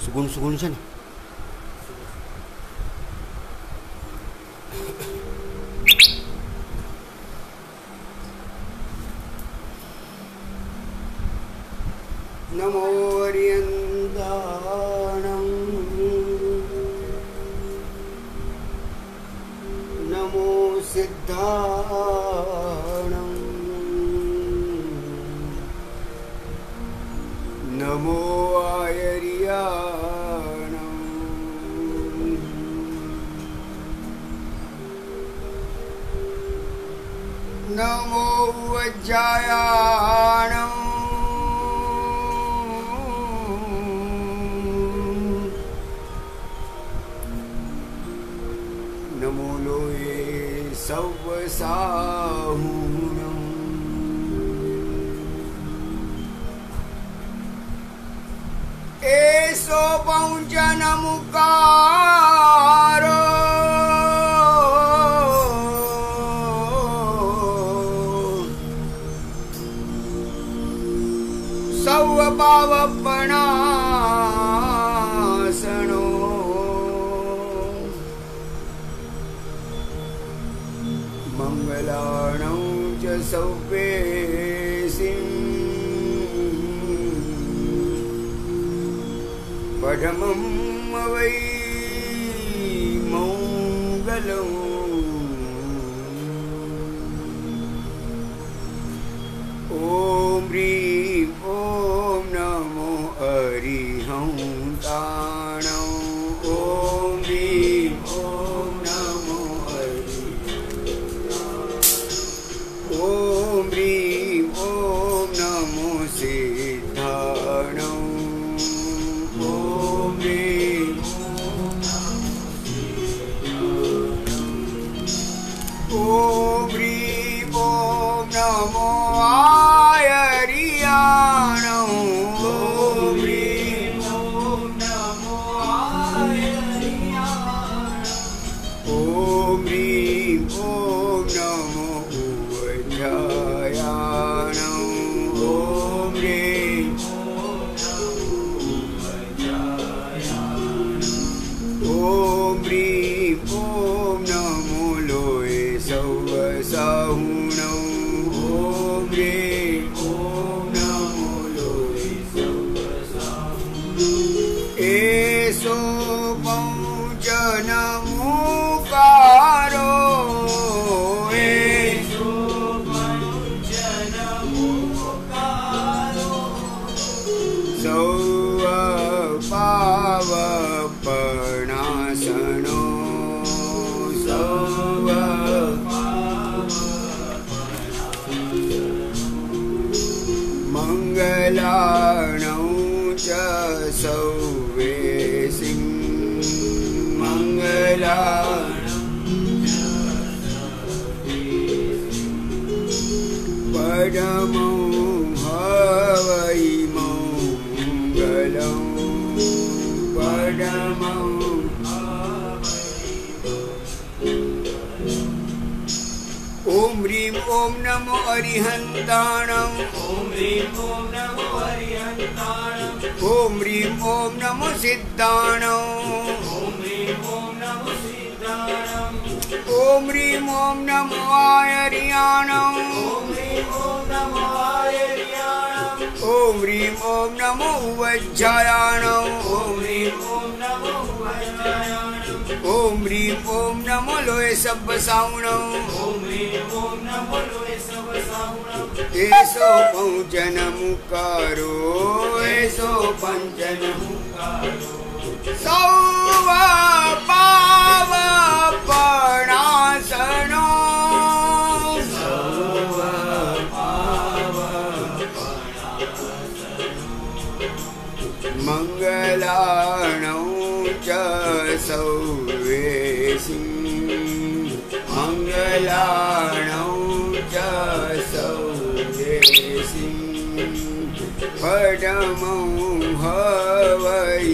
સુગુણ છે ને. નમો અરિયંદાણં નમો સિદ્ધાણં નમો આયર્યાણં નમો વજ્જાયાણં નમો લોહે સવસાહુણં એસો પંચનમુકારો સૌ પાવપણાસણો મંગલાણં ચ સૌપેસિં પડમં વૈ મંગલં ઓમ હ્રીં ઓમ નમો અરિહંતાણં ઓમ હ્રીં ઓમ નમો ઓમ હ્રીં ઓમ નમો સિદ્ધાણં ઓમ હ્રીં ઓમ હ્રીં ઓમ નમો આયર્યાણં ઓમ હ્રીં ઓમ નમો આયર્યાણં ઓમ હ્રીં ઓમ નમો ઉવજ્જાયાણં ઓમ હ્રીં ઓમ હ્રીં ઓમ નમો લોહે સવસાહુણં ઓમ હ્રીં ઓમ નમો લોહે સવસાહુણં એસો પંચનમુકારો એસો પંચનમુકારો સૌ પાવપણાસણો સૌ મંગલાણં ચ સૌવેસિં મંગલાણં પડમં હવૈ મંગલં પડમં ઓમ હ્રીં ઓમ નમો અરિહંતાણં ઓમ હ્રીં ઓમ નમો અરિહંતાણં ઓમ હ્રીં ઓમ નમો સિદ્ધાણં ઓમ હ્રીં ઓમ નમો સિદ્ધાણં ઓમ હ્રીં ઓમ નમો આયર્યાણં ઓમ હ્રીં ઓમ નમો આયર્યાણં ઓમ હ્રીં ઓમ નમો ઉવજ્જાયાણં ઓમ હ્રીં ઓમ નમો વજ્જાયાણં ઓમ હ્રીં ઓમ નમો લોહે સવસાહુણં ઓમ હ્રીં ઓમ નમો લોહે સવસાહુણં એસો પંચનમુકારો એસો પંચનમુકારો સૌ પાવપણાસણો મંગલાણં ચ સૌવેસિં મંગલાણં ચ સૌવેસિં પડમં હવૈ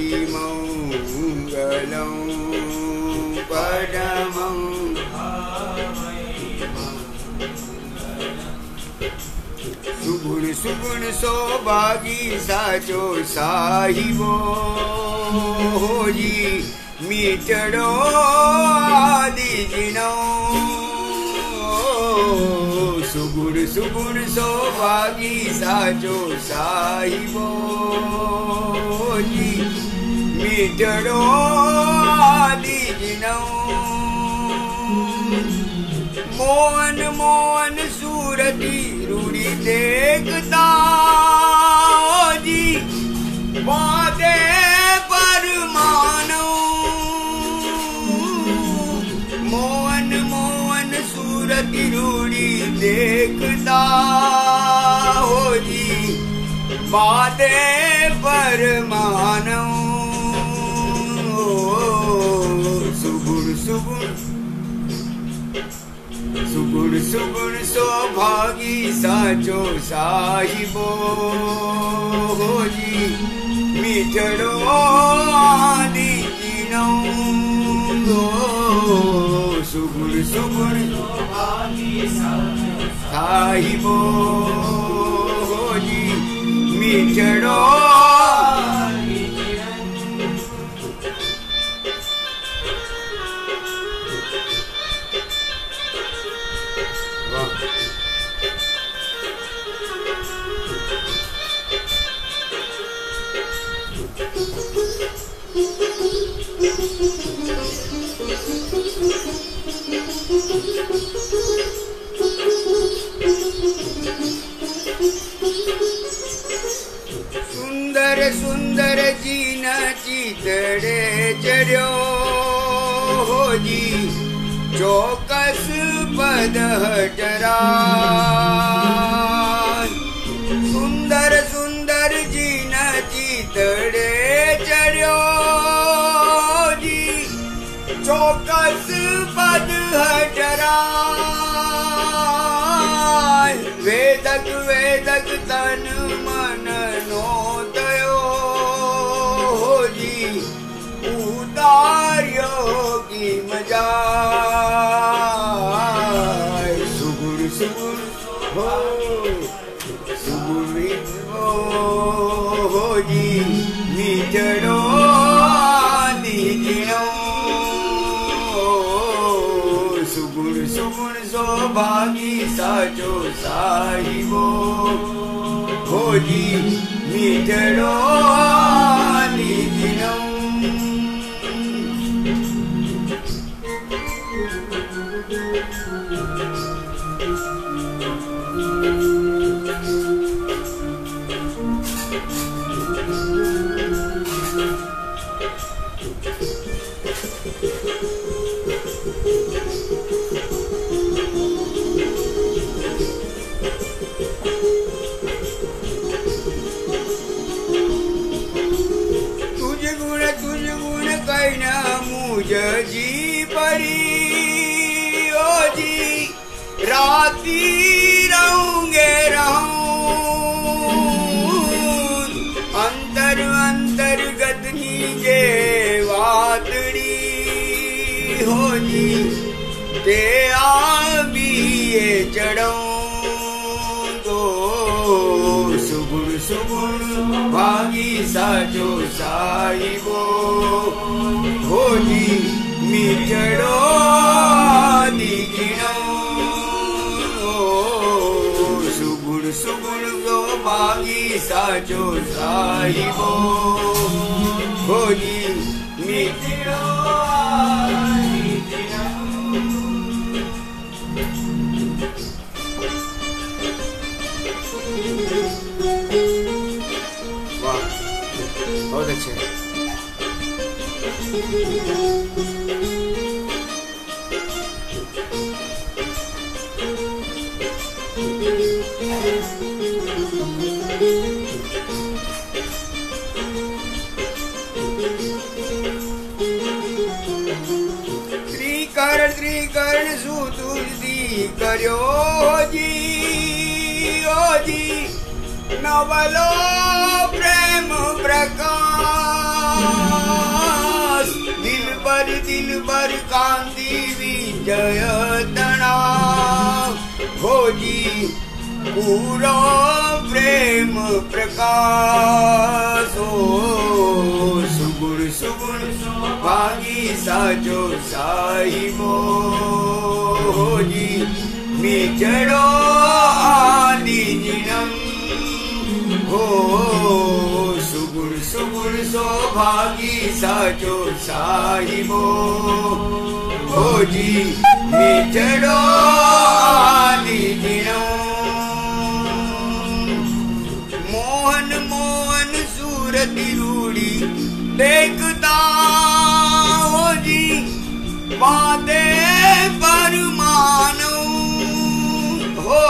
મંગલં પડમં સુગુણ સુગુણ સૌભાગી સાચો સાહિબો जी मीठड़ो आदि जिनो सुगुण सुगुण सौभागी साचो साहिबो जी मीठड़ो आदि जिनो मोहन मोहन सूरती रूड़ी देखता जी वादे पर मानो मोहन मोहन सूरती रूड़ी देखता हो जी वादे पर मानो सुगुण सुगुण सुगुण सुगुण सौभागी साचो साहिबो जी मीठड़ो आदि जिनो सुगुण सुगुण सौभागी साहिबो जी मीठड़ो सुंदर सुंदर जीन चितड़े चढ़ो हो जी चौकस पद हटरा सुंदर सुंदर जीन चितड़े चढ़ो जी चौकस पद हटरा वेदक वेदक तन मन नो दयो जी उतार्यो की मजा सुगुण सुगुण हो सुगुण हो जी मीठड़ो आदि जिनो सुगुण सुगुण सौभागी साचो साहिबो हो जी मीठड़ो आदि जिनो जी परी ओ जी राती रहूंगे रहूं अंतर अंतर्गत नीजे वातड़ी हो जी ते आबी चढ़ो तो सुगुण सुगुण भागी साचो साहिबो हो जी मीठड़ो आदि जिनो सुगुण सुगुण सौभागी साचो साहिबो हो जी मीठड़ो आदि जिनो वाह बहुत अच्छे त्रिकरण सुतुलसी करो जी ओ जी नवलो प्रेम प्रकाश दिल पर कांदी विजय तना हो जी पूरा प्रेम प्रकाश हो सुगुण भागी साचो साहिबो जी मीचड़ो आदि जिनम हो सुगुण सुगुण सौभागी साचो साहिबो हो जी मीचड़ो आदि जिनम मोहन मोहन सूरत रूड़ी देखता हो जी बाते पर मानो हो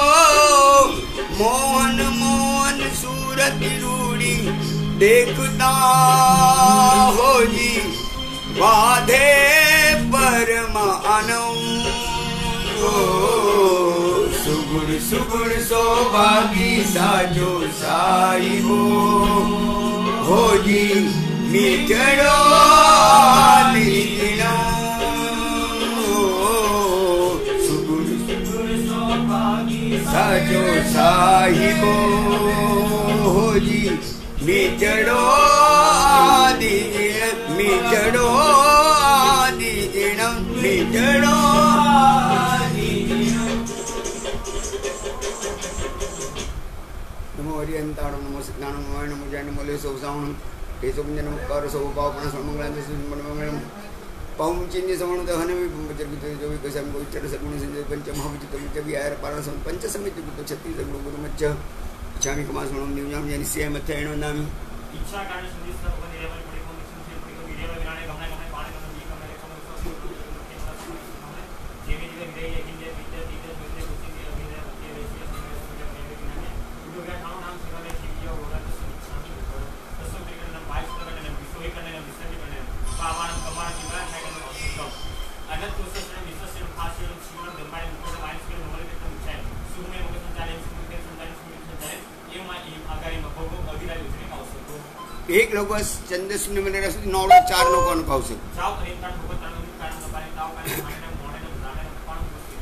मोहन मोहन सूरत रूड़ी देखता हो जी बाधे पर मानो सुगुण सुगुण सौभागी साचो साहिबो हो जी मीचड़ो आदि सुगुण सुगुण सौभागी साचो साहिबो हो जी मीचड़ो आदि मीचड़ो आदि मीचड़ो नमो हरिहंताणो नमो सिद्धाणो नमो नमो जय नमो ले सौ सावण केशव पुंज नमो कार सौ पाव पण समंगलांत सुमनमंगलम पाउम चिन्ह सवण दहन विचरगित जो विकसम गोचर सगुण संजय पंच महाविचित विच विहार पारण सम पंच समित गुरु छत्तीस गुरु गुरुमच्च इच्छामि कमासणं निव्याम जनिस्य मथेणो नाम इच्छा कारण संधि सब निरवल पड़ी को मिशन से पड़ी को वीडियो विराणे गमने गमने पाणे गमने जी गमने समझ जेवे जेवे विदय यकिंदे विद्या तीते विद्या कुचिंदे अभिनय भक्ति वैश्य समय समय विज्ञाने गुरु व्या ठाणो नाम सिवाले शिवियो होगा तो इच्छामि तस्व करने बाइस करने विश्व करने विश्व करने पावन कमान जीवन है करने औषध अनंत प्रोसेस में विश्व से खास से जीवन धर्माय मुक्त वाइस के नंबर के तुम चाहे सुमे मुक्त संचालन सुमे संचालन ये मा ये आगारी में भोगो अभिराय योजना का औषध एक लोग चंद्रशून्य में रह सुधी 9 4 लोगों को पावसे जाओ अरिंतान भोगत ताण कारण न पारे ताव कारण माने मोडे न जाने पण मुश्किल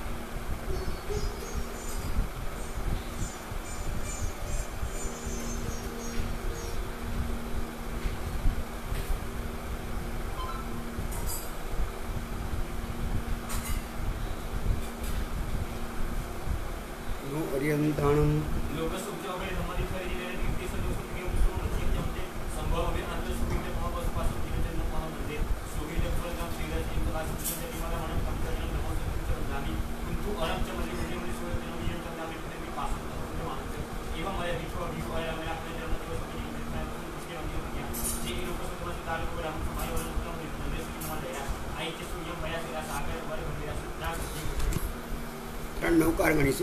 नो अरिहंताणम लोग सुबह में हमारी खरीदी ने कीर्ति से दोस्तों के उसको मुझे जमते संभव है अंतर सुबह में बहुत पास जीवन जन्म पावन मंदिर सुबह जब फल जब सीधा जीवन का सुबह जब हमारा मन कम करने नमो से जानी किंतु अरब चमली मुझे मुझे सुबह जन्म जीवन जब नाम लिखने की पास होते मानते एवं मैं विश्व विश्व आया मैं अपने जन्म दिवस की मैं उसके अंदर किया जी इन लोगों से तुम्हारे ताल्लुक को राम समाई और उत्तम मंदिर से हमारे आई के सुयम भया से सागर वर भया से ત્રણ નૌકાર ગણીશું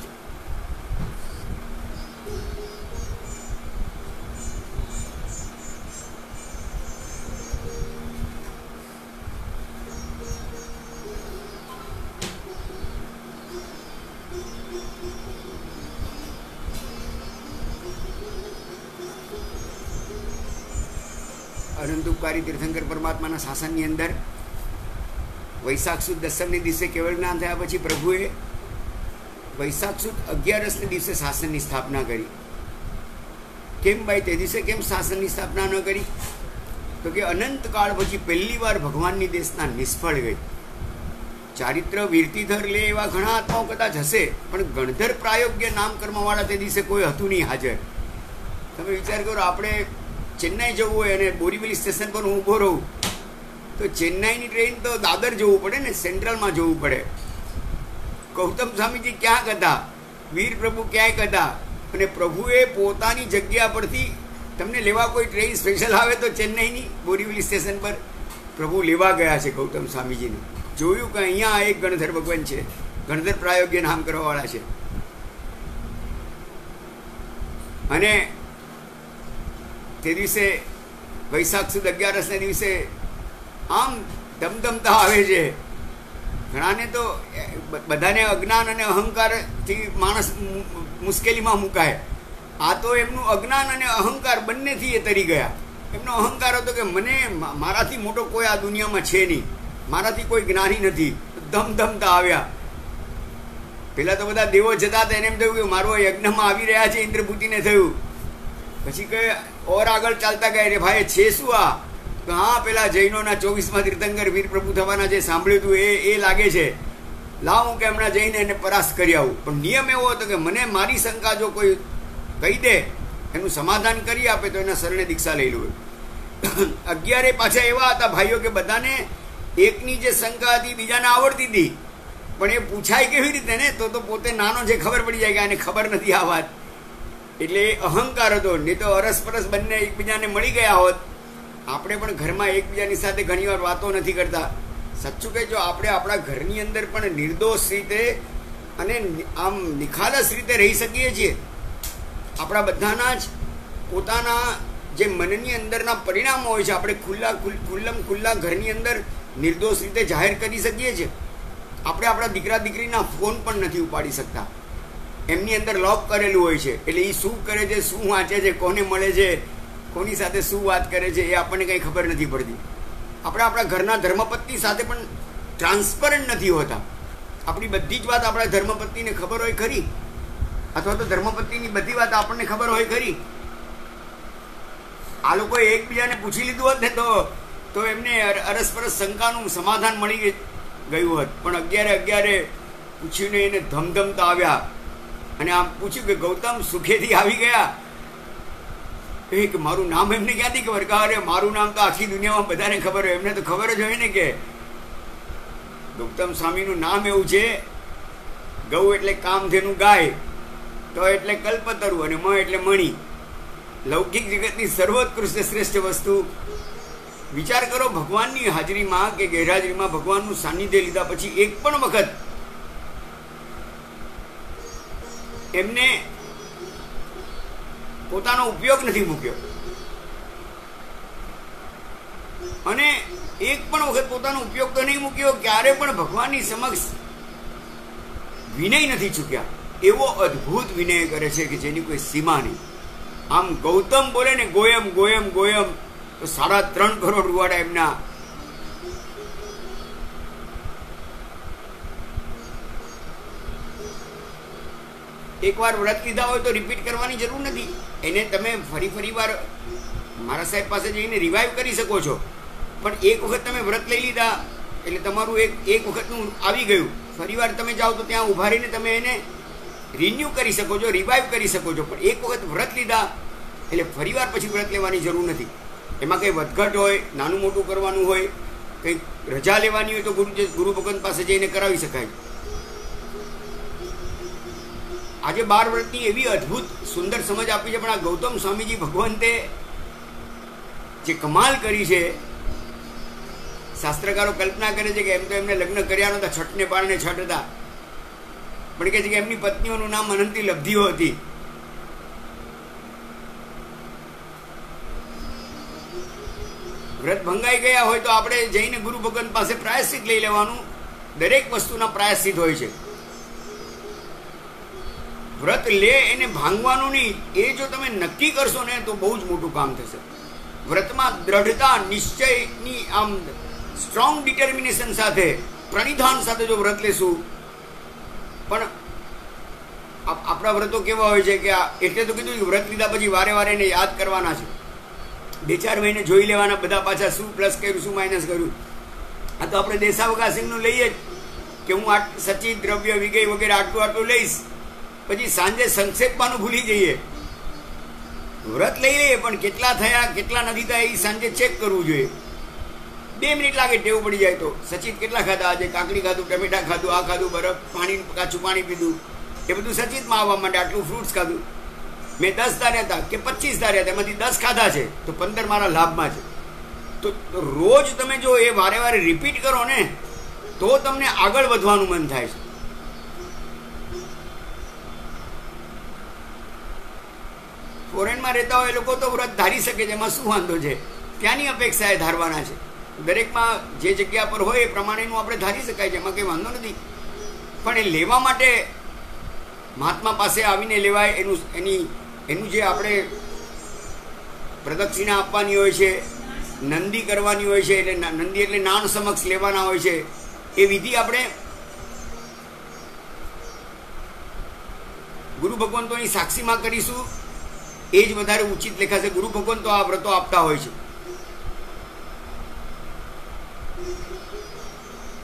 અનંતોપકારી તીર્થંકર પરમાત્માના શાસનની અંદર વૈશાખ સુદ દસમને દિવસે કેવળ જ્ઞાન થયા પછી પ્રભુએ વૈશાખ સુદ 11ને દિવસે શાસનની સ્થાપના કરી. કેમ ભાઈ તે દિવસે કેમ શાસનની સ્થાપના ન કરી? તો કે અનંત કાળ પછી પહેલી વાર ભગવાનની દેશના નિષ્ફળ ગઈ. ચારિત્ર વીરતીધર લે એવા ઘણા આત્માઓ કદાચ હશે, પણ ગણધર પ્રાયોગ્ય નામ કર્મવાળા તે દિવસે કોઈ હતું નહીં હાજર. તમે વિચાર કરો, આપણે ચેન્નાઈ જવું હોય અને બોરીવલી સ્ટેશન પર હું ઊભો રહું તો ચેન્નાઈની ટ્રેન તો દાદર જવું પડે ને, સેન્ટ્રલમાં જવું પડે. ગૌતમ સ્વામીજી ક્યાંક હતા, વીર પ્રભુ ક્યાંક હતા, અને પ્રભુએ પોતાની જગ્યા પરથી તમને લેવા કોઈ ટ્રેન સ્પેશિયલ આવે તો ચેન્નાઈની બોરીવલી સ્ટેશન પર પ્રભુ લેવા ગયા છે ગૌતમ સ્વામીજીને. જોયું કે અહીંયા એક ગણધર ભગવાન છે, ગણધર પ્રાયોગ્ય નામ કરવાવાળા છે. અને તે દિવસે વૈશાખ સુદ 11ને દિવસે આમ ધમધમતા આવે છે. ઘણાને તો બધાને અજ્ઞાન અને અહંકારથી માણસ મુશ્કેલીમાં મુકાય. આ તો એમનું અજ્ઞાન અને અહંકાર બંનેથી એ તરી ગયા. એમનો અહંકાર હતો કે મને મારાથી મોટો કોઈ આ દુનિયામાં છે નહીં, મારાથી કોઈ જ્ઞાની નથી. ધમધમતા આવ્યા. પહેલાં તો બધા દેવો જતા હતા, એને એમ થયું કે મારો યજ્ઞમાં આવી રહ્યા છે, ઇન્દ્રભૂતિને થયું. પછી કે ઓર આગળ ચાલતા ગયા, રે ભાઈ છે શું આ? હા પેલા જૈનોના 24મા તીર્થંકર વીર પ્રભુ થવાના જે સાંભળ્યું હતું એ લાગે છે, લાવ હું કે હમણાં જઈને એને પરાસ્ત કરી આવું. પણ નિયમ એવો હતો કે મને મારી શંકા જો કોઈ કહી દે, એનું સમાધાન કરી આપે તો એના શરણે દીક્ષા લઈ લઉં. 11 પાછા એવા હતા ભાઈઓ કે બધાને એકની જે શંકા હતી બીજાને આવડતી હતી, પણ એ પૂછાય કેવી રીતે ને, તો પોતે નાનો છે ખબર પડી જાય કે આને ખબર નથી આ વાત. એટલે એ અહંકાર હતો. નહીં તો અરસપરસ બંને એકબીજાને મળી ગયા હોત. આપણે પણ ઘરમાં એકબીજાની સાથે ઘણીવાર વાતો નથી કરતા. સાચું કે જો આપણે આપણા ઘરની અંદર પણ નિર્દોષ રીતે અને આમ નિખાલસ રીતે રહી શકીએ છીએ, આપણા બધાના જ પોતાના જે મનની અંદરના પરિણામો હોય છે આપણે ખુલ્લા ઘરની અંદર નિર્દોષ રીતે જાહેર કરી શકીએ છીએ. આપણે આપણા દીકરા દીકરીના ફોન પણ નથી ઉપાડી શકતા. એમની અંદર લોક કરેલું હોય છે. એટલે એ શું કરે છે, શું વાંચે છે, કોને મળે છે, કોની સાથે શું વાત કરે છે, એ આપણને કંઈ ખબર નથી પડતી. આપણે આપણા ઘરના ધર્મપત્ની સાથે પણ ટ્રાન્સપરન્ટ નથી હોતા. આપણી બધી જ વાત આપણા ધર્મપત્નીને ખબર હોય ખરી, અથવા તો ધર્મપત્નીની બધી વાત આપણને ખબર હોય ખરી. આ લોકોએ એકબીજાને પૂછી લીધું હોત ને તો એમને અરસપરસ શંકાનું સમાધાન મળી ગયું હોત. પણ 11 પૂછીને એને ધમધમતા આવ્યા અને આમ પૂછ્યું કે ગૌતમ સુખેથી આવી ગયા? કે મારું નામ એમને ક્યાંથી ખબર? કે અરે મારું નામ તો આખી દુનિયામાં બધાને ખબર હોય. એમને તો ખબર જ હોય ને કે ગૌતમ સ્વામીનું નામ એવું છે, ગૌ એટલે કામધેનું ગાય, તો એટલે કલ્પતરુ અને મ એટલે મણી. લૌકિક જગતની સર્વોત્કૃષ્ટ શ્રેષ્ઠ વસ્તુ. વિચાર કરો, ભગવાનની હાજરીમાં કે ગેરહાજરીમાં ભગવાનનું સાનિધ્ય લીધા પછી એક પણ વખત એમને પોતાનો ઉપયોગ નથી મૂક્યો, અને એક પણ વખત પોતાનો ઉપયોગ તો નહીં મૂક્યો, ક્યારે પણ ભગવાનની સમક્ષ વિનય નથી ચૂક્યા. એવો અદ્ભુત વિનય કરે છે કે જેની કોઈ સીમા નહીં. આમ ગૌતમ બોલે ને ગોયમ ગોયમ ગોયમ, તો 3.5 કરોડ રૂવાડા એમના. એકવાર વ્રત લીધા હોય તો રિપીટ કરવાની જરૂર નથી. એને તમે ફરી વાર મારા સાહેબ પાસે જઈને રિવાઇવ કરી શકો છો. પણ એક વખત તમે વ્રત લઈ લીધા એટલે તમારું એક વખતનું આવી ગયું. ફરીવાર તમે જાઓ તો ત્યાં ઊભા રહીને તમે એને રિન્યુ કરી શકો છો, રિવાઇવ કરી શકો છો. પણ એક વખત વ્રત લીધા એટલે ફરીવાર પછી વ્રત લેવાની જરૂર નથી. એમાં કંઈ વધઘટ હોય, નાનું મોટું કરવાનું હોય, કંઈક રજા લેવાની હોય તો ગુરુ ભગવંત પાસે જઈને કરાવી શકાય. આજે 12 વ્રતની એવી અદ્ભુત સુંદર સમજ આપી છે. પણ આ ગૌતમ સ્વામીજી ભગવંતે જે કમાલ કરી છે, શાસ્ત્રકારો કલ્પના કરે છે કે એમ તો એમને લગ્ન કર્યા નહોતા, છઠને પારણે છઠ હતા, પણ કહે છે કે એમની પત્નીઓનું નામ અનંતી લબ્ધિઓ હતી. વ્રત ભંગાઈ ગયા હોય તો આપણે જઈને ગુરુ ભગવંત પાસે પ્રાયશ્ચિત લઈ લેવાનું. દરેક વસ્તુના પ્રાયશ્ચિત હોય છે. વ્રત લે એને ભાંગવાનું નહીં. એ જો તમે નક્કી કરશો ને તો બહુ જ મોટું કામ થશે. વ્રતમાં દ્રઢતા, નિશ્ચયની આમ સ્ટ્રોંગ ડિટર્મિનેશન સાથે, પ્રણિધાન સાથે જો વ્રત લેશું. પણ આપણા વ્રતો કેવા હોય છે કે એટલે તો કીધું વ્રત લીધા પછી વારે એને યાદ કરવાના છે. 2-4 મહિને જોઈ લેવાના બધા પાછા શું પ્લસ કર્યું, શું માઇનસ કર્યું. આ તો આપણે દેશાવકા સિંહનું લઈએ જ કે હું સચિત દ્રવ્ય વિગય વગેરે આટલું લઈશ, પછી સાંજે સંક્ષેપવાનું ભૂલી જઈએ. વ્રત લઈ લઈએ પણ કેટલા થયા કેટલા નથી થયા એ સાંજે ચેક કરવું જોઈએ. 2 મિનિટ લાગે, ટેવ પડી જાય તો. સચિત કેટલા ખાધા આજે? કાકડી ખાધું, ટમેટા ખાધું, આ ખાધું, બરફ પાણી, કાચું પાણી પીધું, એ બધું સચિતમાં આવવા માટે. આટલું ફ્રૂટ્સ ખાધું. મેં 10 ધાર્યા હતા કે 25 ધાર્યા હતા, એમાંથી 10 ખાધા છે તો 15 મારા લાભમાં છે. તો રોજ તમે જો એ વારે રિપીટ કરો ને તો તમને આગળ વધવાનું મન થાય છે. ફોરેનમાં રહેતા હોય એ લોકો તો વ્રત ધારી શકે છે, એમાં શું વાંધો છે? ત્યાંની અપેક્ષા એ ધારવાના છે. દરેકમાં જે જગ્યા પર હોય એ પ્રમાણેનું આપણે ધારી શકાય છે, એમાં કંઈ વાંધો નથી. પણ એ લેવા માટે મહાત્મા પાસે આવીને લેવાય. એનું જે આપણે પ્રદક્ષિણા આપવાની હોય છે, નંદી કરવાની હોય છે, એટલે નંદી એટલે નાન સમક્ષ લેવાના હોય છે. એ વિધિ આપણે ગુરુ ભગવંતોની સાક્ષીમાં કરીશું એ જ વધારે ઉચિત લેખાશે. ગુરુ ભગવંતો આ વ્રતો આપતા હોય છે.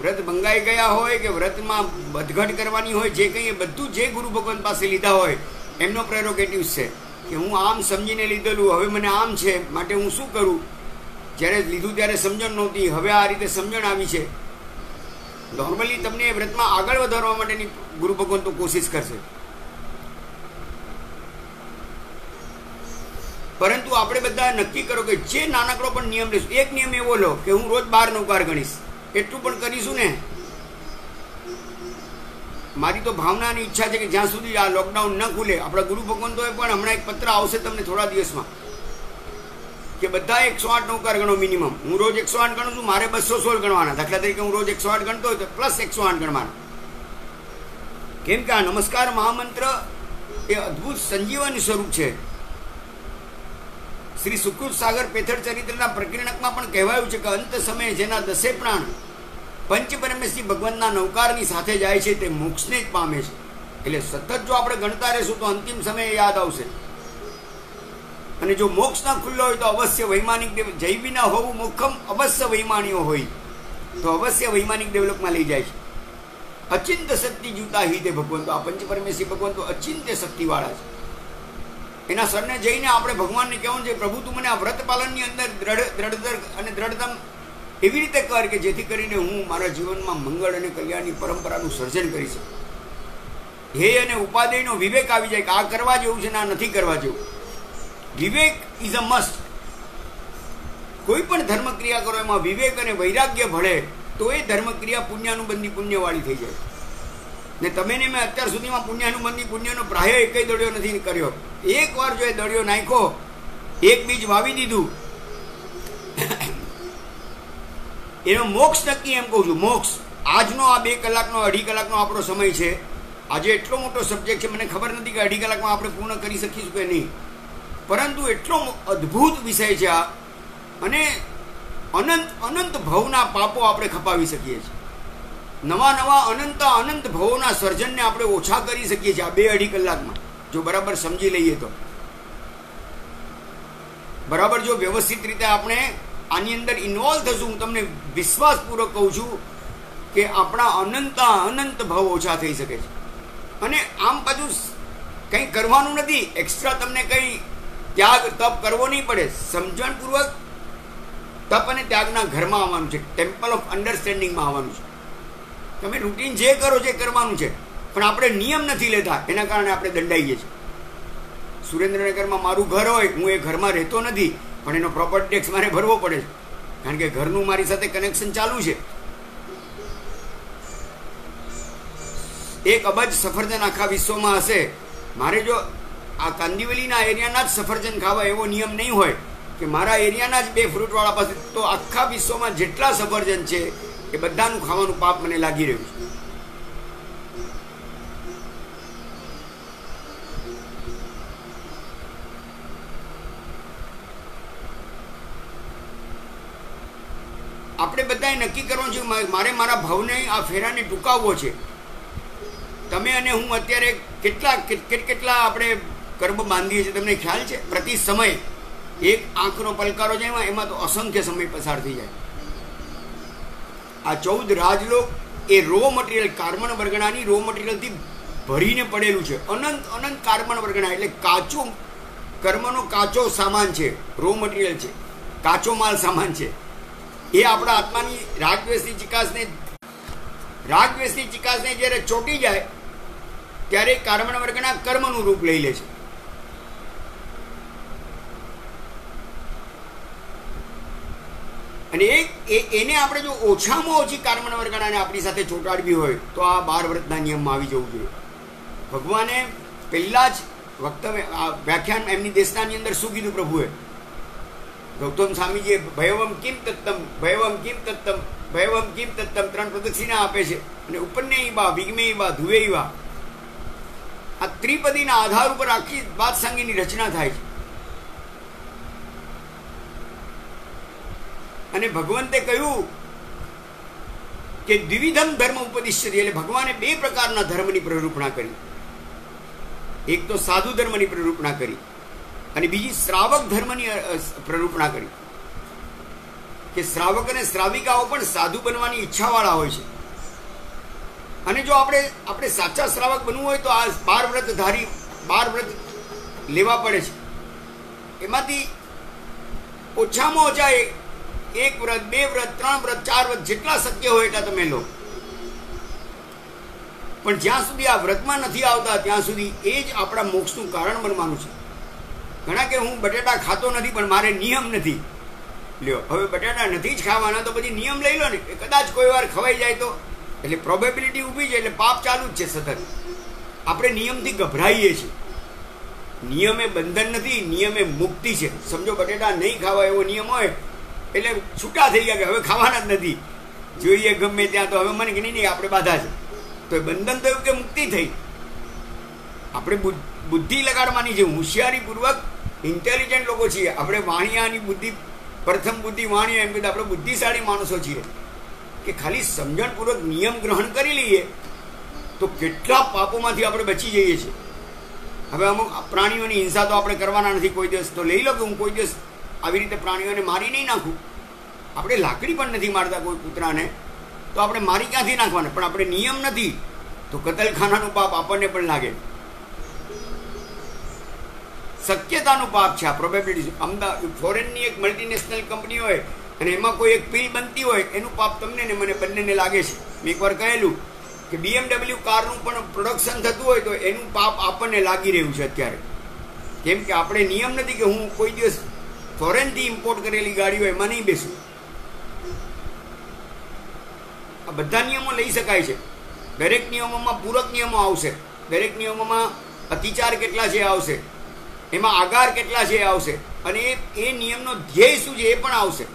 વ્રત ભંગાઈ ગયા હોય કે વ્રતમાં વધઘટ કરવાની હોય, જે કંઈ બધું જે ગુરુ ભગવાન પાસે લીધા હોય એમનો પ્રેરોગેટિવ્સ છે કે હું આમ સમજીને લીધેલું, હવે મને આમ છે માટે હું શું કરું. જ્યારે લીધું ત્યારે સમજણ નહોતી, હવે આ રીતે સમજણ આવી છે. નોર્મલી તમને એ વ્રતમાં આગળ વધારવા માટેની ગુરુ ભગવાન તો કોશિશ કરશે, પરંતુ આપણે બધા નક્કી કરો કે જે નાનકડો પણ નિયમ લઈશું. એક નિયમ એવો લો કે હું રોજ 12 નવકાર ગણીશ, એટલું પણ કરીશું ને. મારી તો ભાવનાની ઈચ્છા છે કે જ્યાં સુધી આ લોકડાઉન ન ખુલે, આપણા ગુરુ ભગવાન તો પણ હમણાં એક પત્ર આવશે તમને થોડા દિવસમાં કે બધા 108 નવકાર ગણો મિનિમમ. હું રોજ 108 ગણું છું, મારે 216 ગણવાના. દાખલા તરીકે હું રોજ 108 ગણતો હોય તો પ્લસ 108 ગણવાના. કેમ કે આ નમસ્કાર મહામંત્ર એ અદ્ભુત સંજીવન સ્વરૂપ છે. શ્રી સુકૃત સાગર પેથડ ચરિત્રના પ્રકીર્ણકમાં પણ કહેવાયું છે કે અંત સમયે જેના 10 પ્રાણ પંચ પરમેશ્વરી ભગવાનના નવકારની સાથે જાય છે તે મોક્ષને જ પામે છે. એટલે સતત જો આપણે ગણતા રહેશું તો અંતિમ સમયે યાદ આવશે. અને જો મોક્ષ ના ખુલ્લો હોય તો અવશ્ય વૈમાનિક જૈવિના હોવું મોક્ષમ અવશ્ય વૈમાનીઓ હોય તો અવશ્ય વૈમાનિક ડેવલપમાં લઈ જાય છે. અચિંત શક્તિ જૂતા હિતે ભગવાન, તો આ પંચ પરમેશ્વરી ભગવાન તો અચિંત્ય શક્તિવાળા છે. એના સરને જઈને આપણે ભગવાનને કહેવાનું છે, પ્રભુ તું મને આ વ્રત પાલનની અંદર દ્રઢતા એવી રીતે કર કે જેથી કરીને હું મારા જીવનમાં મંગળ અને કલ્યાણની પરંપરાનું સર્જન કરી શકું. ધ્યેય અને ઉપાદેયનો વિવેક આવી જાય કે આ કરવા જેવું છે ને આ નથી કરવા જેવું. Vivek is a must. કોઈ પણ ધર્મક્રિયા કરો એમાં વિવેક અને વૈરાગ્ય ભળે તો એ ધર્મક્રિયા પુણ્યાનુબંધી પુણ્યવાળી થઈ જાય. ને તમે ને મેં અત્યાર સુધીમાં પુણ્યાનુબંધી પુણ્યનો પ્રાય એકય દળિયો નથી કર્યો. એક વાર જો એ દળિયો નાખ્યો, એક બીજ વાવી દીધું, એનો મોક્ષ નક્કી. એમ કહું છું મોક્ષ. આજનો આ 2 કલાકનો 2.5 કલાકનો આપણો સમય છે. આજે એટલો મોટો સબ્જેક્ટ છે, મને ખબર નથી કે 2.5 કલાકમાં આપણે પૂર્ણ કરી શકીશું કે નહીં, પરંતુ એટલો અદ્ભુત વિષય છે આ. અને અનંત અનંત ભવના પાપો આપણે ખપાવી શકીએ છીએ. નવા અનંત ભવોના સર્જનને આપણે ઓછા કરી શકીએ છીએ આ 2-2.5 કલાકમાં, જો બરાબર સમજી લઈએ તો. બરાબર જો વ્યવસ્થિત રીતે આપણે આની અંદર ઇન્વોલ્વ થશું, હું તમને વિશ્વાસપૂર્વક કહું છું કે આપણા અનંત ભાવ ઓછા થઈ શકે છે. અને આમ પાછું કંઈ કરવાનું નથી, એક્સ્ટ્રા તમને કંઈ ત્યાગ તપ કરવો નહીં પડે. સમજણપૂર્વક તપ અને ત્યાગના ઘરમાં આવવાનું છે, ટેમ્પલ ઓફ અન્ડરસ્ટેન્ડિંગમાં આવવાનું છે. તમે રૂટીન જે કરો જે કરવાનું છે, પણ આપણે નિયમ નથી લેતા, એના કારણે આપણે દંડાઈએ છીએ. સુરેન્દ્રનગરમાં મારું ઘર હોય, હું એ ઘરમાં રહેતો નથી, પણ એનો પ્રોપર્ટી ટેક્સ મારે ભરવો પડે છે, કારણ કે ઘરનું મારી સાથે કનેક્શન ચાલુ છે. 1 અબજ સફરજન આખા વિશ્વમાં હશે, મારે જો આ કાંદિવલીના એરિયાના જ સફરજન ખાવા એવો નિયમ નહીં હોય કે મારા એરિયાના જ 2 ફ્રૂટવાળા પાસે, તો આખા વિશ્વમાં જેટલા સફરજન છે એ બધાનું ખાવાનું પાપ મને લાગી રહ્યું છે. આપણે બધાએ નક્કી કરવાનું છે મારે મારા ભાવને આ ફેરાને ટૂંકાવવો છે. તમે અને હું અત્યારે કેટલા આપણે કર્મ બાંધીએ છીએ તમને ખ્યાલ છે? પ્રતિ સમય એક આંખનો પલકારો જાય એમાં તો અસંખ્ય સમય પસાર થઈ જાય. આ 14 રાજલોક એ રો મટીરિયલ, કાર્બન વર્ગણાની રો મટીરિયલથી ભરીને પડેલું છે. અનંત કાર્બન વર્ગણા એટલે કાચો કર્મનો કાચો સામાન છે, રો મટીરિયલ છે, કાચો માલ સામાન છે. એ આપણા આત્માની રાગદ્વેષની ચિકાસને જ્યારે ચોંટી જાય ત્યારે કાર્બન વર્ગના કર્મનું રૂપ લઈ લે છે. અને એને આપણે જો ઓછામાં ઓછી કાર્બન વર્ગણાને આપણી સાથે ચોંટાડવી હોય તો આ 12 વ્રતના નિયમમાં આવી જવું જોઈએ. ભગવાને પહેલા જ વ્યાખ્યાન એમની દેશનાની અંદર શું કીધું પ્રભુએ? ગૌતમ સ્વામીજીએ ભયવમ કિમ તત્તમ 3 પ્રદક્ષિણા આપે છે. અને ઉપન્ને બા વિગ્મે બા ધુવે બા, આ ત્રિપદીના આધાર ઉપર આખી વાત સાંગીની રચના થાય છે. અને ભગવંતે કહ્યું કે દ્વિવિધમ ધર્મ ઉપદિશ્યતિ, એટલે ભગવાને 2 પ્રકારના ધર્મની પ્રરૂપણા કરી. એક તો સાધુ ધર્મની પ્રરૂપણા કરી અને બીજી શ્રાવક ધર્મની પ્રરૂપણા કરી. કે શ્રાવક અને શ્રાવિકાઓ પણ સાધુ બનવાની ઈચ્છાવાળા હોય છે. અને જો આપણે સાચા શ્રાવક બનવું હોય તો આ 12 વ્રત ધારી 12 વ્રત લેવા પડે છે. એમાંથી ઓછામાં ઓછા 1 વ્રત, 2 વ્રત, 3 વ્રત, 4 વ્રત જેટલા શક્ય હોય એટલા તમે લો. પણ જ્યાં સુધી આ વ્રતમાં નથી આવતા ત્યાં સુધી એ જ આપણા મોક્ષનું કારણ બનવાનું છે. ઘણા કે હું બટેટા ખાતો નથી પણ મારે નિયમ નથી. લ્યો, હવે બટાટા નથી જ ખાવાના તો પછી નિયમ લઈ લો ને. કદાચ કોઈ વાર ખવાઈ જાય તો એટલે પ્રોબેબિલિટી ઊભી છે, એટલે પાપ ચાલુ જ છે સતત. આપણે નિયમથી ગભરાઈએ છીએ. નિયમે બંધન નથી, નિયમે મુક્તિ છે. સમજો બટેટા નહીં ખાવા એવો નિયમ હોય એટલે છૂટા થઈ ગયા કે હવે ખાવાના જ નથી, જોઈએ ગમે ત્યાં તો હવે મને કે નહીં આપણે બાધા છે, તો એ બંધન થયું કે મુક્તિ થઈ. આપણે બુદ્ધિ લગાડવાની છે, હોશિયારીપૂર્વક ઇન્ટેલિજન્ટ લોકો છીએ આપણે. વાણિયાની બુદ્ધિ, પ્રથમ બુદ્ધિ વાણિયા, એમ કીધું આપણે બુદ્ધિશાળી માણસો છીએ કે ખાલી સમજણપૂર્વક નિયમ ગ્રહણ કરી લઈએ તો કેટલા પાપોમાંથી આપણે બચી જઈએ છીએ. હવે અમુક પ્રાણીઓની હિંસા તો આપણે કરવાના નથી કોઈ દિવસ. તો લઈ લો કે હું કોઈ દિવસ આવી રીતે પ્રાણીઓને મારી નહીં નાખું. આપણે લાકડી પણ નથી મારતા કોઈ કૂતરાને, તો આપણે મારી ક્યાંથી નાખવાના? પણ આપણે નિયમ નથી તો કતલખાનાનું પાપ આપણને પણ લાગે. શક્યતાનું પાપ છે આ, પ્રોબેબિલિટી. અમદાવાદ ફોરેનની એક મલ્ટીનેશનલ કંપની હોય અને એમાં કોઈ એક પિલ બનતી હોય એનું પાપ તમને ને મને બંનેને લાગે છે. મેં એકવાર કહેલું કે BMW કારનું પણ પ્રોડક્શન થતું હોય તો એનું પાપ આપણને લાગી રહ્યું છે અત્યારે. કેમ કે આપણે નિયમ નથી કે હું કોઈ દિવસ ફોરેનથી ઇમ્પોર્ટ કરેલી ગાડીઓ એમાં નહીં બેસું. આ બધા નિયમો લઈ શકાય છે. દરેક નિયમોમાં પૂરક નિયમો આવશે, દરેક નિયમોમાં અતિચાર કેટલા છે આવશે, એમાં આગાર કેટલા છે આવશે, અને એ નિયમનો ધ્યેય શું છે એ પણ આવશે.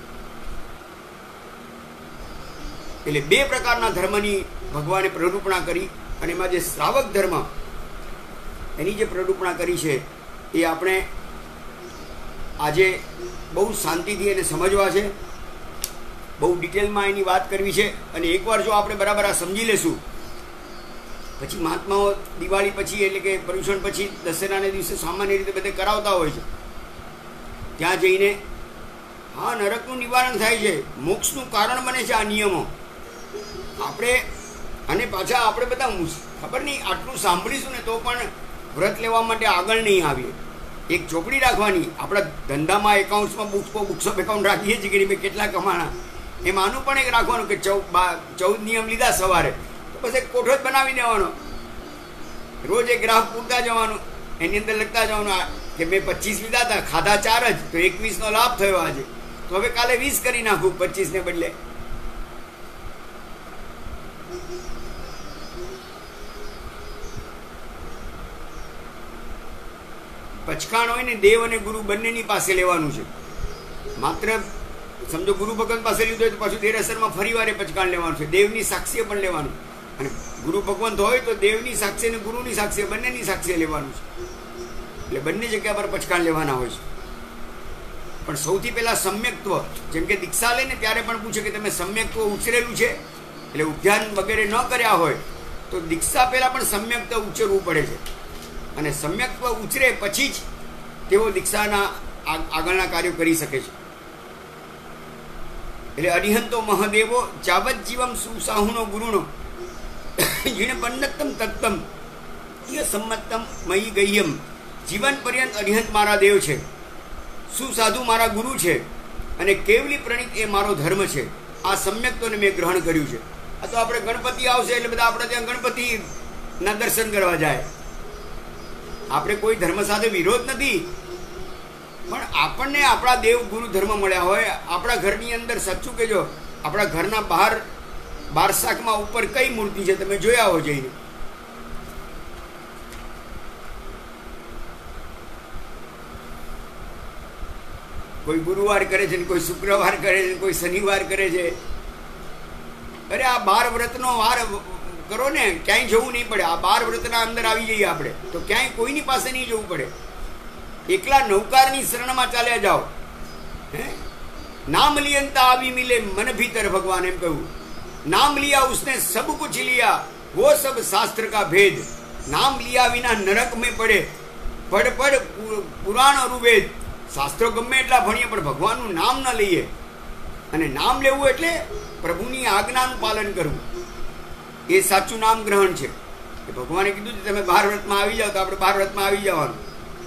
એટલે 2 પ્રકારના ધર્મની ભગવાને પ્રરૂપણા કરી, અને એમાં જે શ્રાવક ધર્મ એની જે પ્રરૂપણા કરી છે એ આપણે આજે બહુ શાંતિથી એને સમજવા છે, બહુ ડિટેલમાં એની વાત કરવી છે. અને એકવાર જો આપણે બરાબર આ સમજી લેશું પછી મહાત્માઓ દિવાળી પછી એટલે કે પર્યુષણ પછી દશેરાને દિવસે સામાન્ય રીતે બધે કરાવતા હોય છે. ત્યાં જઈને હા નરકનું નિવારણ થાય છે, મોક્ષનું કારણ બને છે આ નિયમો. આપણે અને પાછા આપણે બધા ખબર નહીં આટલું સાંભળીશું ને તો પણ વ્રત લેવા માટે આગળ નહીં આવીએ. એક ચોપડી રાખવાની, આપણા ધંધામાં એકાઉન્ટ્સમાં બુક્સ ઓફ એકાઉન્ટ રાખીએ છીએ કે મેં કેટલા કમાણા, એમ આનું પણ એક રાખવાનું કે 14 નિયમ લીધા સવારે તો બસ એક કોઠો જ બનાવી દેવાનો. રોજ એક ગ્રાફ પૂરતા જવાનું, એની અંદર લખતા જવાનું કે મેં 25 લીધા હતા, ખાધા 4 જ, તો 21નો લાભ થયો આજે, તો હવે કાલે 20 કરી નાખું 25ને બદલે. પચકાણ હોય ને દેવ અને ગુરુ બંનેની પાસે લેવાનું છે. માત્ર સમજો ગુરુ ભગવાન પાસે લીધું હોય તો પાછું દેરાસરમાં ફરી વાર પચકાણ લેવાનું છે, દેવની સાક્ષીએ પણ લેવાનું. અને ગુરુ ભગવાન હોય તો દેવની સાક્ષી અને ગુરુની સાક્ષી બંનેની સાક્ષીએ લેવાનું છે. એટલે બંને જગ્યા પર પચકાણ લેવાના હોય છે. પણ સૌથી પહેલા સમ્યક્ત્વ, જેમ કે દીક્ષા લે ને ત્યારે પણ પૂછે કે તમે સમ્યક્ત્વ ઉછરેલું છે, એટલે ઉદ્યાન વગેરે ન કર્યા હોય તો દીક્ષા પહેલા પણ સમ્યક્ત્વ ઉછરવું પડે છે. અને સમ્યક્ત્વ ઉછરે પછી જ તેઓ દીક્ષાના આગળના કાર્યો કરી શકે છે. એટલે અરિહંતો મહાદેવો જાવત જીવમ સુસાહુનો ગુરુનો જીણ પન્નતમ તત્તમ ય સંમતમ મયી ગય્યમ. જીવન પર્યંત અરિહંત મારા દેવ છે, સુસાધુ મારા ગુરુ છે, અને કેવલી પ્રણીત એ મારો ધર્મ છે. આ સમ્યક્ત્વને મેં ગ્રહણ કર્યું છે. આ તો આપણે ગણપતિ આવશે એટલે બધા આપણે ત્યાં ગણપતિના દર્શન કરવા જાય. આપણે કોઈ ધર્મ સાથે વિરોધ નથી, પણ આપણને આપણા દેવ ગુરુ ધર્મ મળ્યા હોય. આપણા ઘરની અંદર સાચું કહેજો, આપણા ઘરના બહાર બારશાકમાં ઉપર કઈ મૂર્તિ છે તમે જોયા હો જઈને? કોઈ ગુરુવાર કરે છે, કોઈ શુક્રવાર કરે છે, કોઈ શનિવાર કરે છે. અરે આ 12 વ્રતનો વાર કરો ને, ક્યાંય જવું નહીં પડે. આ 12 વ્રતના અંદર આવી જઈએ આપણે તો ક્યાંય કોઈની પાસે નહીં જવું પડે. એકલા નૌકારની શરણમાં ચાલ્યા જાઓ. નામ લિયંતા આવી મિલે મન ભીતર, ભગવાન એમ કહ્યું. नाम लिया उसने सब कुछ लिया, वो सब शास्त्र का भेद. नाम लिया विना नरक में पड़े, पढ़ पुराण और वेद. શાસ્ત્રો ગમે એટલા ભણીએ પણ ભગવાનનું નામ ન લઈએ અને નામ લેવું એટલે પ્રભુની આજ્ઞાનું પાલન કરવું, એ સાચું નામ ગ્રહણ છે. કે ભગવાને કીધું છે તમે 12 વ્રતમાં આવી જાઓ, તો આપણે 12 વ્રતમાં આવી જવાનું.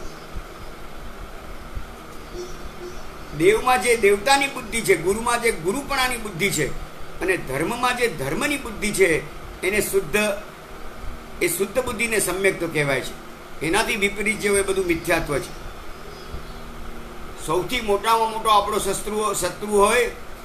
દેવમાં જે દેવતાની બુદ્ધિ છે, ગુરુમાં જે ગુરુપણાની બુદ્ધિ છે, અને ધર્મમાં જે ધર્મની બુદ્ધિ છે, એને શુદ્ધ બુદ્ધિને સમ્યક તો કહેવાય છે. એનાથી વિપરીત જે હોય બધું મિથ્યાત્વ છે. સૌથી મોટામાં મોટો આપણો શત્રુ હોય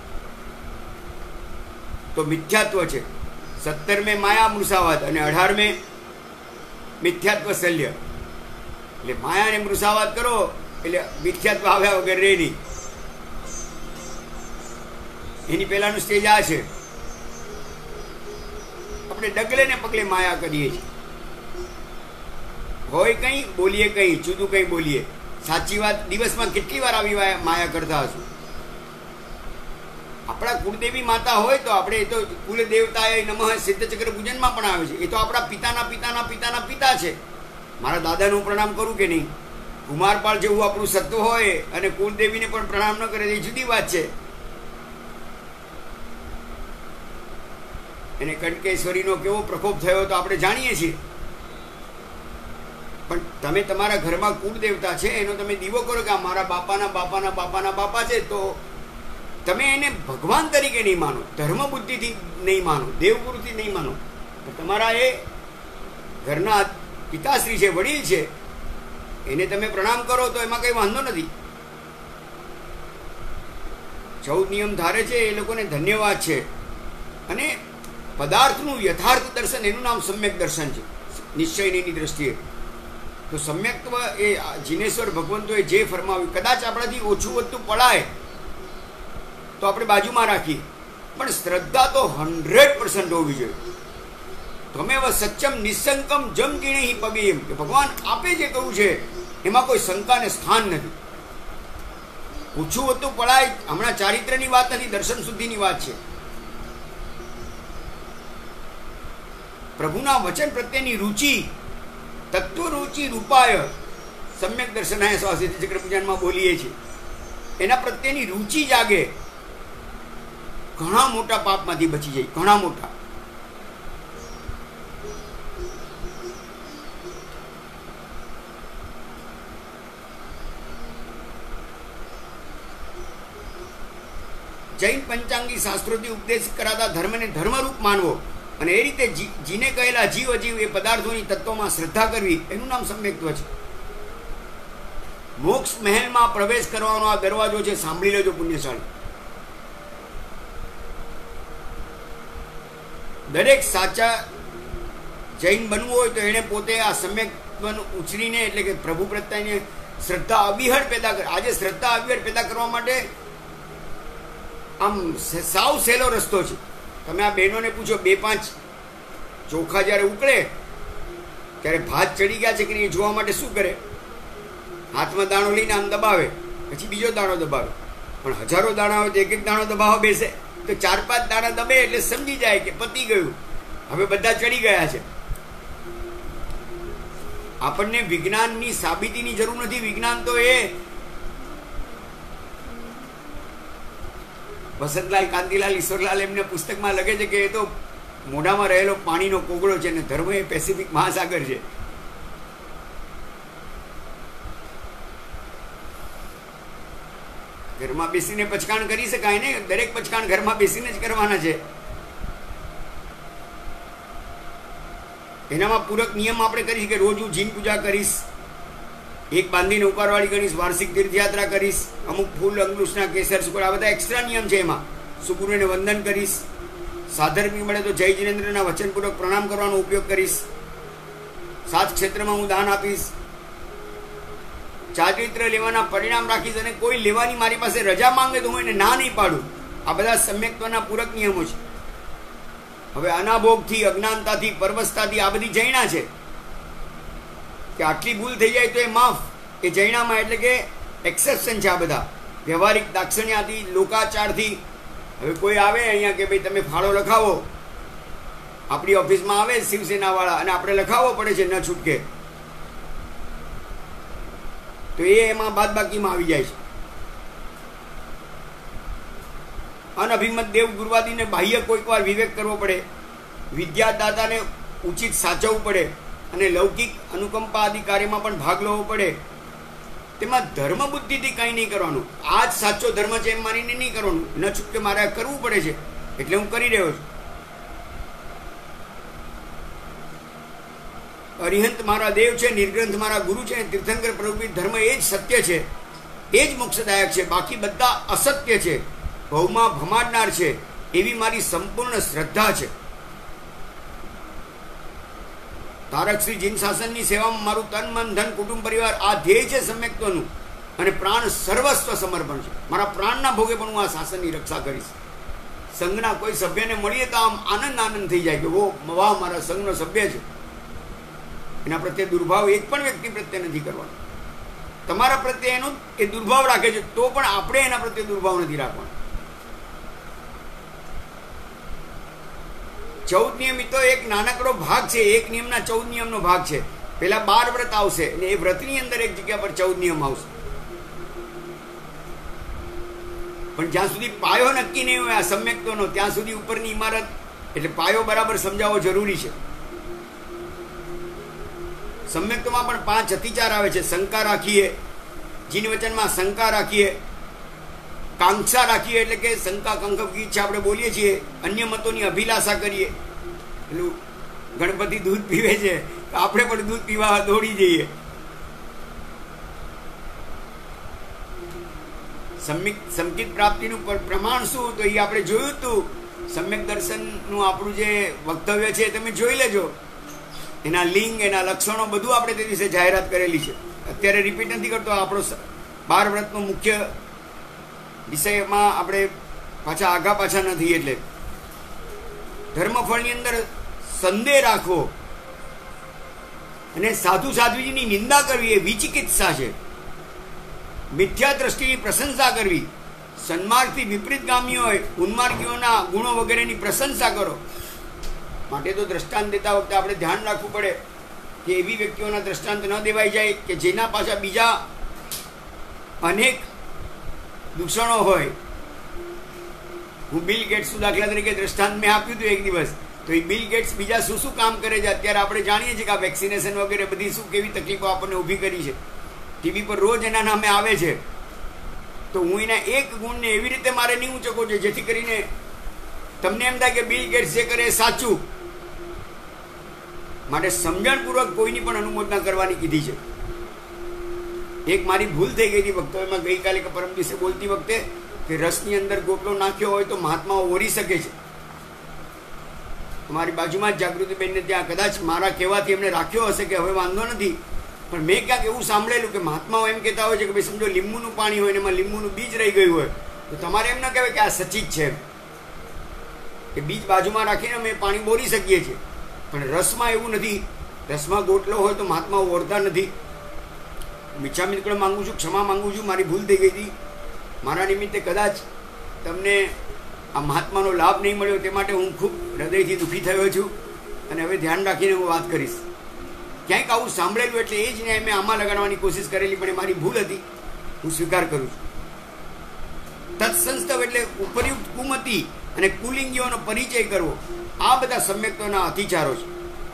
તો મિથ્યાત્વ છે. 17 માયા મૃષાવાદ અને 18 મિથ્યાત્વ શલ્ય. એટલે માયા અને મૃષાવાદ કરો એટલે મિથ્યાત્વ આવ્યા વગર રહે નહીં. એની પહેલાનું સ્ટેજ આ છે. આપણે ડગલે ને પગલે માયા કરીએ છીએ. હોય કંઈ બોલીએ કંઈ, જુદું કંઈ બોલીએ. સાચી વાત દિવસમાં કેટલી વાર આવી માયા કરતા હશું. આપણા કુળદેવી માતા હોય તો આપણે એ તો કુલ દેવતાએ નમઃ સિદ્ધચક્ર પૂજનમાં પણ આવે છે. એ તો આપણા પિતાના પિતાના પિતાના પિતા છે. મારા દાદાનું પ્રણામ કરું કે નહીં? કુમારપાળ જેવું આપણું સત્વ હોય અને કુળદેવીને પણ પ્રણામ ન કરે એ જુદી વાત છે. એને કંટકેશ્વરીનો કેવો પ્રકોપ થયો તો આપણે જાણીએ છીએ. પણ તમે તમારા ઘરમાં કુળ દેવતા છે એનો તમે દીવો કરો કે આ મારા બાપાના બાપાના બાપાના બાપા છે, તો તમે એને ભગવાન તરીકે નહીં માનો, ધર્મ બુદ્ધિથી નહીં માનો, દેવગુરુથી નહીં માનો. તમારા એ ઘરના પિતાશ્રી છે, વડીલ છે, એને તમે પ્રણામ કરો તો એમાં કંઈ વાંધો નથી. 14 નિયમ ધારે છે એ લોકોને ધન્યવાદ છે. અને પદાર્થનું યથાર્થ દર્શન એનું નામ સમ્યક દર્શન છે નિશ્ચયની દ્રષ્ટિએ. તો સમ્યક્ત્વ એ જીનેશ્વર ભગવંતોએ જે ફરમાવ્યું, કદાચ આપણાથી ઓછું વધતું પડાય તો આપણે બાજુમાં રાખીએ, પણ શ્રદ્ધા તો 100% હોવી જોઈએ. તમે સચ્ચમ નિસંકમ જમ ગીણે પગે, એમ કે ભગવાન આપે જે કહ્યું છે એમાં કોઈ શંકાને સ્થાન નથી. ઓછું વધતું પડાય હમણાં ચારિત્ર્યની વાત નથી, દર્શન શુદ્ધિની વાત છે. પ્રભુના વચન પ્રત્યેની રુચિ, તત્વ રુચિ રૂપાય સમ્યક દર્શનાય સિદ્ધચક્ર પૂજનમાં બોલીએ છીએ. એના પ્રત્યેની રુચિ જાગે, ઘણા મોટા પાપમાંથી બચી જાય, ઘણા મોટા. જૈન પંચાંગી શાસ્ત્રોથી ઉપદેશ કરાતા ધર્મને ધર્મરૂપ માનવો અને એ રીતે જીને કહેલા જીવ અજીવ એ પદાર્થોની તત્વોમાં શ્રદ્ધા કરવી, એનું નામ સમ્યક્ત્વ છે. મોક્ષ મહેલમાં પ્રવેશ કરવાનો આ દરવાજો છે, સાંભળી લેજો પુણ્યશાળી. દરેક સાચા જૈન બનવું હોય તો એણે પોતે આ સમ્યક્ત્વને ઉછરીને, એટલે કે પ્રભુ પ્રત્યેની શ્રદ્ધા અવિહળ પેદા કરે. આજે શ્રદ્ધા અવિહળ પેદા કરવા માટે આમ સાવ સહેલો રસ્તો છે. તમે આ બહેનોને પૂછો, 2-5 ચોખા જ્યારે ઉકળે ત્યારે ભાત ચડી ગયા છે કે નહીં જોવા માટે શું કરે? હાથમાં દાણો લઈને આમ દબાવે, પછી બીજો દાણો દબાવે. પણ હજારો દાણા હોય તો એક દાણો દબાવવા બેસે તો 4-5 દાણા દબે એટલે સમજી જાય કે પતી ગયું, હવે બધા ચડી ગયા છે. આપણને વિજ્ઞાનની સાબિતીની જરૂર નથી. વિજ્ઞાન તો એ વસંતલાલ કાંતિલાલ ઈશ્વરલાલ એમને પુસ્તકમાં લખે છે કે એ તો મોઢામાં રહેલો પાણીનો કોગળો છે અને ધર્મ એ પેસિફિક મહાસાગર છે. ઘરમાં બેસીને પચકાણ કરી શકાય ને? દરેક પચકાણ ઘરમાં બેસીને જ કરવાના છે. એનામાં પૂરક નિયમ આપણે કરીશ કે રોજ હું જીન પૂજા કરીશ, એક બાંધીને ઉકાળવાળી ગણીશ, વાર્ષિક તીર્થયાત્રા કરીશ, અમુક ફૂલ અંગુષ્ના કેસર સુકર, આ બધા એક્સ્ટ્રા નિયમ છે. એમાં સુગુરુને વંદન કરીશ, સાધર્મિક મળે તો જય જીનેન્દ્રના વચનપૂર્વક પ્રણામ કરવાનો ઉપયોગ કરીશ, 7 ક્ષેત્રમાં હું દાન આપીશ, ચારિત્ર લેવાના પરિણામ રાખીશ, અને કોઈ લેવાની મારી પાસે રજા માંગે તો હું એને ના નહીં પાડું. આ બધા સમ્યક્ત્વના પૂરક નિયમો છે. હવે અનાભોગથી, અજ્ઞાનતાથી, પરવશતાથી આ બધી જૈણા છે કે આટલી ભૂલ થઈ જાય તો એ માફ. એ જૈનામાં એટલે કે એક્સેપ્શન છે. આ બધા વ્યવહારિક દાક્ષણ્યાથી, લોકાચારથી. હવે કોઈ આવે અહીંયા કે ભાઈ તમે ફાળો લખાવો, આપણી ઓફિસમાં આવે શિવસેનાવાળા અને આપણે લખાવવો પડે છે, ન છૂટકે, તો એ એમાં બાદબાકીમાં આવી જાય છે. અનઅભિમત દેવ ગુરુવાદીને બાહ્ય કોઈક વાર વિવેક કરવો પડે, વિદ્યાદાતાને ઉચિત સાચવવું પડે અને લૌકિક અનુકંપા આદિ કાર્યમાં પણ ભાગ લેવો પડે. તેમાં ધર્મ બુદ્ધિથી કંઈ નહીં કરવાનું. આ જ સાચો ધર્મ છે એમ માનીને નહીં કરવાનું. ન છૂટકે મારે આ કરવું પડે છે એટલે હું કરી રહ્યો છું. અરિહંત મારા દેવ છે, નિર્ગ્રંથ મારા ગુરુ છે, તીર્થંકર પ્રભુ ધર્મ એ જ સત્ય છે, એ જ મોક્ષદાયક છે, બાકી બધા અસત્ય છે, ભવમાં ભમાડનાર છે, એવી મારી સંપૂર્ણ શ્રદ્ધા છે. તારક શ્રી જીન શાસનની સેવામાં મારું તન મન ધન કુટુંબ પરિવાર આ ધ્યેય છે સમ્યક્ત્વનું, અને પ્રાણ સર્વસ્વ સમર્પણ છે. મારા પ્રાણના ભોગે પણ હું આ શાસનની રક્ષા કરીશ. સંઘના કોઈ સભ્યને મળીએ તો આમ આનંદ થઈ જાય કે વાહ મારા સંઘનો સભ્ય છે. એના પ્રત્યે દુર્ભાવ એક પણ વ્યક્તિ પ્રત્યે નથી કરવાનો. તમારા પ્રત્યે એનો એ દુર્ભાવ રાખે છે તો પણ આપણે એના પ્રત્યે દુર્ભાવ નથી રાખવાનો. 14 નિયમ તો એક નાનકડો ભાગ છે, એક નિયમના 14 નિયમનો ભાગ છે. પેલા 12 વ્રત આવશે અને એ વ્રતની અંદર એક જગ્યા પર 14 નિયમ આવશે. પણ જ્યાં સુધી પાયો નક્કી નહીં હોય આ સમ્યક્ત્વનો, ત્યાં સુધી ઉપરની ઇમારત એટલે પાયો બરાબર સમજાવવો જરૂરી છે. સમ્યક્ત્વમાં પણ 5 અતિચાર આવે છે. શંકા રાખીએ, જીન વચનમાં શંકા રાખીએ, કાંક્ષા રાખીએ એટલે કે શંકા કંકપ કી ઈચ્છા આપણે બોલીએ છીએ, અન્ય મતોની અભિલાષા કરીએ. પેલું ગણપતિ દૂધ પીવે છે તો આપણે પણ દૂધ પીવા દોડી જઈએ. સંકિત પ્રાપ્તિનું પ્રમાણ શું તો એ આપણે જોયું હતું. સમ્યક દર્શનનું આપણું જે વક્તવ્ય છે તમે જોઈ લેજો. એના લિંગ, એના લક્ષણો બધું આપણે તે વિશે જાહેરાત કરેલી છે. અત્યારે રિપીટ નથી કરતો. આપણો 12 વ્રતનો મુખ્ય વિષયમાં આપણે પાછા આગા પાછા નથી. એટલે ધર્મફળની અંદર સંદેહ રાખવો અને સાધુ સાધ્વીજીની નિંદા કરવી એ વિચિકિત્સા છે. મિથ્યા દ્રષ્ટિની પ્રશંસા કરવી, સન્માર્ગથી વિપરીત ગામી હોય ઉન્માર્ગીઓના ગુણો વગેરેની પ્રશંસા કરો. માટે તો દ્રષ્ટાંત દેતા વખતે આપણે ધ્યાન રાખવું પડે કે એવી વ્યક્તિઓના દ્રષ્ટાંત ન દેવાઈ જાય કે જેના પાછા બીજા અનેક દૂષણો હોય. હું બિલ ગેટ્સનું દાખલા તરીકે દ્રષ્ટાંત મેં આપ્યું હતું એક દિવસ. તો એ બિલ ગેટ્સ બીજા શું કામ કરે છે અત્યારે આપણે જાણીએ છીએ કે આ વેક્સિનેશન વગેરે બધી શું કેવી તકલીફો આપણને ઊભી કરી છે. ટીવી પર રોજ એના નામે આવે છે. તો હું એના એક ગુણને એવી રીતે મારે નહીં ઊંચકો છે જેથી કરીને તમને એમ થાય કે બિલ ગેટ્સ જે કરે એ સાચું. માટે સમજણપૂર્વક કોઈની પણ અનુમોદના કરવાની કીધી છે. એક મારી ભૂલ થઈ ગઈ હતી વક્તવ્યમાં ગઈકાલે કે પરમ દિવસે બોલતી વખતે કે રસની અંદર ગોટલો નાખ્યો હોય તો મહાત્માઓ ઓરી શકે છે. અમારી બાજુમાં જ જાગૃતિબેનને ત્યાં કદાચ મારા કહેવાથી એમને રાખ્યો હશે કે હવે વાંધો નથી, પણ મેં ક્યાંક એવું સાંભળેલું કે મહાત્માઓ એમ કહેતા હોય છે કે ભાઈ સમજો લીંબુનું પાણી હોય ને એમાં લીંબુનું બીજ રહી ગયું હોય તો તમારે એમ ન કહેવાય કે આ સચિત છે, કે બીજ બાજુમાં રાખીને અમે પાણી બોરી શકીએ છીએ. પણ રસમાં એવું નથી. રસમાં ગોટલો હોય તો મહાત્માઓ ઓરતા નથી. મિચ્છામી દુક્કડમ માંગુ છું, ક્ષમા માંગુ છું, મારી ભૂલ થઈ ગઈ હતી. મારા નિમિત્તે કદાચ તમને આ મહાત્માનો લાભ નહીં મળ્યો તે માટે હું ખૂબ હૃદયથી દુઃખી થયો છું અને હવે ધ્યાન રાખીને હું વાત કરીશ. ક્યાંક આવું સાંભળેલું એટલે એ જ ન્યાય મેં આમાં લગાડવાની કોશિશ કરેલી, પણ એ મારી ભૂલ હતી, હું સ્વીકાર કરું છું. તત્સંસ્તવ એટલે ઉપરયુક્ત કુમતિ અને કુલિંગીઓનો પરિચય કરવો, આ બધા સમ્યક્તોના અતિચારો છે.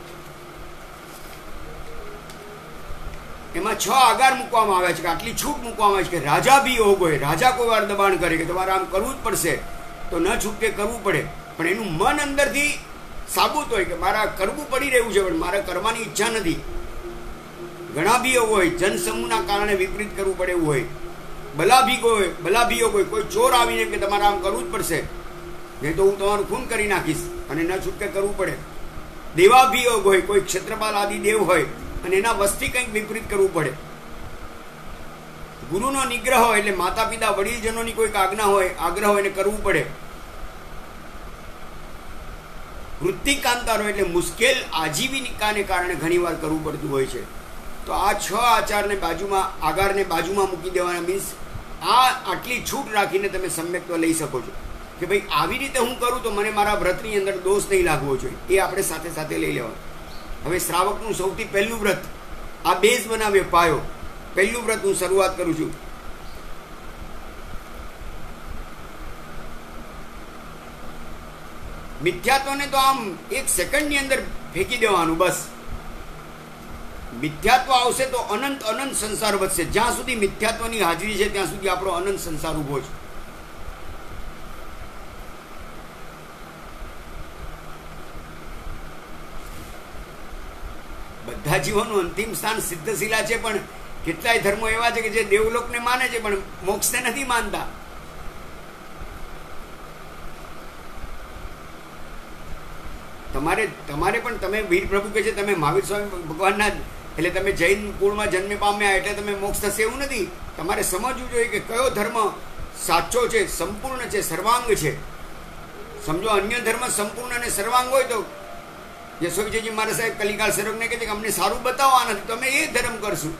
એમાં 6 આગાર મૂકવામાં આવ્યા છે કે આટલી છૂટ મૂકવામાં આવે છે કે રાજા બી યોગ હોય. રાજા કોઈ વાર દબાણ કરે કે તમારે આમ કરવું જ પડશે તો ન છૂટકે કરવું પડે, પણ એનું મન અંદરથી સાબુત હોય કે મારા કરવું પડી રહ્યું છે પણ મારે કરવાની ઈચ્છા નથી. ઘણા ભીયોગ હોય, જનસમૂહના કારણે વિપરીત કરવું પડે એવું હોય. બલાભિયોગ હોય, કોઈ ચોર આવીને કે તમારે આમ કરવું જ પડશે નહીં તો હું તમારું ખૂન કરી નાખીશ અને ન છૂટકે કરવું પડે. દેવાભિયોગ હોય, કોઈ ક્ષેત્રપાલ આદિ દેવ હોય અને એના વસ્તી કંઈક વિપરીત કરવું પડે. ગુરુનો નિગ્રહ હોય એટલે માતા પિતા વડીલજનોની કોઈક આજ્ઞા હોય, આગ્રહ હોય એને કરવું પડે. વૃત્તિકાંતાર હોય એટલે મુશ્કેલ આજીવિકાને કારણે ઘણીવાર કરવું પડતું હોય છે. તો આ 6 આચારને બાજુમાં, આગારને બાજુમાં મૂકી દેવાના, મીન્સ આ આટલી છૂટ રાખીને તમે સમ્યક્ત્વ લઈ શકો છો કે ભાઈ આવી રીતે હું કરું તો મને મારા વ્રતની અંદર દોષ નહીં લાગવો જોઈએ. એ આપણે સાથે સાથે લઈ લેવાનું. હવે શ્રાવકનું સૌથી પહેલું વ્રત, આ બેઝ બનાવ્યો પાયો. પહેલું વ્રત હું શરૂઆત કરું છું. મિથ્યાત્વને તો આમ એક સેકન્ડની અંદર ફેંકી દેવાનું બસ. મિથ્યાત્વ આવશે તો અનંત અનંત સંસાર વધશે. જ્યાં સુધી મિથ્યાત્વની હાજરી છે ત્યાં સુધી આપણો અનંત સંસાર ઊભો છે. બધા જીવોનું અંતિમ સ્થાન સિદ્ધશિલા છે, પણ કેટલાય ધર્મો એવા છે કે જે દેવલોકને માને છે પણ મોક્ષને નથી માનતા. તમારે પણ તમે વીર પ્રભુ કે છે તમે મહાવીર સ્વામી ભગવાનના એટલે તમે જૈન કુળમાં જન્મે પામ્યા એટલે તમે મોક્ષ થશે એવું નથી. તમારે સમજવું જોઈએ કે કયો ધર્મ સાચો છે, સંપૂર્ણ છે, સર્વાંગ છે. સમજો અન્ય ધર્મ સંપૂર્ણ અને સર્વાંગ હોય તો યશોવિજયજી મારા સાહેબ કલિકાળ સર્વજ્ઞને કહે છે કે અમને સારું બતાવવા નથી, તમે એ ધર્મ કરશું.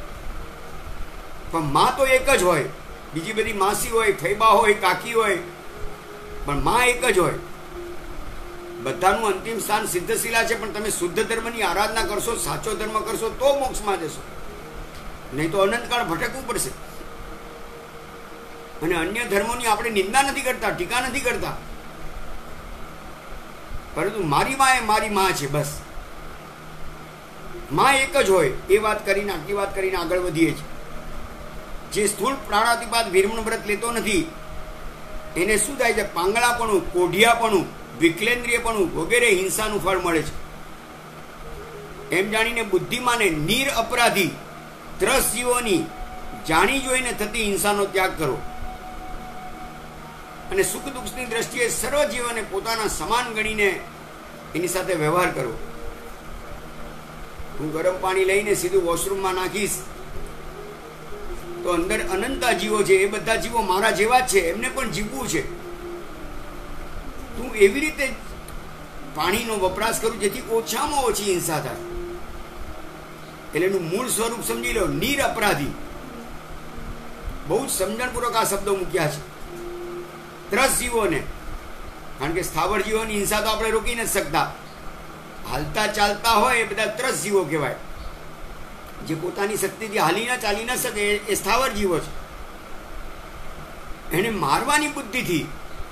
પણ માં તો એક જ હોય. બીજી બધી માસી હોય, ફૈબા હોય, કાકી હોય, પણ માં એક જ હોય. બધાનું અંતિમ સ્થાન સિદ્ધશિલા છે, પણ તમે શુદ્ધ ધર્મની આરાધના કરશો, સાચો ધર્મ કરશો તો મોક્ષમાં જશો, નહીં તો અનંતકાળ ભટકવું પડશે. અને અન્ય ધર્મોની આપણે નિંદા નથી કરતા, ટીકા નથી કરતા, પરંતુ મારી માં એ મારી માં છે બસ. માં એક જ હોય એ વાત કરીને આટલી વાત કરીને આગળ વધીએ છીએ. જે સ્થૂળ પ્રાણાતિપાત વિરમણ વ્રત લેતો નથી એને શું થાય છે? પાંગળાપણું, કોઢિયાપણું, વિકલેન્દ્રિયપણું વગેરે હિંસાનું ફળ મળે છે. એમ જાણીને બુદ્ધિમાને નીર અપરાધી ત્રસ જીવોની જાણી જોઈને થતી હિંસાનો ત્યાગ કરો અને સુખ દુઃખની દ્રષ્ટિએ સર્વ જીવોને પોતાના સમાન ગણીને એની સાથે વ્યવહાર કરો. હું ગરમ પાણી લઈને સીધું વોશરૂમમાં નાખીશ તો અંદર અનંતા જીવો છે, એ બધા જીવો મારા જેવા જ છે, એમને પણ જીવવું છે. તું એવી રીતે પાણીનો વપરાશ કરું જેથી ઓછામાં ઓછી હિંસા થાય. એટલે એનું મૂળ સ્વરૂપ સમજી લો, નીર અપરાધી. બહુ જ સમજણપૂર્વક આ શબ્દો મૂક્યા છે. ત્રસ જીવોને, કારણ કે સ્થાવર જીવોની હિંસા તો આપણે રોકી નથી શકતા. હાલતા ચાલતા હોય એ બધા ત્રસ જીવો કહેવાય. જે પોતાની શક્તિથી હાલી ના ચાલી ના શકે એ સ્થાવર જીવો છે. એને મારવાની બુદ્ધિથી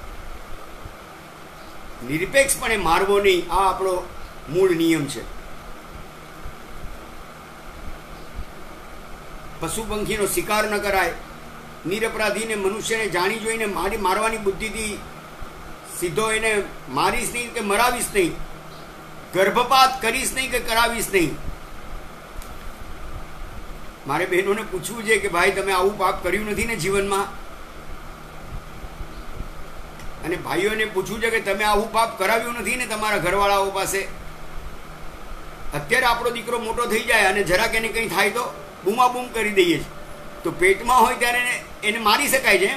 નિરપેક્ષપણે મારવો નહીં, આ આપણો મૂળ નિયમ છે. પશુ પંખીનો શિકાર ન કરાય. નિરપરાધીને મનુષ્યને જાણી જોઈને મારવાની બુદ્ધિથી સીધો એને મારીશ નહીં કે મરાવીશ નહીં, ગર્ભપાત કરીશ નહીં કે કરાવીશ નહીં. મારે બહેનોને પૂછવું છે કે ભાઈ તમે આવું પાપ કર્યું નથી ને જીવનમાં? અને ભાઈઓને પૂછવું છે કે તમે આવું પાપ કરાવ્યું નથી ને તમારા ઘરવાળાઓ પાસે? અત્યારે આપણો દીકરો મોટો થઈ જાય અને જરાક એને કંઈ થાય તો બૂમાબૂમ કરી દઈએ છીએ. તો પેટમાં હોય ત્યારે એને મારી શકાય છે.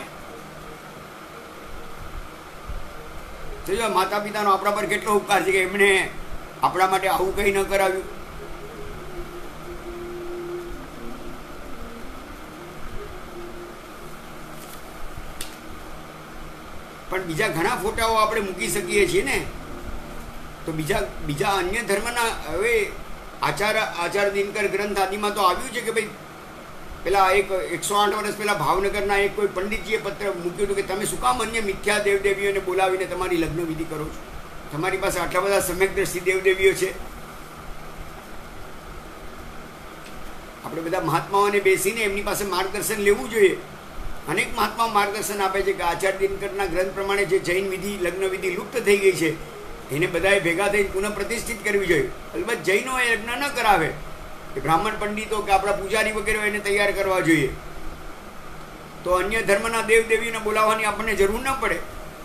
જો માતા પિતાનો આપણા પર કેટલો ઉપકાર છે કે એમણે આપણા માટે આવું કંઈ ન કરાવ્યું. પણ બીજા ઘણા ફોટાઓ આપણે મૂકી શકીએ છીએ ને. તો બીજા અન્ય ધર્મના હવે આચાર દિનકર ગ્રંથ આદિમાં તો આવ્યું છે કે ભાઈ પેલા 108 વર્ષ પહેલા ભાવનગરના એક કોઈ પંડિતજીએ પત્ર મૂક્યું હતું કે તમે શું કામ અન્ય મિથ્યા દેવદેવીઓને બોલાવીને તમારી લગ્ન વિધિ કરો છો? તમારી પાસે આટલા બધા સમ્યકદર્શી દેવદેવીઓ છે. આપણે બધા મહાત્માઓને બેસીને એમની પાસે માર્ગદર્શન લેવું જોઈએ. અનેક મહાત્મા માર્ગદર્શન આપે છે કે આચાર દિનકરના ગ્રંથ પ્રમાણે જે જૈન વિધિ, લગ્ન વિધિ લુપ્ત થઈ ગઈ છે એને બધાએ ભેગા થઈને પુનઃ પ્રતિષ્ઠિત કરવી જોઈએ. અલબત્ત જૈનો એ યજ્ઞ ન કરાવે, કે બ્રાહ્મણ પંડિતો કે આપણા પૂજારી વગેરે એને તૈયાર કરવા જોઈએ. તો અન્ય ધર્મના દેવદેવીને બોલાવવાની આપણને જરૂર ન પડે.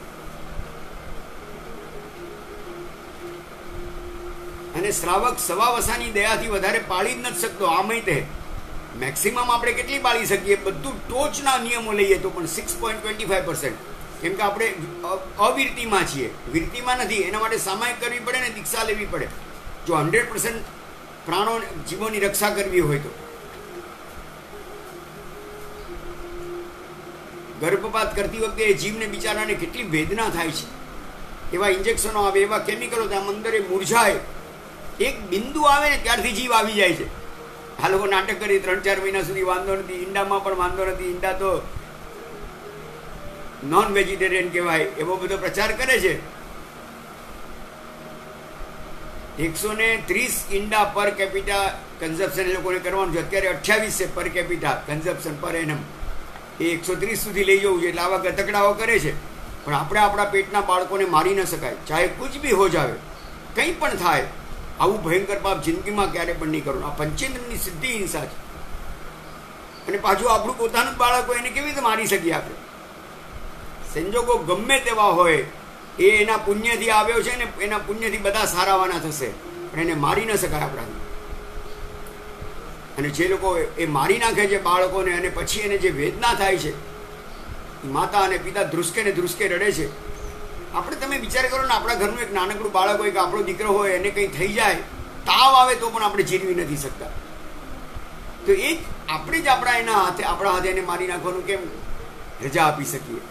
અને શ્રાવક સવા વસાની દયાથી વધારે પાળી જ નથી શકતો. આમય તે મેક્સિમમ આપણે કેટલી પાળી શકીએ? બધું ટોચના નિયમો લઈએ તો પણ 6.25%. કેમ કે આપણે અવિરતિમાં છીએ, વિરતિમાં નથી. એના માટે સામાયિક કરવી પડે ને દીક્ષા લેવી પડે. જો 100% પ્રાણો જીવોની રક્ષા કરવી હોય તો. ગર્ભપાત કરતી વખતે એ જીવને બિચારાને કેટલી વેદના થાય છે. એવા ઇન્જેક્શનો આવે, એવા કેમિકલો આમ અંદરે મૂર્છાય. એક બિંદુ આવે ને ત્યારથી જીવ આવી જાય છે. આ લોકો નાટક કરી 3-4 મહિના સુધી વાંધો નથી, ઈંડામાં પણ વાંધો નથી, ઈંડા તો નોન વેજીટેરિયન કહેવાય, એવો બધો પ્રચાર કરે છે. 130 ઈંડા પર કેપિટા કન્ઝપ્શન એ લોકોને કરવાનું છે. અત્યારે 28 છે per capita consumption per annum. એ 130 સુધી લઈ જવું છે. એટલે આવા ગતકડાઓ કરે છે. પણ આપણે આપણા પેટના બાળકોને મારી ન શકાય. ચાહે કુછ બી હો જાવે, કંઈ પણ થાય, આવું ભયંકર પાપ જિંદગીમાં ક્યારે પણ નહીં કરવું. આ પંચેન્દ્રની સિદ્ધિ હિંસા છે. અને પાછું આપણું પોતાનું જ બાળક હોય એને કેવી રીતે મારી શકીએ આપણે? સંજોગો ગમે તેવા હોય, એ એના પુણ્યથી આવ્યો છે ને, એના પુણ્યથી બધા સારાવાના થશે, પણ એને મારી ન શકાય આપણાથી. અને જે લોકો એ મારી નાખે છે બાળકોને, અને પછી એને જે વેદના થાય છે, માતા અને પિતા ધ્રુસકે ને ધ્રુસકે રડે છે. આપણે તમે વિચાર કરો ને, આપણા ઘરનું એક નાનકડું બાળક હોય કે આપણો દીકરો હોય, એને કંઈ થઈ જાય, તાવ આવે તો પણ આપણે જીરવી નથી શકતા. તો એ જ આપણે જ આપણા હાથે એને મારી નાખવાનું કેમ રજા આપી શકીએ?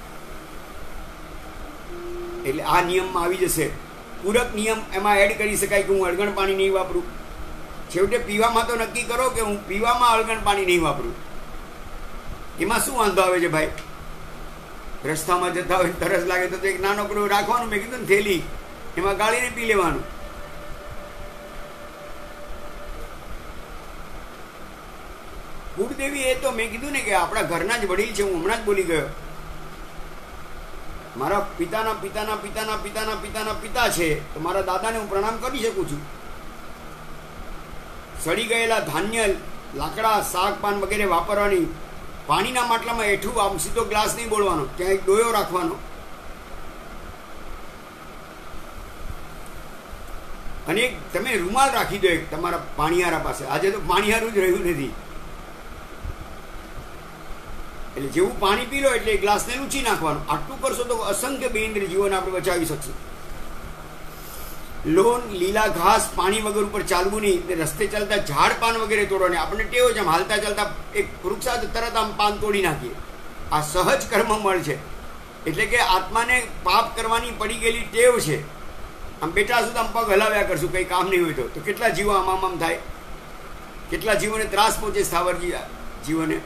એટલે આ નિયમમાં આવી જશે. પૂરક નિયમ એમાં એડ કરી શકાય કે હું અળગણ પાણી નહીં વાપરું. છેવટે પીવામાં તો નક્કી કરો કે હું પીવામાં અળગણ પાણી નહીં વાપરું. એમાં શું વાંધો આવે છે ભાઈ? રસ્તામાં જતા હોય તરસ લાગે તો એક નાનકડું રાખવાનું, મેં કીધું ને થેલી, એમાં ગાળીને પી લેવાનું. કુળદેવી એ તો મેં કીધું ને કે આપણા ઘરના જ વડીલ છે. હું હમણાં જ બોલી ગયો. મારા પિતાના પિતાના પિતાના પિતાના પિતાના પિતા છે, તો મારા દાદાને હું પ્રણામ કરી શકું છું. સડી ગયેલા ધાન્ય, લાકડા, શાક પાન વગેરે વાપરવાની. પાણીના માટલામાં હેઠું આમ સીધો ગ્લાસ નહીં બોલવાનો, ત્યાં એક ડોયો રાખવાનો. અને એક તમે રૂમાલ રાખી દો એક તમારા પાણીયારા પાસે. આજે તો પાણીયારું જ રહ્યું નથી. એટલે જેવું પાણી પી લો એટલે ગ્લાસને લૂછી નાખવાનું. આટલું કરશો તો અસંખ્ય બેઇન્દ્રિય જીવન આપણે બચાવી શકશું. લોન, લીલા ઘાસ, પાણી વગર ઉપર ચાલવું નહીં. રસ્તે ચાલતા ઝાડ પાન વગેરે તોડવાની. આપણને ટેવ છે આમ હાલતા ચાલતા એક વૃક્ષ તરત આમ પાન તોડી નાખીએ. આ સહજ કર્મ મળ છે. એટલે કે આત્માને પાપ કરવાની પડી ગયેલી ટેવ છે. આમ બેઠા સુધી આમ પગ હલાવ્યા કરશું, કંઈ કામ નહીં હોય તો કેટલા જીવો આમ થાય, કેટલા જીવોને ત્રાસ પહોંચે, સ્થાવર જીવોને.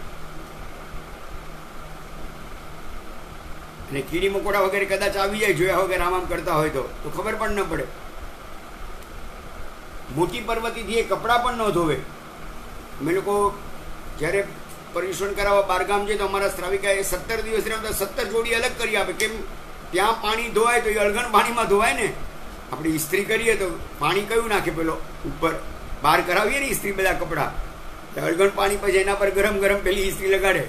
અને કીડી મકોડા વગેરે કદાચ આવી જાય જોયા વગર આમ કરતા હોય તો ખબર પણ ન પડે. મોટી પર્વતીથી એ કપડાં પણ ન ધોવે. અમે લોકો જ્યારે પર્યુષણ કરાવવા બહારગામ જઈએ તો અમારા શ્રાવિકાએ 17 દિવસ રહ્યા તો 17 જોડી અલગ કરી આપે. કેમ? ત્યાં પાણી ધોવાય તો એ અળગણ પાણીમાં ધોવાય ને. આપણે ઇસ્ત્રી કરીએ તો પાણી કયું નાખે? પેલો ઉપર બહાર કરાવીએ ને ઇસ્ત્રી બધા કપડાં, અળગણ પાણી પછી એના પર ગરમ ગરમ પેલી ઇસ્ત્રી લગાડે.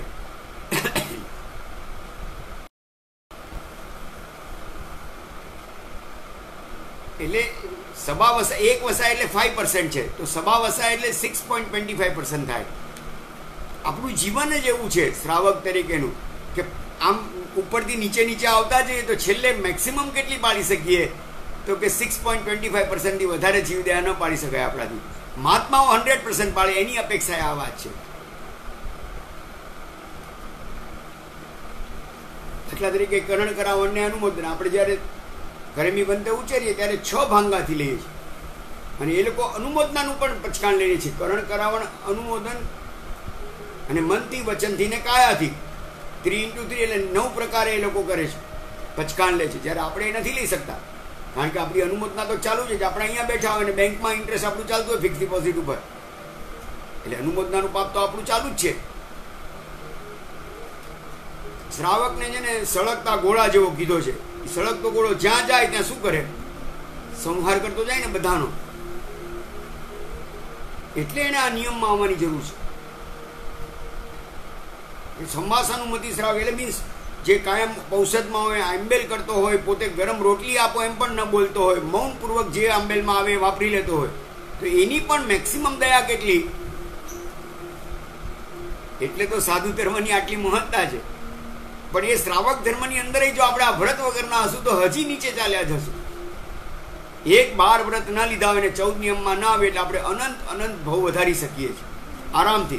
એટલે સબા વસા, એક વસા એટલે 5% છે, તો સબા વસા એટલે 6.25% થાય. આપણું જીવન જ એવું છે શ્રાવક તરીકેનું કે આમ ઉપરથી નીચે નીચે આવતા જઈએ તો છેલ્લે મેક્સિમમ કેટલી પાડી શકીએ? તો કે 6.25%થી વધારે જીવદયા ન પાડી શકાય આપણાથી. મહાત્માઓ 100% પાડે, એની અપેક્ષાએ આ વાત છે. દાખલા તરીકે કરણ કરાવણને અનુમોદન આપણે જ્યારે ગરમી બંધ ઉચ્ચારીએ ત્યારે 6 ભાંગાથી લઈએ છીએ, અને એ લોકો અનુમોદનાનું પણ પચકાણ લઈએ છે. કરણ કરાવણ, અનુમોદન અને મનથી, વચનથી ને કાયાથી 3x3 એટલે 9 પ્રકારે એ લોકો કરે છે, પચકાણ લે છે. જ્યારે આપણે એ નથી લઈ શકતા, કારણ કે આપણી અનુમોદના તો ચાલુ છે. આપણે અહીંયા બેઠા હોય અને બેંકમાં ઇન્ટરેસ્ટ આપણું ચાલતું હોય ફિક્સ ડિપોઝિટ ઉપર, એટલે અનુમોદનાનું પાપ તો આપણું ચાલુ જ છે. શ્રાવકને છે ને સળગતા ગોળા જેવો કીધો છે. સળગતો ગોળો જ્યાં જાય ત્યાં શું કરે? સંહાર કરતો જાય ને બધાનો. એટલે એને આ નિયમમાં આવવાની જરૂર છે. સંવાસાનુમતિ શ્રાવક એટલે મીન્સ જે કાયમ ઔષધમાં હોય, આંબેલ કરતો હોય, પોતે ગરમ રોટલી આપો એમ પણ ન બોલતો હોય, મૌનપૂર્વક જે આંબેલમાં આવે વાપરી લેતો હોય, તો એની પણ મેક્સિમમ દયા કેટલી? એટલે તો સાધુ ધર્મની આટલી મહત્તા છે. પણ એ શ્રાવક ધર્મની અંદર જો આપણે આ વ્રત વગરના હશું તો હજી નીચે ચાલ્યા જશું. 12 વ્રત ના લીધા હોય ને 14 નિયમમાં ના આવે એટલે આપણે અનંત અનંત ભાવ વધારી શકીએ છીએ આરામથી.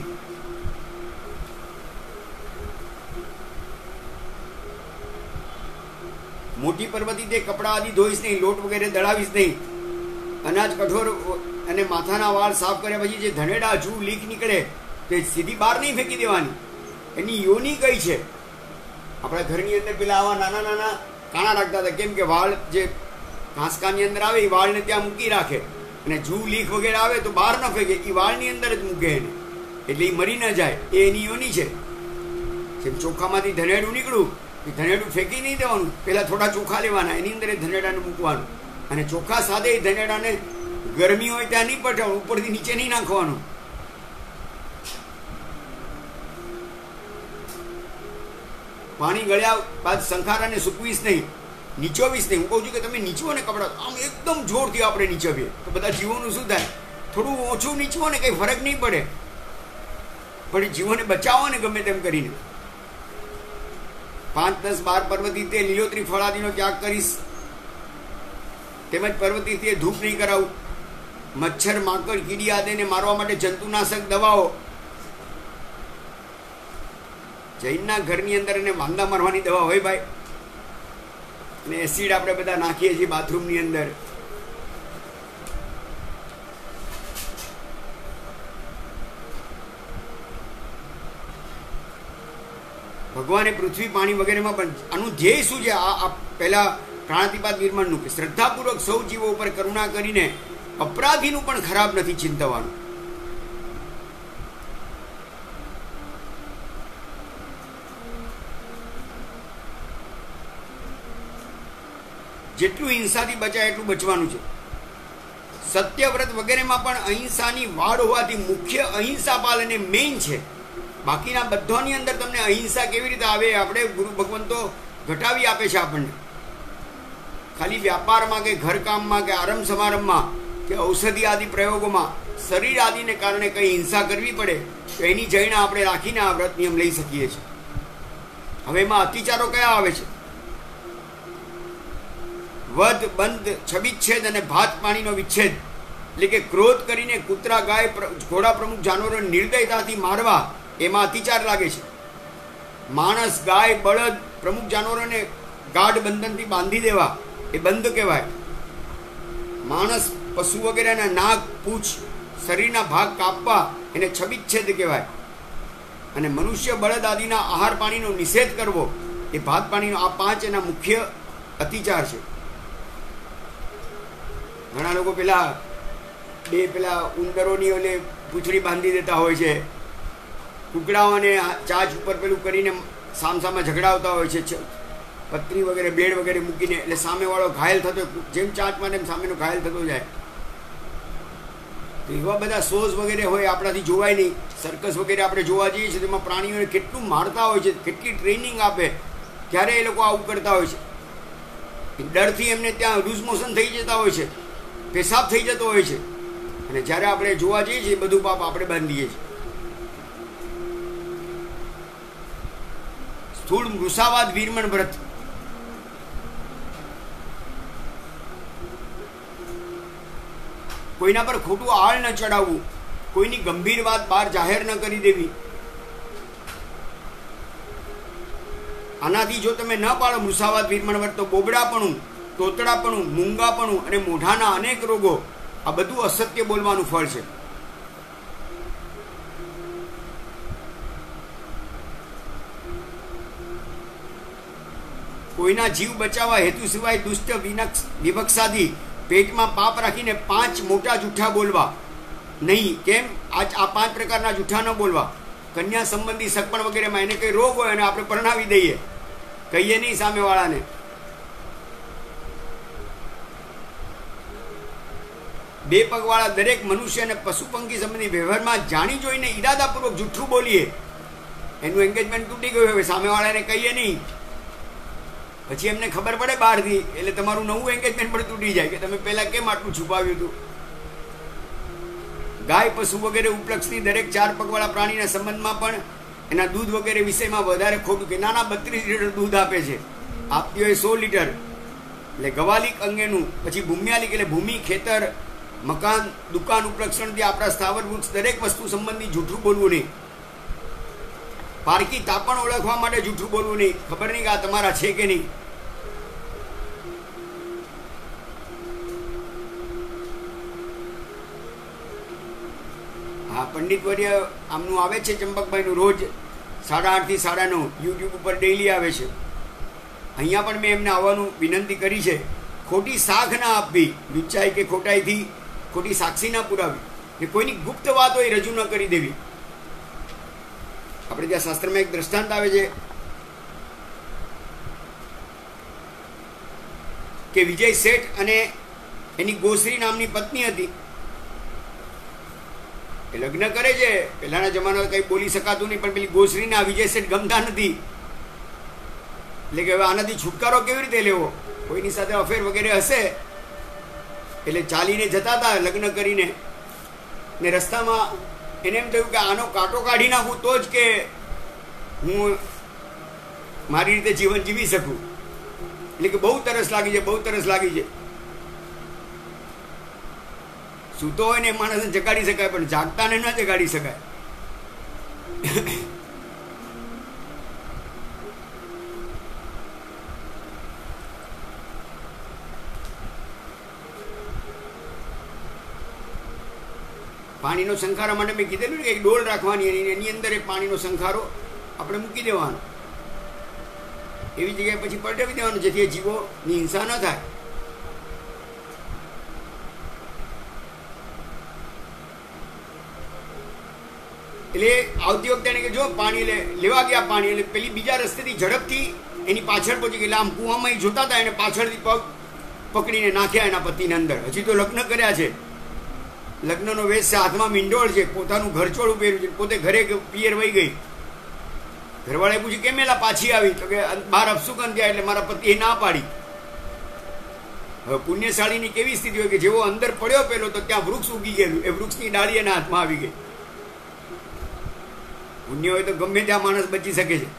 મોટી પર્વતી તે કપડા આદિ ધોઈશ નહીં, લોટ વગેરે દળાવીશ નહીં, અનાજ, કઠોર અને માથાના વાળ સાફ કર્યા પછી જે ધનેડા, જૂ, લીક નીકળે તે સીધી બહાર નહીં ફેંકી દેવાની. એની યોની કઈ છે? આપણા ઘરની અંદર પેલા આવા નાના નાના કાણા રાખતા હતા. કેમ કે વાળ જે ઘાસકાની અંદર આવે એ વાળને ત્યાં મૂકી રાખે, અને જૂ લીખ વગેરે આવે તો બહાર ન ફેંકે, એ વાળની અંદર જ મૂકે એને, એટલે એ મરી ન જાય. એ એની યોની છે. જેમ ચોખામાંથી ધનેડું નીકળ્યું, એ ધનેડું ફેંકી નહીં દેવાનું, પહેલાં થોડા ચોખા લેવાના, એની અંદર એ ધનેડાને મૂકવાનું, અને ચોખા સાથે એ ધનેડાને ગરમી હોય ત્યાં નહીં પટાવવાનું, ઉપરથી નીચે નહીં નાખવાનું. પાણી ગળ્યા બાદ સંખારાને સૂકવીશ નહીં, નીચોવીશ નહીં. હું કહું છું કે તમે નીચવો ને કપડાં, આમ એકદમ જોરથી આપણે નીચવીએ તો બધા જીવોનું શું થાય? થોડું ઓછું નીચવો ને કંઈ ફરક નહીં પડે, પણ જીવોને બચાવો ને ગમે તેમ કરીને. 5, 10, 12 પર્વતી તે લીલોતરી ફળાદીનો ત્યાગ કરીશ, તેમજ પર્વતીથી એ ધૂપ નહીં કરાવું. મચ્છર, માકડ, કીડી આદિને મારવા માટે જંતુનાશક દવાઓ. જૈનના ઘરની અંદર એને વાંદા મારવાની દવા હોય ભાઈ, અને એસિડ આપણે બધા નાખીએ છીએ બાથરૂમની અંદર. ભગવાને પૃથ્વી, પાણી વગેરેમાં પણ આનું ધ્યેય શું છે? આ પહેલા પ્રાણાતિપાત નિર્માણનું કે શ્રદ્ધાપૂર્વક સૌ જીવો ઉપર કરુણા કરીને અપરાધીનું પણ ખરાબ નથી ચિંતવાનું. જેટલું હિંસાથી બચાય એટલું બચવાનું છે. સત્યવ્રત વગેરેમાં પણ અહિંસાની વાડ હોવાથી મુખ્ય અહિંસા પાલન એ મેઇન છે. બાકીના બધાની અંદર તમને અહિંસા કેવી રીતે આવે? આપણે ગુરુ ભગવંતો ઘટાવી આપે છે આપણને. ખાલી વ્યાપારમાં કે ઘરકામમાં કે આરંભ સમારંભમાં કે ઔષધિ આદિ પ્રયોગોમાં શરીર આદિને કારણે કંઈ હિંસા કરવી પડે તો એની જૈણા આપણે રાખીને આ વ્રત નિયમ લઈ શકીએ છીએ. હવે એમાં અતિચારો કયા આવે છે? વધ, બંધ, છબિચ્છેદ અને ભાત પાણીનો વિચ્છેદ, એટલે કે ક્રોધ કરીને કૂતરા, ગાય, ઘોડા પ્રમુખ જાનવરો નિર્દયતાથી મારવા, એમાં અતિચાર લાગે છે. માણસ, ગાય, બળદ પ્રમુખ જાનવરોને ગાઢ બંધનથી બાંધી દેવા એ બંધ કહેવાય. માણસ, પશુ વગેરેના નાક, પૂંછ, શરીરના ભાગ કાપવા એને છબિચ્છેદ કહેવાય. અને મનુષ્ય, બળદ આદિના આહાર પાણીનો નિષેધ કરવો એ ભાત પાણીનો, આ 5 એના મુખ્ય અતિચાર છે. ઘણા લોકો પેલા ઉંદરોની ઓલે પૂંછડી બાંધી દેતા હોય છે, કુકડાઓને ચાચ ઉપર પેલું કરીને સામસામાં ઝઘડાવતા હોય છે, પત્રી વગેરે, બેડ વગેરે મૂકીને, એટલે સામેવાળો ઘાયલ થતો, જેમ ચાચ મારે એમ સામેનો ઘાયલ થતો જાય. તો એવા બધા શોઝ વગેરે હોય, આપણાથી જોવાય નહીં. સર્કસ વગેરે આપણે જોવા જઈએ છીએ, તેમાં પ્રાણીઓને કેટલું મારતા હોય છે, કેટલી ટ્રેનિંગ આપે, ત્યારે એ લોકો આવું કરતા હોય છે. ડરથી એમને ત્યાં લૂઝ મોશન થઈ જતા હોય છે, પેશાબ થઈ જતો હોય છે, અને જ્યારે આપણે જોવા જઈએ છીએ બધું પાપ આપણે બાંધીએ છીએ. સ્થૂળ મૃષાવાદ વીરમણ વ્રત. કોઈના પર ખોટું આળ ન ચડાવવું, કોઈની ગંભીર વાત બહાર જાહેર ન કરી દેવી. આનાથી જો તમે ન પાડો મૃષાવાદ વીરમણ વ્રત તો બોબડાપણું, તોતડાપણું, મૂંગાપણું અને મોઢાના અનેક રોગો, આ બધું અસત્ય બોલવાનું ફળ છે. કોઈના જીવ બચાવવા હેતુ સિવાય દુષ્ટ વિવક્ષાથી પેટમાં પાપ રાખીને 5 મોટા જૂઠા બોલવા નહીં. કેમ? આ 5 પ્રકારના જૂઠા ન બોલવા. કન્યા સંબંધી સગપણ વગેરેમાં એને કંઈ રોગ હોય અને આપણે પરણાવી દઈએ, કહીએ નહીં સામેવાળાને. બે પગવાળા દરેક મનુષ્ય અને પશુ પંખી સંબંધી વ્યવહારમાં જાણી જોઈને ઈરાદાપૂર્વક જૂઠું બોલીએ, એનું એન્ગેજમેન્ટ તૂટી ગયું. હવે સામેવાળાને કહીએ નહીં, પછી એમને ખબર પડે બહારથી, એટલે તમારું નવું એન્ગેજમેન્ટ પણ તૂટી જાય કે તમે પહેલાં કેમ આટલું છુપાવ્યું હતું. ગાય, પશુ વગેરે ઉપલક્ષની દરેક 4 પગવાળા પ્રાણીના સંબંધમાં પણ એના દૂધ વગેરે વિષયમાં વધારે ખોટું કે નાના 32 લીટર દૂધ આપે છે, આપતી હોય 100 લીટર. એટલે ગવાલિક અંગેનું, પછી ભૂમ્યાલિક એટલે ભૂમિ, ખેતર, મકાન, દુકાન ઉપલક્ષણથી આપણા સ્થાવર વૃક્ષ દરેક વસ્તુ સંબંધી જૂઠું બોલવું નહીં. પારકી તાપણ ઓળખવા માટે જૂઠું બોલવું નહીં, ખબર નહીં કે આ તમારા છે કે નહીં. હા, પંડિત વર્ય આમનું આવે છે ચંપકભાઈનું રોજ 8:30 થી 9:30 યુટ્યુબ ઉપર ડેઈલી આવે છે. અહીંયા પણ મેં એમને આવવાનું વિનંતી કરી છે. ખોટી સાખ ના આપવી, લુચ્ચાઈ કે ખોટાઈથી ખોટી સાક્ષી ના પુરાવી, ને કોઈની ગુપ્ત વાત હોય રજૂ ન કરી દેવી. આપણે ત્યાં શાસ્ત્રમાં એક દ્રષ્ટાંત આવે છે કે વિજય શેઠ અને એની ગોશ્રી નામની પત્ની હતી. એ લગ્ન કરે છે, પહેલાના જમાનામાં કંઈ બોલી શકાતું નહીં, પણ પેલી ગોશ્રીને આ વિજય શેઠ ગમતા નથી. એટલે કે હવે આનાથી છુટકારો કેવી રીતે લેવો, કોઈની સાથે અફેર વગેરે હશે. એટલે ચાલીને જતા હતા લગ્ન કરીને, ને રસ્તામાં એને એમ થયું કે આનો કાંટો કાઢી નાખું તો જ કે હું મારી રીતે જીવન જીવી શકું. એટલે કે બહુ તરસ લાગી છે, બહુ તરસ લાગી છે. સૂતો હોય ને એ માણસને જગાડી શકાય, પણ જાગતાને ન જગાડી શકાય. પાણીનો સંખારો માટે મેં કીધેલું ને કે એક ડોલ રાખવાની, એની અંદર એક પાણીનો સંખારો આપણે મૂકી દેવાનો, એવી જગ્યાએ પછી પલટાવી દેવાનું, જેથી જીવોની હિંસા ન થાય. એટલે આવતી વખતે એને કે જો પાણી લેવા ગયા પાણી, એટલે પેલી બીજા રસ્તેથી ઝડપથી એની પાછળ પહોંચી ગઈ. એટલે આમ કૂવામાં જોતા હતા, એને પાછળથી પગ પકડીને નાખ્યા એના પતિને અંદર. હજી તો લગ્ન કર્યા છે, લગ્નનો વેશ છે, હાથમાં મીંડોળ છે, પોતાનું ઘરચોળું પહેર્યું છે, પોતે ઘરે પિયર વહી ગઈ. ઘરવાળાએ પૂછ્યું કેમ એલા પાછી આવી? તો કે બહાર અપશુકન થયા એટલે મારા પતિએ ના પાડી. હવે પુણ્યશાળીની કેવી સ્થિતિ હોય કે જેવો અંદર પડ્યો પેલો તો ત્યાં વૃક્ષ ઉગી ગયેલું, એ વૃક્ષની ડાળી એના હાથમાં આવી ગઈ. પુણ્ય હોય તો ગમે ત્યાં માણસ બચી શકે છે.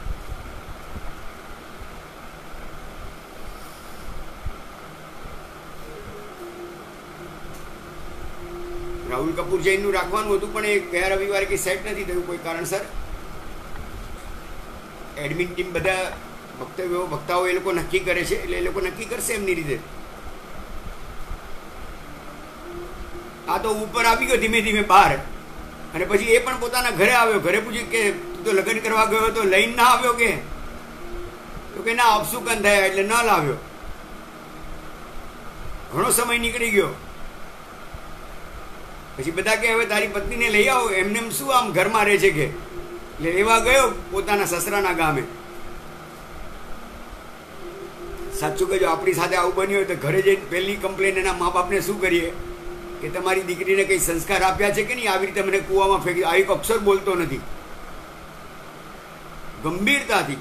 રાહુલ કપૂર જૈનનું રાખવાનું હતું, પણ એ ગયા રવિવારે કંઈ સેટ નથી થયું કોઈ કારણસર. એડમિન ટીમ બધા વક્તાઓ એ લોકો નક્કી કરે છે, એટલે એ લોકો નક્કી કરશે એમની રીતે. આ તો ઉપર આવી ગયો ધીમે ધીમે બહાર, અને પછી એ પણ પોતાના ઘરે આવ્યો. ઘરે પૂછ્યું કે તું તો લગ્ન કરવા ગયો તો લઈને ના આવ્યો કે? તો કે ના, અપશુકન થયા એટલે ન લાવ્યો. ઘણો સમય નીકળી ગયો. પછી બધા કે હવે તારી પત્નીને લઈ આવો, એમને શું આમ ઘરમાં રહે છે કે? એટલે લેવા ગયો પોતાના સસરાના ગામે. સાચું કહેજો, આપણી સાથે આવું બન્યું હોય તો ઘરે જઈને પહેલી કમ્પ્લેન એના મા બાપને શું કરીએ કે તમારી દીકરીને કંઈ સંસ્કાર આપ્યા છે કે નહીં, આવી રીતે મને કૂવામાં ફેંકી. આ એક અક્ષર બોલતો નથી, ગંભીરતાથી.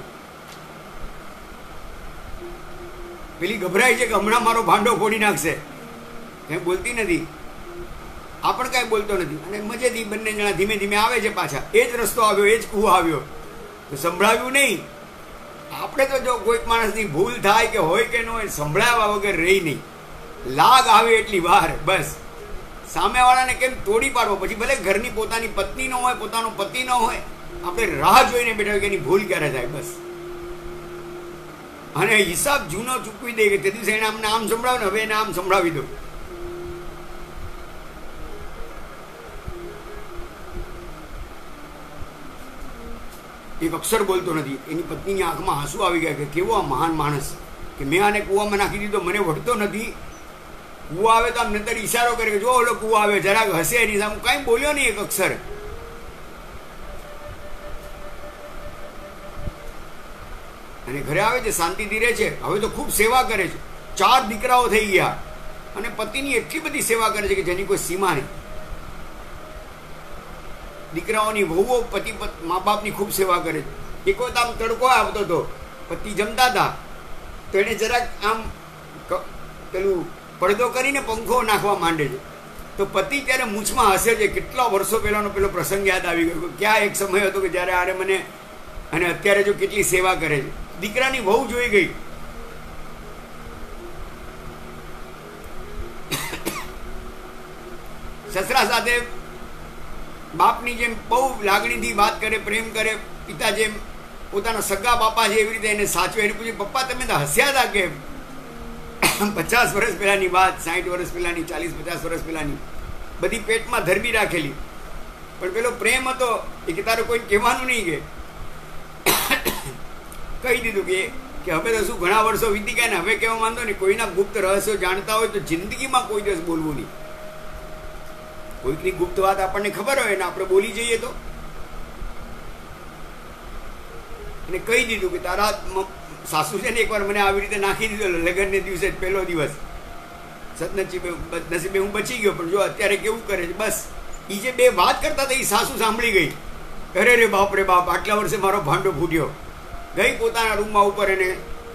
પેલી ગભરાય છે કે હમણાં મારો ભાંડો ફોડી નાખશે, કંઈ બોલતી નથી. આ પણ કાંઈ બોલતો નથી. અને મજેથી બંને જણા ધીમે ધીમે આવે છે પાછા. એ જ રસ્તો આવ્યો, એ જ કૂવો આવ્યો, તો સંભળાવ્યું નહીં. આપણે તો જો કોઈક માણસની ભૂલ થાય કે હોય કે ન હોય, સંભળાવ્યા વગર રહી નહીં. લાગ આવે એટલી વાર બસ. સામેવાળાને કેમ તોડી પાડવો? પછી ભલે ઘરની પોતાની પત્ની ન હોય, પોતાનો પતિ ન હોય, આપણે રાહ જોઈને બેઠા હોય કે એની ભૂલ ક્યારે થાય બસ. અને હિસાબ જૂનો ચૂકવી દે કે તે દિવસે એને અમને આમ સંભળાવ ને હવે એને આમ સંભળાવી દો. એક અક્ષર બોલતો નથી. એની પત્નીની આંખમાં આંસુ આવી ગયા કે કેવો આ મહાન માણસ, કે મેં આને કૂવામાં નાખી દીધો, મને વળતો નથી. કૂવો આવે તો આમ નતર ઈશારો કરે કે જો ઓલો કૂવો આવે, જરાક હસે એની સામે. કાંઈ બોલ્યો નહીં એક અક્ષર. અને ઘરે આવે છે, શાંતિથી રહે છે. હવે તો ખૂબ સેવા કરે છે. 4 દીકરાઓ થઈ ગયા, અને પતિની એટલી બધી સેવા કરે છે કે જેની કોઈ સીમા નહીં. દીકરાઓની વહુઓ પતિ મા બાપની ખૂબ સેવા કરે છે. એક વખત આમ તડકો આવતો હતો, પતિ જમતા હતા, તો એને જરાક આમ પેલું પડદો કરીને પંખો નાખવા માંડે છે. તો પતિ ત્યારે મૂછમાં હસે છે. કેટલા વર્ષો પહેલાનો પેલો પ્રસંગ યાદ આવી ગયો. ક્યાં એક સમય હતો કે જ્યારે આરે મને, અને અત્યારે જો કેટલી સેવા કરે છે. દીકરાની વહુ જોઈ ગઈ. સસરા સાથે બાપની જેમ બહુ લાગણીથી વાત કરે, પ્રેમ કરે. પિતા જેમ પોતાના સગા બાપા છે એવી રીતે એને સાચવે. એને પૂછ્યું પપ્પા તમે તો હસ્યા હતા કે? 50 વર્ષ પહેલાની વાત, 60 વર્ષ પહેલાની, 40-50 વર્ષ પહેલાની, બધી પેટમાં ધરબી રાખેલી. પણ પેલો પ્રેમ હતો એ કે તારે કોઈને કહેવાનું નહીં. કે કહી દીધું કે હવે તો શું ઘણા વર્ષો વીતી ગયા ને હવે કહેવા માંગતો નહીં. કોઈના ગુપ્ત રહસ્યો જાણતા હોય તો જિંદગીમાં કોઈ દિવસ બોલવું નહીં. કોઈકની ગુપ્ત વાત આપણને ખબર હોય ને આપણે બોલી જઈએ તો, અને કહી દીધું કે તારા સાસુ છે ને એકવાર મને આવી રીતે નાખી દીધો લગ્નને દિવસે પહેલો દિવસ, સદનસીબે હું બચી ગયો, પણ જો અત્યારે કેવું કરે છે. બસ એ જે બે વાત કરતા હતા એ સાસુ સાંભળી ગઈ. અરે રે બાપ રે બાપ, આટલા વર્ષે મારો ભાંડો ફૂટ્યો. ગઈ પોતાના રૂમમાં ઉપર એને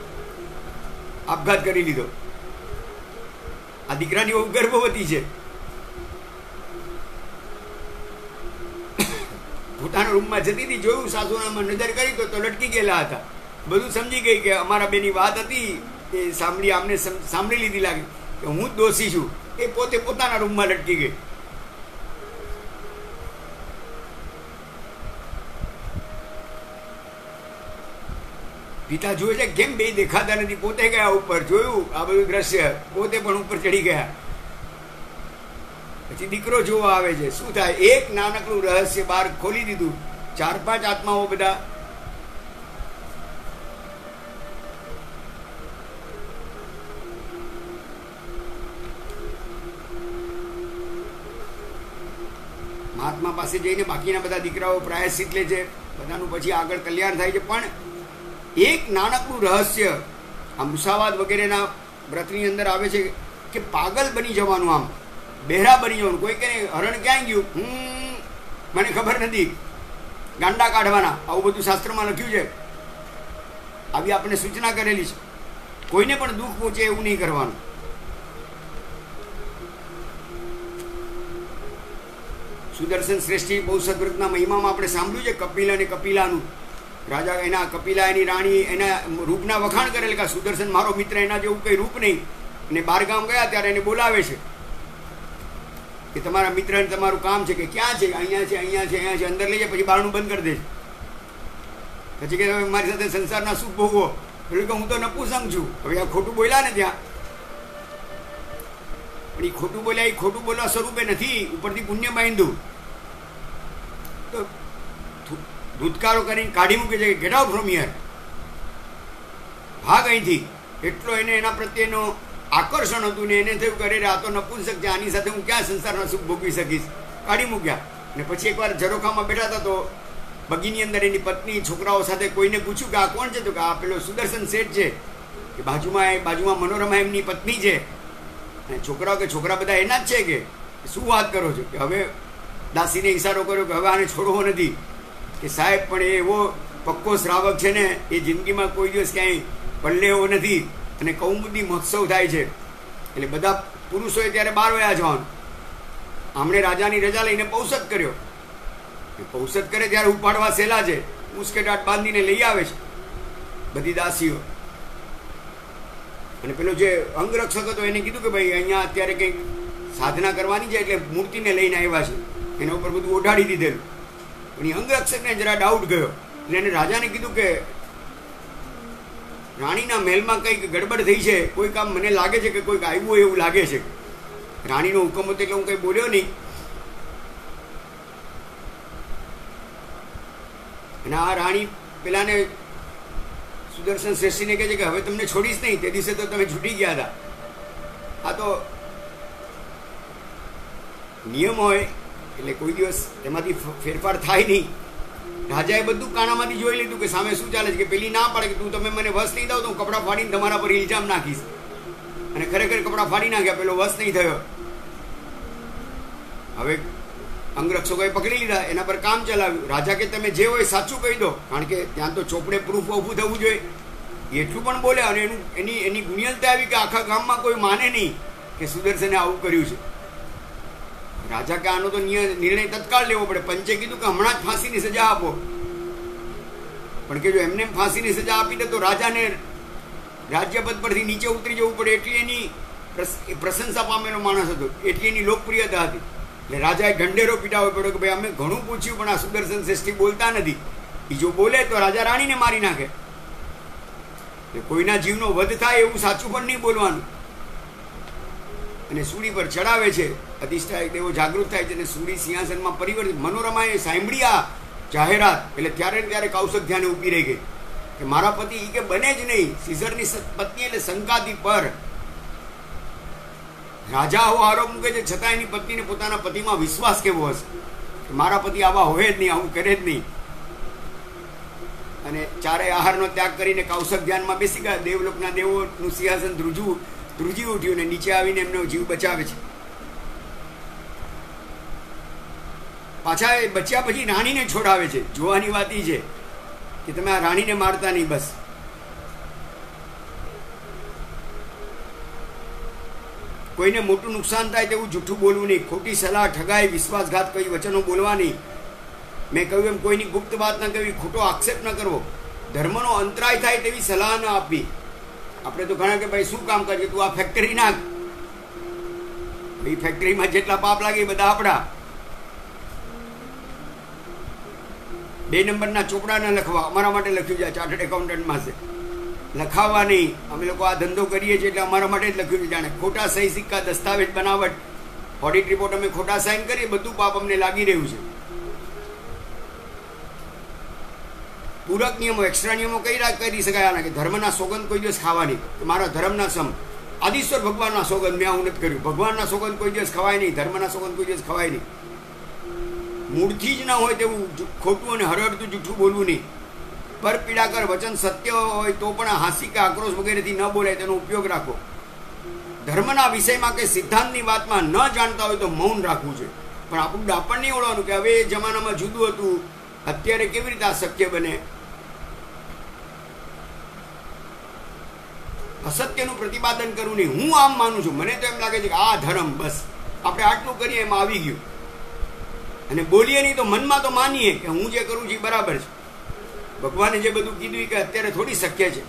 આપઘાત કરી લીધો. આ દીકરાની બહુ ગર્ભવતી છે. પોતાના રૂમમાં જતી હતી, જોયું સાસુનામાં નજર કરી તો લટકી ગયેલા હતા. બધું સમજી ગઈ કે અમારા બેની વાત હતી એ સાંભળી, આમને સાંભળી લીધી લાગે કે હું જ દોષી છું. એ પોતે પોતાના રૂમમાં લટકી ગઈ. પિતા જોયે છે કેમ બે દેખાતા નથી, પોતે ગયા ઉપર, જોયું આ બધું દ્રશ્ય, પોતે પણ ઉપર ચડી ગયા. પછી દીકરો જોવા આવે છે. શું થાય? એક નાનકડું રહસ્ય બહાર ખોલી દીધું. 4-5 આત્માઓ બધા મહાત્મા પાસે જઈને બાકીના બધા દીકરાઓ પ્રાયશ્ચિત લે છે, બધાનું પછી આગળ કલ્યાણ થાય છે. પણ એક નાનકડું રહસ્ય આ મુસાવાદ વગેરેના વ્રતની અંદર આવે છે કે પાગલ બની જવાનું, આમ બહેરા બની જવાનું. કોઈ કહે હરણ ક્યાં ગયું, મને ખબર નથી, ગાંડા કાઢવાના, આવું બધું શાસ્ત્રમાં લખ્યું છે. આવી આપણે સૂચના કરેલી છે. કોઈને પણ દુઃખ પહોંચે એવું નહીં કરવાનું. સુદર્શન શ્રેષ્ઠી બહુ સદવ્રતના મહિમામાં આપણે સાંભળ્યું છે કપિલ અને કપિલાનું. રાજા એના કપિલા એની રાણી એના રૂપના વખાણ કરેલ કે સુદર્શન મારો મિત્ર, એના જેવું કંઈ રૂપ નહીં. અને બહારગામ ગયા ત્યારે એને બોલાવે છે કે તમારા મિત્રને તમારું કામ છે, કે ક્યાં છે, અહીંયા છે, અહીંયા છે, અહીંયા છે, અંદર લઈ જાય. પછી બારણું બંધ કરી દે છે. પછી કે તમે મારી સાથે સંસારના સુખ ભોગવો. એટલે કે હું તો નપુસંગ છું. હવે આ ખોટું બોલ્યા ને ત્યાં, પણ એ ખોટું બોલ્યા, એ ખોટું બોલવા સ્વરૂપે નથી, ઉપરથી પુણ્ય બાંધ્યું. તો ધૂતકારો કરીને કાઢી મૂકે છે કે ગેટ આઉટ ફ્રોમ હિયર, ભાગ અહીંથી. એટલો એને એના પ્રત્યેનો આકર્ષણ હતું ને એને થયું કરે આ તો નપુંસક છે, આની સાથે હું ક્યાં સંસારના સુખ ભોગવી શકીશ, કાઢી મૂક્યા. ને પછી એકવાર ઝરોખામાં બેઠા હતા તો બગીની અંદર એની પત્ની છોકરાઓ સાથે કોઈને પૂછ્યું કે આ કોણ છે, તો કે આ પેલો સુદર્શન શેઠ છે, કે બાજુમાં મનોરમા એમની પત્ની છે. અને છોકરાઓ કે છોકરા બધા એના જ છે, કે શું વાત કરો છો? કે હવે દાસીને ઈશારો કર્યો કે હવે આને છોડવો નથી, કે સાહેબ પણ એ એવો પક્કો શ્રાવક છે ને, એ જિંદગીમાં કોઈ દિવસ ક્યાંય પલ્લે એવો નથી. અને કૌમુદી મહોત્સવ થાય છે એટલે બધા પુરુષોએ ત્યારે 12 વાગ્યા જવાનું. આમણે રાજાની રજા લઈને પૌષત કર્યો. પૌષત કરે ત્યારે ઉપાડવા સહેલા છે, મુસ્કેટાટ બાંધીને લઈ આવે છે બધી દાસીઓ. અને પેલો જે અંગરક્ષક હતો એને કીધું કે ભાઈ અહીંયા અત્યારે કંઈક સાધના કરવાની છે એટલે મૂર્તિને લઈને આવ્યા છે, એના ઉપર બધું ઓઢાડી દીધેલું. પણ એ અંગરક્ષકને જરા ડાઉટ ગયો એટલે એને રાજાને કીધું કે રાણીના મહેલમાં કંઈક ગડબડ થઈ છે, કોઈ કામ મને લાગે છે કે કોઈક આવ્યું એવું લાગે છે. રાણીનો હુકમ હતો એટલે હું કંઈ બોલ્યો નહીં. અને આ રાણી પેલાને સુદર્શન શ્રેષ્ઠીને કહે છે કે હવે તમને છોડીશ નહીં, તે દિવસે તો તમે છૂટી ગયા હતા. આ તો નિયમ હોય એટલે કોઈ દિવસ એમાંથી ફેરફાર થાય નહીં. રાજાએ બધું કાણામાંથી જોઈ લીધું કે સામે શું ચાલે છે, કે પેલી ના પાડે કે તું તમે મને વશ નહીં દાવ તો હું કપડાં ફાડીને તમારા પર ઇલ્ઝામ નાખીશ. અને ખરેખર કપડાં ફાડી નાખ્યા, પેલો વશ નહીં થયો. હવે અંગરક્ષકોએ પકડી લીધા, એના પર કામ ચલાવ્યું. રાજા કે તમે જે હોય સાચું કહી દો, કારણ કે ત્યાં તો ચોપડે પ્રૂફ ઊભું થવું જોઈએ. એટલું પણ બોલ્યા અને એની ગુણ્યલતા આવી કે આખા ગામમાં કોઈ માને નહીં કે સુદર્શને આવું કર્યું છે. રાજા કે આનો તો નિર્ણય તત્કાળ લેવો પડે. પંચે કીધું કે હમણાં જ ફાંસીની સજા આપો. પણ કે જો એમને ફાંસીની સજા આપી દે તો રાજાને રાજ્યપદ પરથી નીચે ઉતરી જવું પડે. એટલી એની પ્રશંસા પામેલો માણસ હતો, એટલી એની લોકપ્રિયતા હતી. એટલે રાજાએ ઢંઢેરો પીટાવવો પડ્યો કે ભાઈ અમે ઘણું પૂછ્યું પણ આ સુદર્શન શ્રેષ્ઠી બોલતા નથી. એ જો બોલે તો રાજા રાણીને મારી નાખે. કોઈના જીવનો વધ થાય એવું સાચું પણ નહીં બોલવાનું. અને સૂડી પર ચડાવે છે, અધિષ્ઠાયક દેવો જાગૃત થાય છે અને સૂડી સિંહાસનમાં પરિવર્તિત. મનોરમાએ સાંભળી આ જાહેરાત એટલે ત્યારે કૌશક ધ્યાને ઊભી રહી ગઈ કે મારા પતિ એ કે બને જ નહીં. સીઝરની પત્ની એટલે શંકાથી પર રાજા આવો આરોપ મૂકે છે, છતાં એની પત્નીને પોતાના પતિમાં વિશ્વાસ કેવો હશે કે મારા પતિ આવા હોય જ નહીં, આવું કરે જ નહીં. અને ચારેય આહારનો ત્યાગ કરીને કૌશક ધ્યાનમાં બેસી ગયા. દેવલોકના દેવોનું સિંહાસન ધ્રુજી ઉઠ્યું ને નીચે આવીને એમનો જીવ બચાવે છે. પાછા એ બચ્યા પછી રાણીને છોડાવે છે. જોવાની વાત એ છે કે તમે આ રાણીને મારતા નહીં. બસ કોઈને મોટું નુકસાન થાય તેવું જૂઠું બોલવું નહીં, ખોટી સલાહ, ઠગાઈ, વિશ્વાસઘાત કઈ વચનો બોલવા નહીં. મેં કહ્યું એમ કોઈની ગુપ્ત વાત ન કરવી, ખોટો આક્ષેપ ન કરવો, ધર્મનો અંતરાય થાય તેવી સલાહ ન આપવી. આપણે તો ઘણા કે ભાઈ શું કામ કરજે, તું આ ફેક્ટરી નાખ, એ ફેક્ટરીમાં જેટલા પાપ લાગે એ બધા આપણા. 2 નંબરના ચોપડા ન લખવા, અમારા માટે લખ્યું છે, ચાર્ટર્ડ એકાઉન્ટન્ટમાં છે, લખાવવા નહીં. અમે લોકો આ ધંધો કરીએ છીએ એટલે અમારા માટે જ લખ્યું છે. જાણે ખોટા સહી સિક્કા, દસ્તાવેજ બનાવટ, ઓડિટ રિપોર્ટ અમે ખોટા સાઇન કરીએ, બધું પાપ અમને લાગી રહ્યું છે. પૂરક નિયમો, એક્સ્ટ્રા નિયમો કરી શકાય આના કે ધર્મના સોગંદ કોઈ દિવસ ખાવાની, મારા ધર્મના સમ. આદિશ્વર ભગવાનના સોગંદ મેં આવું નથી કર્યું. ભગવાનના સોગંદ કોઈ દિવસ ખવાય નહીં, ધર્મના સોગંદ કોઈ દિવસ ખવાય નહીં. મૂળથી જ ના હોય તેવું ખોટું અને હરહરતું જૂઠું બોલવું નહીં. પર પીડાકર વચન સત્ય હોય તો પણ હાસ્ય કે આક્રોશ વગેરેથી ન બોલાય, તેનો ઉપયોગ રાખો. ધર્મના વિષયમાં કે સિદ્ધાંતની વાતમાં ન જાણતા હોય તો મૌન રાખવું છે. પણ આપણું ડાપણ નહીં ઓળવાનું કે હવે એ જમાનામાં જુદું હતું, અત્યારે કેવી રીતે આ શક્ય બને. અસત્યનું પ્રતિપાદન કરવું નહીં. હું આમ માનું છું, મને તો એમ લાગે છે કે આ ધર્મ, બસ આપણે આટલું કરીએ એમાં આવી ગયું. અને બોલીએ નહીં તો મનમાં તો માનીએ કે હું જે કરું છું એ બરાબર છે. ભગવાને જે બધું કીધું કે અત્યારે થોડી શક્ય છે.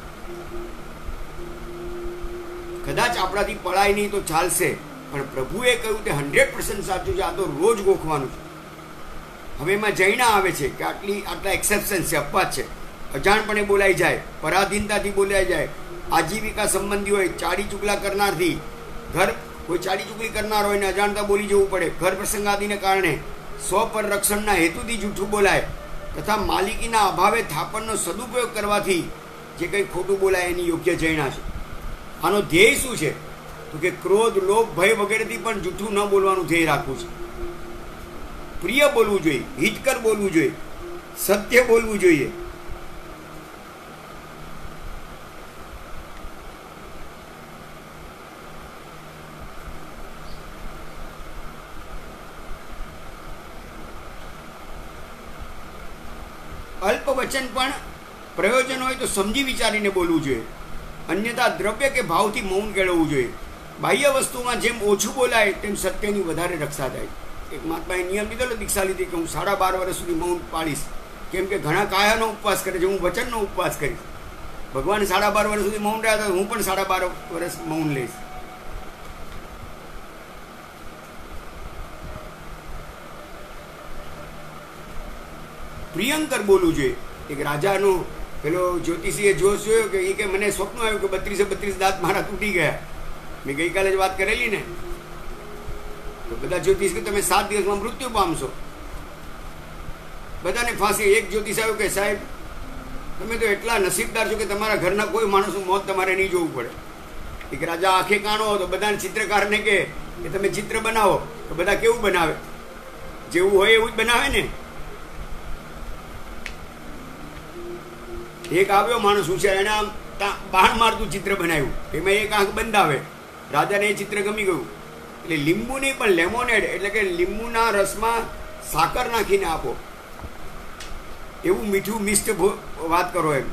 કદાચ આપણાથી પળાય નહીં તો ચાલશે, પણ પ્રભુએ કહ્યું તે 100% સાચું છે. આ તો રોજ ગોખવાનું છે. હવે એમાં જૈના આવે છે કે આટલા એક્સેપ્શન છે, અપવાદ છે. અજાણપણે બોલાઈ જાય, પરાધીનતાથી બોલાઈ જાય, આજીવિકા સંબંધી હોય, ચાડી ચુગલા કરનારથી, કોઈ ચાડી ચુગલી કરનાર હોય ને અજાણતા બોલી જવું પડે, ઘર પ્રસંગાદિને કારણે, સ્વપર રક્ષણના હેતુથી જૂઠું બોલાય, તથા માલિકીના અભાવે થાપણનો સદુપયોગ કરવાથી જે કંઈ ખોટું બોલાય એની યોગ્ય જૈના છે. આનો ધ્યેય શું છે? તો કે ક્રોધ, લોભ, ભય વગેરેથી પણ જૂઠું ન બોલવાનું ધ્યેય રાખવું છે. પ્રિય બોલવું જોઈએ, હિતકર બોલવું જોઈએ, સત્ય બોલવું જોઈએ. અલ્પ વચન પણ પ્રયોજન હોય તો સમજી વિચારીને બોલવું જોઈએ. અન્યથા દ્રવ્ય કે ભાવથી મૌન કેળવવું જોઈએ. બાહ્ય વસ્તુમાં જેમ ઓછું બોલાય તેમ સત્યની વધારે રક્ષા થાય. એક મહાત્માએ નિયમ લીધેલો, દીક્ષા લીધી કે હું 12.5 વર્ષ સુધી મૌન પાળીશ. કેમ કે ઘણા કાયાનો ઉપવાસ કરે છે, હું વચનનો ઉપવાસ કરીશ. ભગવાન 12.5 વર્ષ સુધી મૌન રહ્યા હતા, હું પણ 12.5 વર્ષ મૌન લઈશ. પ્રિયંકર બોલવું જોઈએ. એક રાજાનો પેલો જ્યોતિષીએ જોશ જોયો કે એ કે મને સ્વપ્ન આવ્યું કે 32 દાંત મારા તૂટી ગયા. મેં ગઈકાલે જ વાત કરેલી ને, તો બધા જ્યોતિષ કે તમે 7 દિવસમાં મૃત્યુ પામશો. બધાને ફાંસી. એક જ્યોતિષ આવ્યું કે સાહેબ તમે તો એટલા નસીબદાર છો કે તમારા ઘરના કોઈ માણસનું મોત તમારે નહીં જોવું પડે. એક રાજા આંખે કાણો હતો, બધાને ચિત્રકારને કે તમે ચિત્ર બનાવો, તો બધા કેવું બનાવે? જેવું હોય એવું જ બનાવે ને. એક આવ્યો માણસ હોશિયાર, એને આમ બાણ મારતું ચિત્ર બનાવ્યું, એમાં એક આંખ બંધ આવે. રાજાને એ ચિત્ર ગમી ગયું. એટલે લીંબુ નહીં પણ લેમોનેડ, એટલે કે લીંબુના રસમાં સાકર નાખીને આપો, એવું મીઠું મિષ્ટ વાત કરો એમ.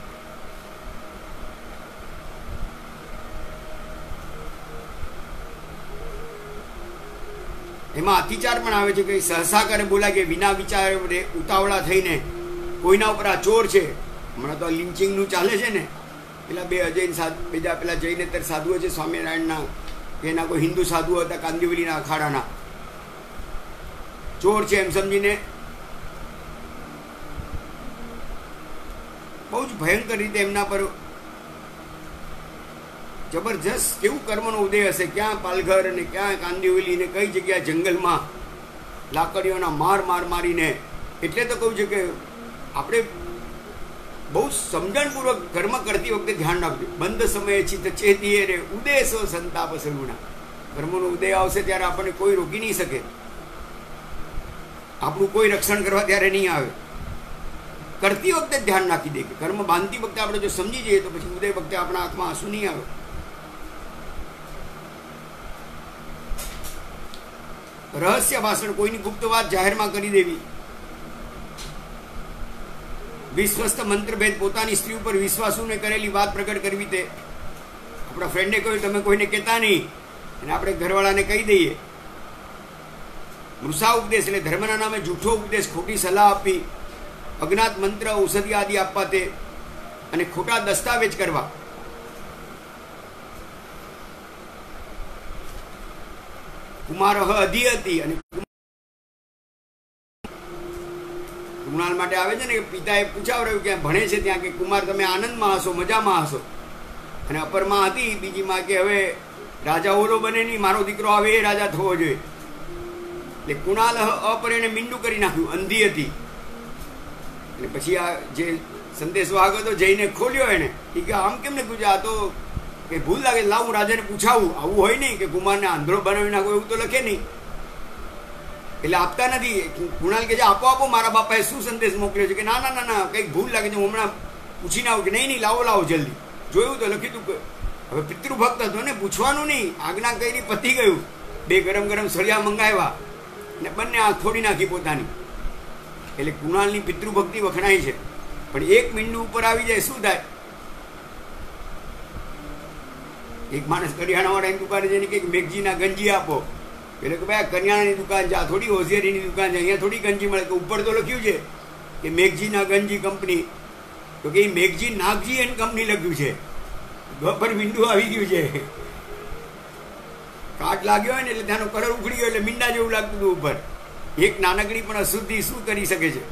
એમાં અતિચાર પણ આવે છે કે સહસા કરે બોલાય કે વિના વિચારે ઉતાવળા થઈને કોઈના ઉપર આ ચોર છે. હમણાં તો લિંચિંગનું ચાલે છે ને, પેલા 2 અજૈન બીજા પેલા જૈનેતર સાધુઓ છે સ્વામિનારાયણના, એના કોઈ હિન્દુ સાધુઓ હતા કાંદિવલીના અખાડાના, ચોર છે એમ સમજીને બહુ જ ભયંકર રીતે એમના પર જબરજસ્ત કેવું કર્મનો ઉદય હશે. ક્યાં પાલઘર અને ક્યાં કાંદિવલી ને કઈ જગ્યા જંગલમાં લાકડીઓના મારીને. એટલે તો કહું છું કે આપણે બહુ સમજણપૂર્વક કર્મ કરતી વખતે ધ્યાન રાખજો. બંધ સમયે ચિત્ત ચેતીએ રે ઉદેશો સંતાપ સગુણા. કર્મોનો ઉદય આવશે ત્યારે આપણને કોઈ રોકી નહીં શકે, આપણું કોઈ રક્ષણ કરવા ત્યારે નહીં આવે. કરતી વખતે ધ્યાન નાખી દે કે કર્મ બાંધતી વખતે આપણે જો સમજી જઈએ તો પછી ઉદય વખતે આપણા આંખમાં આંસુ નહીં આવે. રહસ્ય ભાષણ, કોઈની ગુપ્ત વાત જાહેરમાં કરી દેવી, વિશ્વસ્ત મંત્રભેદ, પોતાની સ્ત્રી ઉપર વિશ્વાસુને કરેલી વાત પ્રગટ કરવી. તે આપણા ફ્રેન્ડે કહ્યું તમે કોઈને કહેતા નહીં, અને આપણે ઘરવાળાને કહી દઈએ. મૃષા ઉપદેશ એટલે ધર્મના નામે જૂઠો ઉપદેશ, ખોટી સલાહ આપવી, અજ્ઞાત મંત્ર ઔષધિ આદિ આપવા તે, અને ખોટા દસ્તાવેજ કરવા. કુમાર અધિ હતી, અને કુણાલ માટે આવે છે ને કે પિતાએ પૂછાવડાવ્યું કે ભણે છે ત્યાં કે કુમાર તમે આનંદમાં હશો, મજામાં હશો. અને અપરમાં હતી બીજી માં કે હવે રાજા ઓલો બને નહીં, મારો દીકરો આવે એ રાજા થવો જોઈએ. એટલે કુણાલ અપરેણે મીંડું કરી નાખ્યું, અંધી હતી. એટલે પછી આ જે સંદેશો આગળ હતો જઈને ખોલ્યો એને, કે આમ કેમ ને પૂછ્યા, આ તો કે ભૂલ લાગે, લાવ હું રાજાને પૂછાવું. આવું હોય નહીં કે કુમારને આંધળો બનાવી નાખો, એવું તો લખે નહીં. એટલે આપતા નથી. કુણાલ કે આપો આપો, મારા બાપાએ શું સંદેશ મોકલ્યો છે. કે ના ના ના ના કંઈક ભૂલ લાગે છે, હું હમણાં પૂછીને આવું. કે નહીં નહીં લાવો લાવો જલ્દી. જોયું તો લખ્યું તું. હવે પિતૃભક્ત હતો ને, પૂછવાનું નહીં, આજ્ઞા કરી પતી ગયું. 2 ગરમ ગરમ સળિયા મંગાવ્યા ને બંને આંખ ફોડી નાખી પોતાની. એટલે કુણાલની પિતૃભક્તિ વખણાય છે. પણ એક મીંડું ઉપર આવી જાય શું થાય? એક માણસ કરિયાણાવાળાની દુકાને જઈને કે મેઘજીના ગંજી આપો. એટલે કે ભાઈ કરિયાણાની દુકાન છે, આ થોડી હોશિયારીની દુકાન છે, અહીંયા થોડી ગંજી મળે. કે ઉપર તો લખ્યું છે કે મેઘજીના ગંજી કંપની, તો કે મેઘજી નાગજી એની કંપની લખ્યું છે. પર મીંડું આવી ગયું છે. કાટ લાગ્યો હોય ને એટલે ત્યાંનો કલર ઉખડી ગયો, એટલે મીંડા જેવું લાગતું હતું ઉપર. એક નાનકડી પણ અશુદ્ધિ શું કરી શકે છે?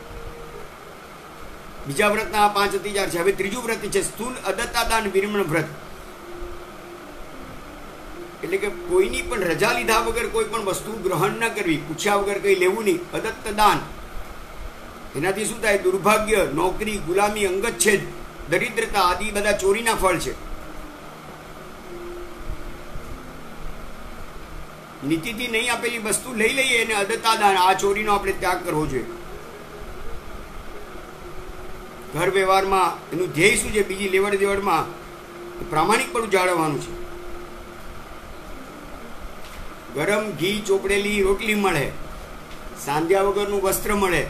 બીજા વ્રતના 5 અતિચાર છે. હવે ત્રીજું વ્રત છે સ્થૂલ અદત્તાદાન વિરમણ વ્રત. એટલે કે કોઈની પણ રજા લીધા વગર કોઈ પણ વસ્તુ ગ્રહણ ન કરવી, પૂછ્યા વગર કંઈ લેવું નહીં. અદત્ત દાન, એનાથી શું થાય? દુર્ભાગ્ય, નોકરી, ગુલામી, અંગચ્છેદ, દરિદ્રતા આદિ બધા ચોરીના ફળ છે. નીતિથી નહીં આપેલી વસ્તુ લઈ લઈએ અને અદત્તા દાન, આ ચોરીનો આપણે ત્યાગ કરવો જોઈએ. ઘર વ્યવહારમાં એનું ધ્યેય શું છે? બીજી લેવડ દેવડમાં પ્રામાણિકપણું જાળવવાનું છે. ગરમ ઘી ચોપડેલી રોટલી મળે, સાંધ્યા વગરનું વસ્ત્ર મળે,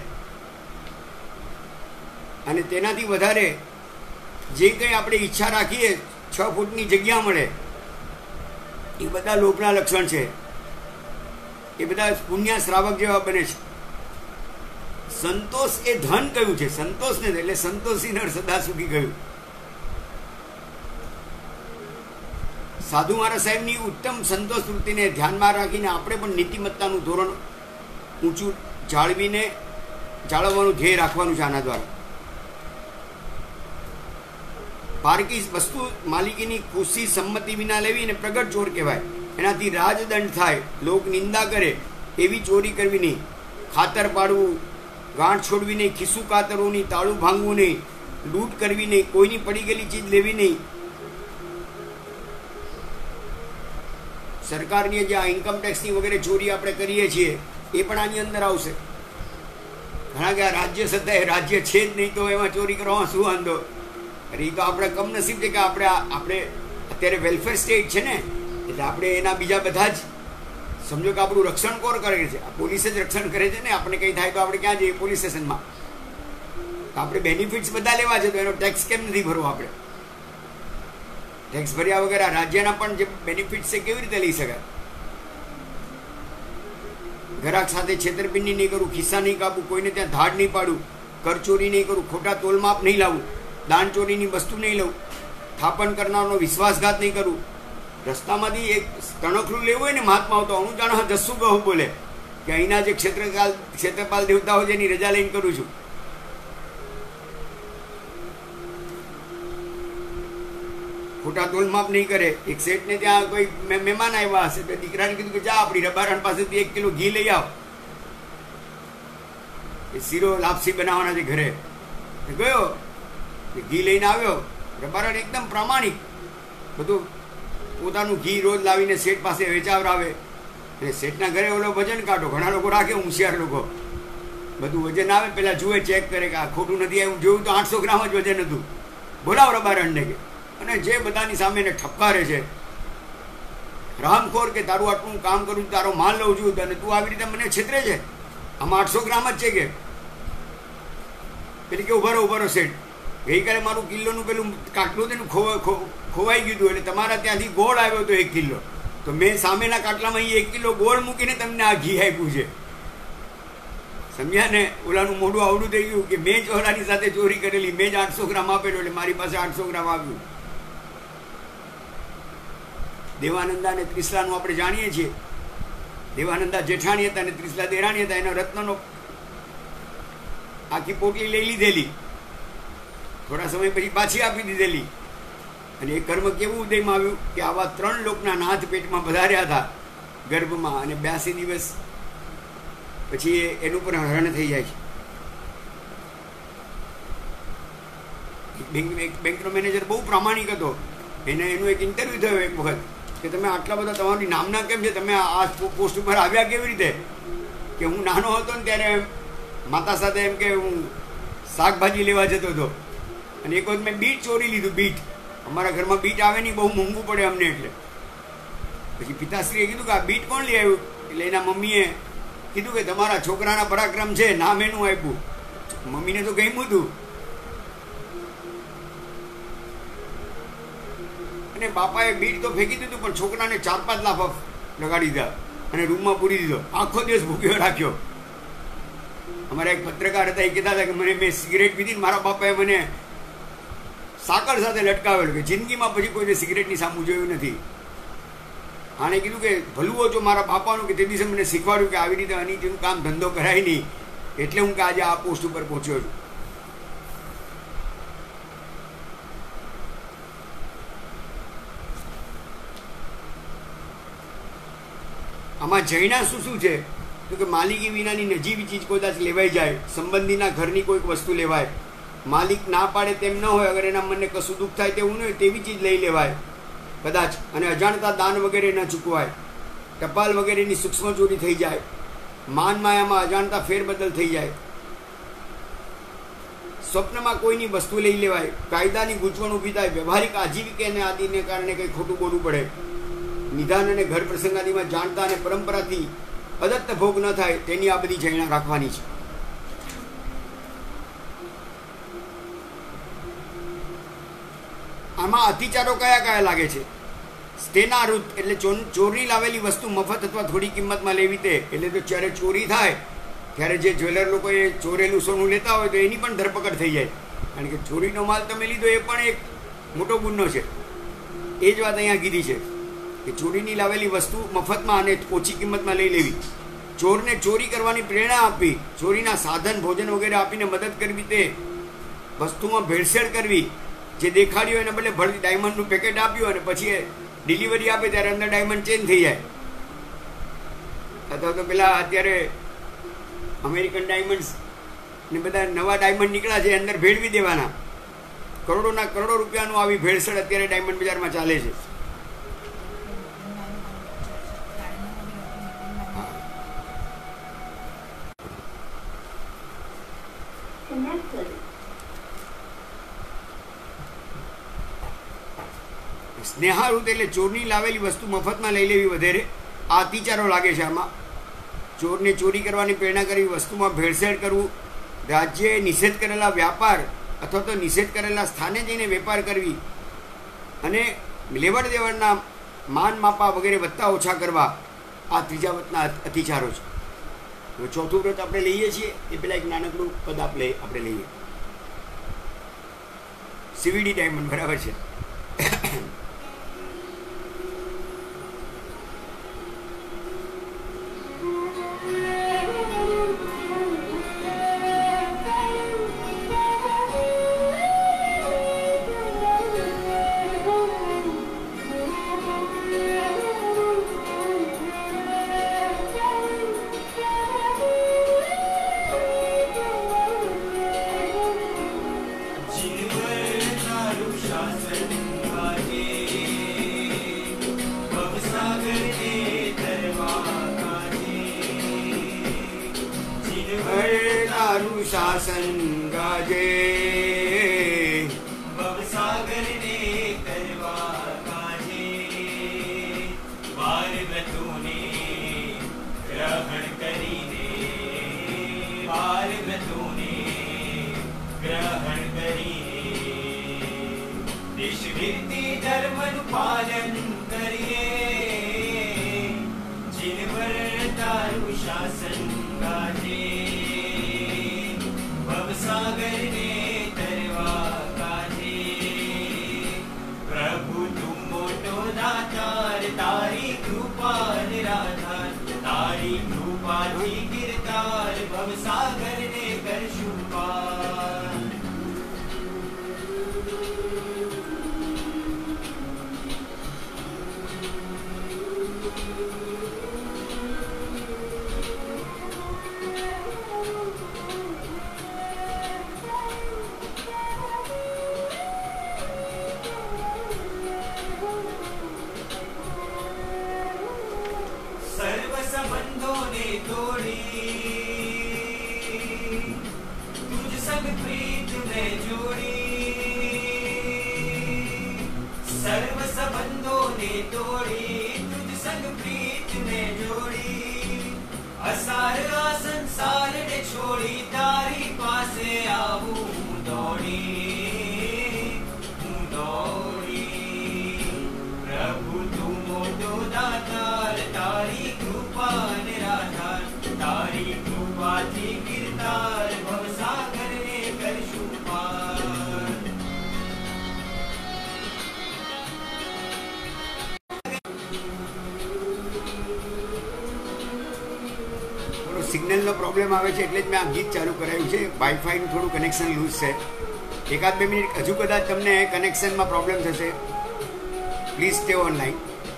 અને તેનાથી વધારે જે કંઈ આપણે ઈચ્છા રાખીએ 6 ફૂટની જગ્યા મળે, એ બધા લોભના લક્ષણ છે. એ બધા પુણ્ય શ્રાવક જેવા બને છે. સંતોષ એ ધન કયું છે? સંતોષ ને એટલે સંતોષી નર સદા સુખી કહ્યું. સાધુ મહારાજ સાહેબની ઉત્તમ સંતોષ વૃત્તિને ધ્યાનમાં રાખીને આપણે પણ નીતિમત્તાનું ધોરણ ઊંચું જાળવવાનું ધ્યેય રાખવાનું છે. આના દ્વારા પારકી વસ્તુ માલિકીની ખુશી સંમતિ વિના લેવી ને પ્રગટ ચોર કહેવાય. એનાથી રાજદંડ થાય, લોક નિંદા કરે એવી ચોરી કરવી નહીં. ખાતર પાડવું, ગાંઠ છોડવી નહીં, ખિસ્સું કાતરવું નહીં, તાળું ભાંગવું નહીં, લૂંટ કરવી નહીં, કોઈની પડી ગયેલી ચીજ લેવી નહીં. સરકારની જે આ ઇન્કમ ટેક્સની વગેરે ચોરી આપણે કરીએ છીએ એ પણ આની અંદર આવશે. ઘણા કે આ રાજ્ય સત્તા એ રાજ્ય છે જ નહીં તો એમાં ચોરી કરવામાં શું વાંધો? અરે એ તો આપણે કમનસીબ છે કે આપણે અત્યારે વેલફેર સ્ટેટ છે ને, એટલે આપણે એના બીજા બધા જ સમજો કે આપણું રક્ષણ કોણ કરે છે? આ પોલીસ જ રક્ષણ કરે છે ને. આપણે કંઈ થાય તો આપણે ક્યાં જઈએ? પોલીસ સ્ટેશનમાં. તો આપણે બેનિફિટ્સ બધા લેવા છે, તો એનો ટેક્સ કેમ નથી ભરવો? આપણે ટેક્સ ભર્યા વગર આ રાજ્યના પણ જે બેનિફિટ્સ છે કેવી રીતે લઈ શકાય? ગ્રાહક સાથે છેતરપિંડી નહીં કરું, ખિસ્સા નહીં કાપું, કોઈને ત્યાં ધાડ નહીં પાડું, કર ચોરી નહીં કરું, ખોટા તોલમાપ નહીં લાવું, દાન ચોરીની વસ્તુ નહીં લઉં, થાપણ કરનારનો વિશ્વાસઘાત નહીં કરું. રસ્તામાંથી એક તણખલું લેવું હોય ને મહાત્માઓ તો હું જાણો જસ્સુ કહું બોલે કે અહીંના જે ક્ષેત્રપાલ દેવતાઓ છે એની રજા લઈને કરું છું. ખોટા તોલમાપ નહીં કરે. એક શેઠને ત્યાં કોઈ મહેમાન આવ્યા હશે તો દીકરાને કીધું કે જા આપણી રબારણ પાસેથી 1 કિલો ઘી લઈ આવ, એ શીરો લાપસી બનાવવાના છે ઘરે. ગયો, ઘી લઈને આવ્યો. રબારણ એકદમ પ્રામાણિક, બધું પોતાનું ઘી રોજ લાવીને શેઠ પાસે વેચાવરાવે અને શેઠના ઘરે ઓલો વજન કાઢો. ઘણા લોકો રાખે, હોશિયાર લોકો બધું વજન આવે પહેલાં જુએ, ચેક કરે કે આ ખોટું નથી આવ્યું. જોયું તો 800 ગ્રામ જ વજન હતું. બોલાવ રબારણને કે. અને જે બધાની સામે એને ઠપકારે છે, રામખોર કે તારું આટલું કામ કરું, તારો માલ લઉં છું અને તું આવી રીતે મને છેતરે છે, આમાં 800 ગ્રામ જ છે કે. પેલી કે ઉભારો શેઠ, ગઈકાલે મારું કિલ્લોનું પેલું કાટલું તેનું ખોવાઈ ગયું હતું, એટલે તમારા ત્યાંથી ગોળ આવ્યો હતો 1 કિલો, તો મેં સામેના કાટલામાં 1 કિલો ગોળ મૂકીને તમને આ ઘી આપ્યું છે. સમજ્યા ને? ઓલાનું મોઢું આવડું થઈ ગયું કે મેં જ ઓલાની સાથે ચોરી કરેલી, મેં જ 800 ગ્રામ આપેલો એટલે મારી પાસે 800 ગ્રામ આવ્યું. દેવાનંદા અને ત્રિશલાનું આપણે જાણીએ છીએ. દેવાનંદા જેઠાણી હતા અને ત્રિશલા દેરાણી હતા. એના રત્નનો આખી પોટલી લઈ લીધેલી, થોડા સમય પછી પાછી આપી દીધેલી. અને એ કર્મ કેવું ઉદયમાં આવ્યું કે આવા 3 લોકના નાથ પેટમાં પધાર્યા હતા ગર્ભમાં, અને 82 દિવસ પછી એનું પણ હરણ થઈ જાય છે. બેંકનો મેનેજર બહુ પ્રામાણિક હતો. એનું એક ઇન્ટરવ્યૂ થયો એક વખત કે તમે આટલા બધા તમારી નામના કેમ છે, તમે આ પોસ્ટ ઉપર આવ્યા કેવી રીતે? કે હું નાનો હતો ને ત્યારે માતા સાથે એમ કે હું શાકભાજી લેવા જતો હતો અને એક વખત મેં બીટ ચોરી લીધું. બીટ અમારા ઘરમાં બીટ આવે નહીં, બહુ મોંઘું પડે અમને, એટલે પછી પિતાશ્રીએ કીધું કે આ બીટ કોણ લઈ આવ્યું? એટલે એના મમ્મીએ કીધું કે તમારા છોકરાના પરાક્રમ છે, નામ એનું આપ્યું. મમ્મીને તો ગમ્યું હતું. અને બાપાએ બીટ તો ફેંકી દીધું, પણ છોકરાને 4-5 લાફા લગાડી દીધા અને રૂમમાં પૂરી દીધો. આખો દિવસ ભૂખ્યો રાખ્યો. અમારા એક પત્રકાર હતા, એ કહેતા હતા કે મેં સિગરેટ પીધી, મારા બાપાએ મને સાકર સાથે લટકાવેલું, કે જિંદગીમાં પછી કોઈને સિગરેટની સામું જોયું નથી. આણે કીધું કે ભલું ઓછો મારા બાપાનું કે તે દિવસે મને શીખવાડ્યું કે આવી રીતે અનીતિનું કામ ધંધો કરાય નહીં, એટલે હું કે આજે આ પોસ્ટ ઉપર પહોંચ્યો છું. આમાં જૈના શું છે તો કે માલિકી વિનાની નજીવી ચીજ કદાચ લેવાઈ જાય, સંબંધીના ઘરની કોઈક વસ્તુ લેવાય, માલિક ના પાડે તેમ ન હોય, અગર એના મનને કશું દુઃખ થાય તેવું ન હોય તેવી ચીજ લઈ લેવાય કદાચ, અને અજાણતા દાન વગેરે ન ચૂકવાય, ટપાલ વગેરેની સૂક્ષ્મ ચોરી થઈ જાય, માન માયામાં અજાણતા ફેરબદલ થઈ જાય, સ્વપ્નમાં કોઈની વસ્તુ લઈ લેવાય, કાયદાની ગૂંચવણ ઊભી થાય, વ્યવહારિક આજીવિકા અને આદિને કારણે કંઈ ખોટું બોલવું પડે, નિદાન અને ઘર પ્રસંગાદીમાં જાણતા અને પરંપરાથી અદત્ત ભોગ ન થાય, તેની આ બધી જૈણા રાખવાની છે. આમાં અતિચારો કયા કયા લાગે છે? સ્ટેનારુત એટલે ચોરની લાવેલી વસ્તુ મફત અથવા થોડી કિંમતમાં લેવી તે, એટલે તો જ્યારે ચોરી થાય ત્યારે જે જ્વેલર લોકોએ ચોરેલું સોનું લેતા હોય તો એની પણ ધરપકડ થઈ જાય, કારણ કે ચોરીનો માલ તમે લીધો એ પણ એક મોટો ગુનો છે. એ જ વાત અહીંયા કીધી છે કે ચોરીની લાવેલી વસ્તુ મફતમાં અને ઓછી કિંમતમાં લઈ લેવી, ચોરને ચોરી કરવાની પ્રેરણા આપવી, ચોરીના સાધન ભોજન વગેરે આપીને મદદ કરવી, તે વસ્તુમાં ભેળસેળ કરવી, જે દેખાડ્યું એને બદલે ભરતી ડાયમંડનું પેકેટ આપ્યું અને પછી ડિલિવરી આપે ત્યારે અંદર ડાયમંડ ચેન્જ થઈ જાય. અથવા તો પેલા અત્યારે અમેરિકન ડાયમંડ્સ ને બધા નવા ડાયમંડ નીકળ્યા છે, અંદર ભેળવી દેવાના, કરોડોના કરોડો રૂપિયાનું આવી ભેળસેળ અત્યારે ડાયમંડ બજારમાં ચાલે છે. સ્નેહારૂત એટલે ચોરની લાવેલી વસ્તુ મફતમાં લઈ લેવી વધેરે, આ અતિચારો લાગે છે. આમાં ચોરને ચોરી કરવાની પ્રેરણા કરવી, વસ્તુમાં ભેળસેળ કરવું, રાજ્યએ નિષેધ કરેલા વ્યાપાર અથવા તો નિષેધ કરેલા સ્થાને જઈને વેપાર કરવી, અને લેવડ દેવડના માન માપા વગેરે વધતા ઓછા કરવા, આ ત્રીજા વ્રતના અતિચારો છે. હવે ચોથું વ્રત આપણે લઈએ છીએ એ પહેલાં એક નાનકડું પદ આપણે લઈએ. સીવીડી ડાયમંડ બરાબર છે. शासन भवसागर ने तरवा काजे जिन पर तारू शासन गाजे भवसागर ने तरवा काजे बार व्रतों ने ग्रहण करीने बार व्रतों ने ग्रहण करीने देश कीर्ति धर्म पालन करिए जिन पर तारू शासन गाजे भवसागर ने तरवा काजे प्रभु तुम मोटो दातार तारी कृपा निराधार तारी कृपा थी गिरतार भवसागर ने करशु पार सर्व संबंधों ने तोड़ी तुझ संग प्रीत में जोड़ी सर्व संबंधों ने तोड़ी तुझ संग प्रीत में जोड़ी असार संसार ने छोड़ी तारी पासे आऊं दौड़ी प्रभु तू मोटो दातार तारी कृपा निराधार तारी कृपा थी गिरतार भवसागर ने करशु पार થોડો સિગ્નલનો પ્રોબ્લેમ આવે છે એટલે જ મેં આ ગીત ચાલુ કરાવ્યું છે. વાઈફાઈનું થોડું કનેક્શન લૂઝ છે. 1-2 મિનિટ હજુ કદાચ તમને કનેક્શનમાં પ્રોબ્લેમ થશે. Please stay online.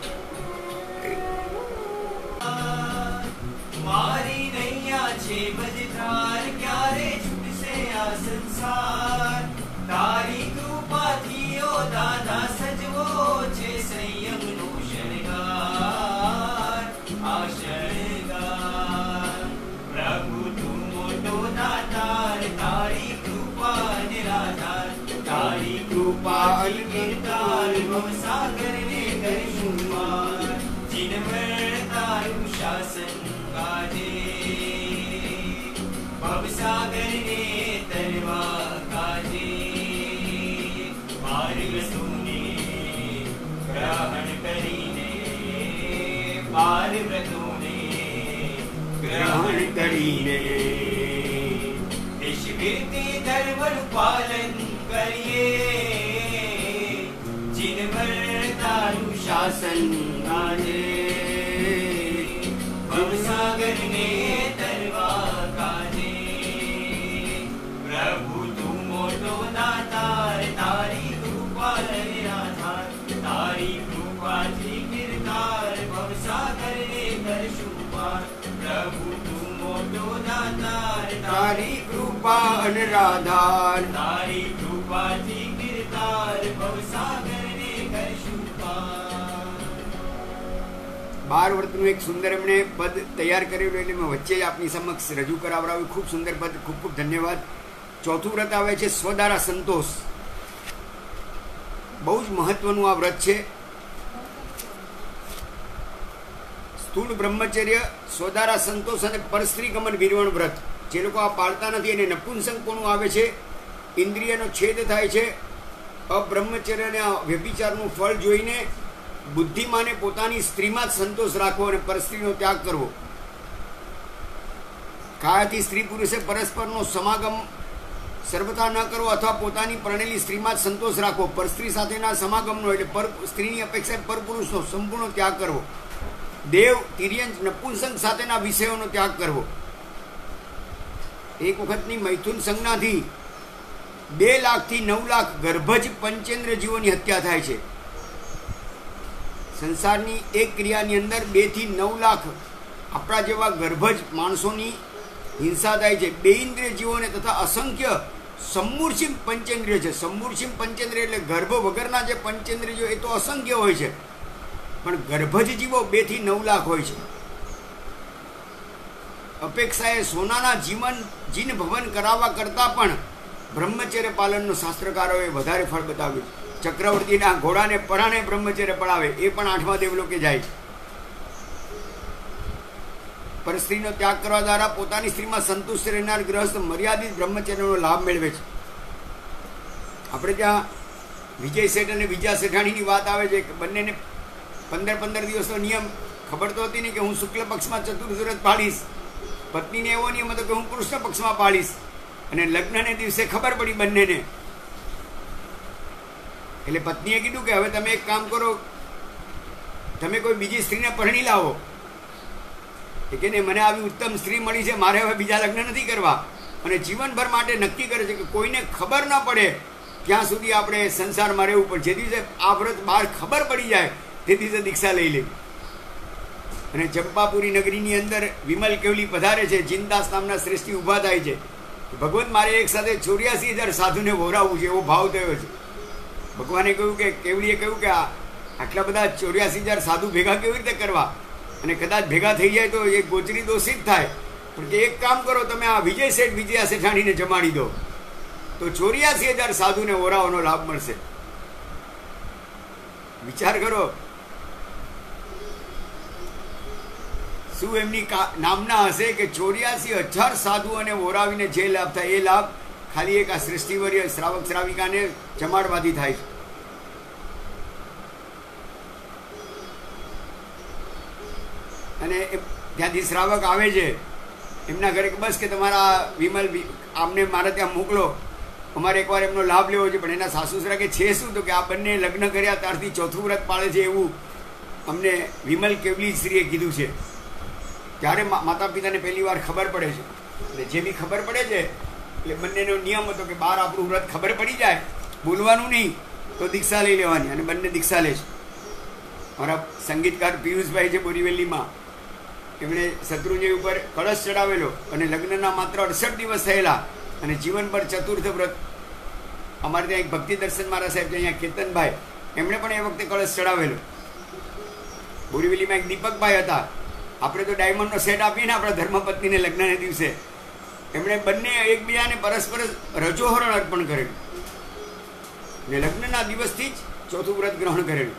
મારી નૈયા છે બજધાર ક્યારે છૂટશે આ સંસાર તારી કૃપાથી ઓ દાદા સજવો છે સંયમનો શણગાર આ શણગાર પ્રભુ તું મોટો દાતાર તારી કૃપા નિરાધાર તારી કૃપા અલગીરતાર ભવસાગર ને કરીશું પાર જીન પર તારું શાસન गाजे भवसागर ने तरवा काजे मार्ग सुने ग्रहण करीने बार व्रतों ने ग्रहण करीने देश कीर्ति धर्म पालन करिए जिन पर तारू शासन गाजे भवसागर ने तरवा काजे प्रभु तू मोटो दातार तारी कृपा निराधार तारी कृपा थी गिरतार भवसागर ने करशु पार प्रभु तू मोटो दातार તારી કૃપા અનરાધાર तारी कृपा थी गिरतार भवसागर ने करशु पार 12 વ્રતનું એક સુંદર એમણે પદ તૈયાર કરેલું એટલે મેં વચ્ચે જ આપની સમક્ષ રજૂ કરાવડાવ્યું. ખૂબ સુંદર પદ. ખૂબ ખૂબ ધન્યવાદ. ચોથું વ્રત આવે છે સ્વદારા સંતોષ. બહુ જ મહત્વનું આ વ્રત છે. સ્થૂળ બ્રહ્મચર્ય, સ્વદારા સંતોષ અને પરસ્ત્રી ગમન વિરવણ વ્રત. જે લોકો આ પાળતા નથી એને નપુંસકપણું આવે છે, ઇન્દ્રિયનો છેદ થાય છે. અબ્રહ્મચર્ય અને વ્યભિચારનું ફળ જોઈને બુદ્ધિમાને પોતાની સ્ત્રીમાં જ સંતોષ રાખવો અને પરસ્ત્રીનો ત્યાગ કરવો. કાયાથી સ્ત્રી પુરુષે પરસ્પરનો સમાગમ સર્વથા ન કરવો અથવા પોતાની પરણેલી સ્ત્રીમાં જ સંતોષ રાખવો. પરસ્ત્રી સાથેના સમાગમનો એટલે પર સ્ત્રીની અપેક્ષાએ પરપુરુષનો સંપૂર્ણ ત્યાગ કરવો. દેવ તિર્યંજ નપુંસક સાથેના વિષયોનો ત્યાગ કરવો. એક વખતની મૈથુન સંજ્ઞાથી 2 લાખથી 9 લાખ ગર્ભજ પંચેન્દ્ર જીવોની હત્યા થાય છે. સંસારની એક ક્રિયાની અંદર 2 થી 9 લાખ આપણા જેવા ગર્ભજ માણસોની હિંસા થાય છે. 2 ઇન્દ્રિય જીવોને તથા અસંખ્ય સમૂર્છિમ પંચેન્દ્રિય છે. સમૂર્છિમ પંચેન્દ્રિય એટલે ગર્ભ વગરના જે પંચેન્દ્રિયો એ તો અસંખ્ય હોય છે. પણ ગર્ભ જ જીવો 2 થી 9 લાખ હોય છે. અપેક્ષાએ સોનાના જીન ભવન કરાવવા કરતાં પણ બ્રહ્મચર્ય પાલનનો શાસ્ત્રકારોએ વધારે ફળ બતાવ્યું. ચક્રવર્તીના ઘોડાને પરાણે બ્રહ્મચર્ય પડાવે એ પણ 8મા દેવલોકે જાય. પર સ્ત્રીનો ત્યાગ કરવા દ્વારા પોતાની સ્ત્રીમાં સંતુષ્ટ રહેનાર ગૃહસ્થ મર્યાદિત બ્રહ્મચર્યનો લાભ મેળવે છે. આપણે ત્યાં વિજય શેઠ અને વિજયા શેઠાણીની વાત આવે છે કે બંનેને 15 દિવસનો નિયમ ખબર તો હતી નહીં કે હું શુક્લ પક્ષમાં ચતુર્વ્રત પાળીશ. પત્નીને એવો નિયમ હતો કે હું કૃષ્ણ પક્ષમાં પાળીશ. અને લગ્નને દિવસે ખબર પડી બંનેને. એટલે પત્નીએ કીધું કે હવે તમે એક કામ કરો, તમે કોઈ બીજી સ્ત્રીને પરણી લાવો. કે નહીં, મને આવી ઉત્તમ સ્ત્રી મળી છે, મારે હવે બીજા લગ્ન નથી કરવા. અને જીવનભર માટે નક્કી કરે છે કે કોઈને ખબર ન પડે ત્યાં સુધી આપણે સંસારમાં રહેવું. પણ જે દિવસે આ વ્રત બહાર ખબર પડી જાય તે દિવસે દીક્ષા લઈ લેવી. અને ચંપાપુરી નગરીની અંદર વિમલ કેવલી પધારે છે. જીનદાસ નામના શ્રેષ્ઠી ઊભા થાય છે. ભગવાન, મારે એક સાથે 84,000 સાધુને વહોરાવવું છે, એવો ભાવ થયો છે. ભગવાને કહ્યું કે કેવલીએ કહ્યું કે આટલા બધા 84,000 સાધુ ભેગા કેવી રીતે કરવા? અને કદાચ ભેગા થઈ જાય તો એ ગોચરી દોષિત થાય. પણ કે એક કામ કરો, તમે આ વિજય શેઠ વિજયા શેઠાણીને જમાડી દો તો 84,000 સાધુને ઓરાવાનો લાભ મળશે. વિચાર કરો, શું એમની નામના હશે કે 84,000 સાધુઓને ઓરાવીને જે લાભ થાય એ લાભ ખાલી એક આ સૃષ્ટિવર્ય શ્રાવક શ્રાવિકાને જમાડવાથી થાય છે. અને ત્યાંથી શ્રાવક આવે છે એમના ઘરે કે બસ કે તમારા વિમલ આમને મારે ત્યાં મોકલો, અમારે એકવાર એમનો લાભ લેવો છે. પણ એના સાસુસરા કે છે શું? તો કે આ બંને લગ્ન કર્યા ત્યારથી 4થું વ્રત પાળે છે એવું અમને વિમલ કેવલી શ્રીએ કીધું છે. ત્યારે માતા પિતાને પહેલી વાર ખબર પડે છે. અને જે બી ખબર પડે છે એટલે બંનેનો નિયમ હતો કે બહાર આપણું વ્રત ખબર પડી જાય, બોલવાનું નહીં, તો દીક્ષા લઈ લેવાની. અને બંને દીક્ષા લે છે. મારા સંગીતકાર પિયુષભાઈ છે બોરીવલીમાં, એમણે શત્રુંજય ઉપર કળશ ચડાવેલો અને લગ્નના માત્ર 68 દિવસ થયેલા અને જીવનભર ચતુર્થ વ્રત. અમારે ત્યાં એક ભક્તિ દર્શન મારા સાહેબ છે અહીંયા કેતનભાઈ, એમણે પણ એ વખતે કળશ ચડાવેલો. બોરીવલીમાં એક દીપકભાઈ હતા, આપણે તો ડાયમંડનો સેટ આપીએ ને આપણા ધર્મપત્નીને લગ્નને દિવસે, એમણે બંને એકબીજાને પરસ્પર રજોહરણ અર્પણ કરેલું ને લગ્નના દિવસથી જ 4થું વ્રત ગ્રહણ કરેલું.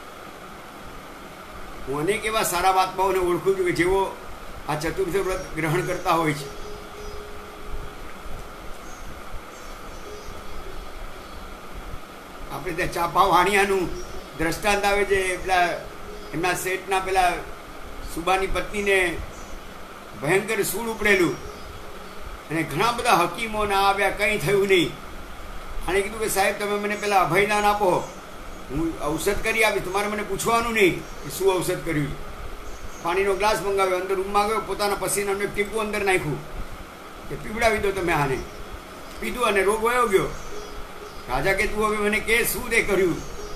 હું અનેક એવા સારા આત્માઓને ઓળખું છું કે જેઓ આ ચતુર્થ વ્રત ગ્રહણ કરતા હોય છે. આપણે ત્યાં ચાપા વાણિયાનું દ્રષ્ટાંત આવે છે. પેલા એમના શેઠના પેલા સુબાની પત્નીને ભયંકર સૂળ ઉપડેલું અને ઘણા બધા હકીમો ના આવ્યા, કંઈ થયું નહીં. અને કીધું કે સાહેબ તમે મને પેલા અભયદાન આપો, હું ઔષધ કરી આપીશ, તમારે મને પૂછવાનું નહીં કે શું ઔષધ કર્યું. પાણીનો ગ્લાસ મંગાવ્યો, અંદર રૂમમાં ગયો, પોતાના પસીનાનું એક ટીપું અંદર નાખ્યું કે પીવડાવી દો તમે આને. પીધું અને રોગ વયો ગયો. રાજા કે તું હવે મને કે શું તે કર્યું?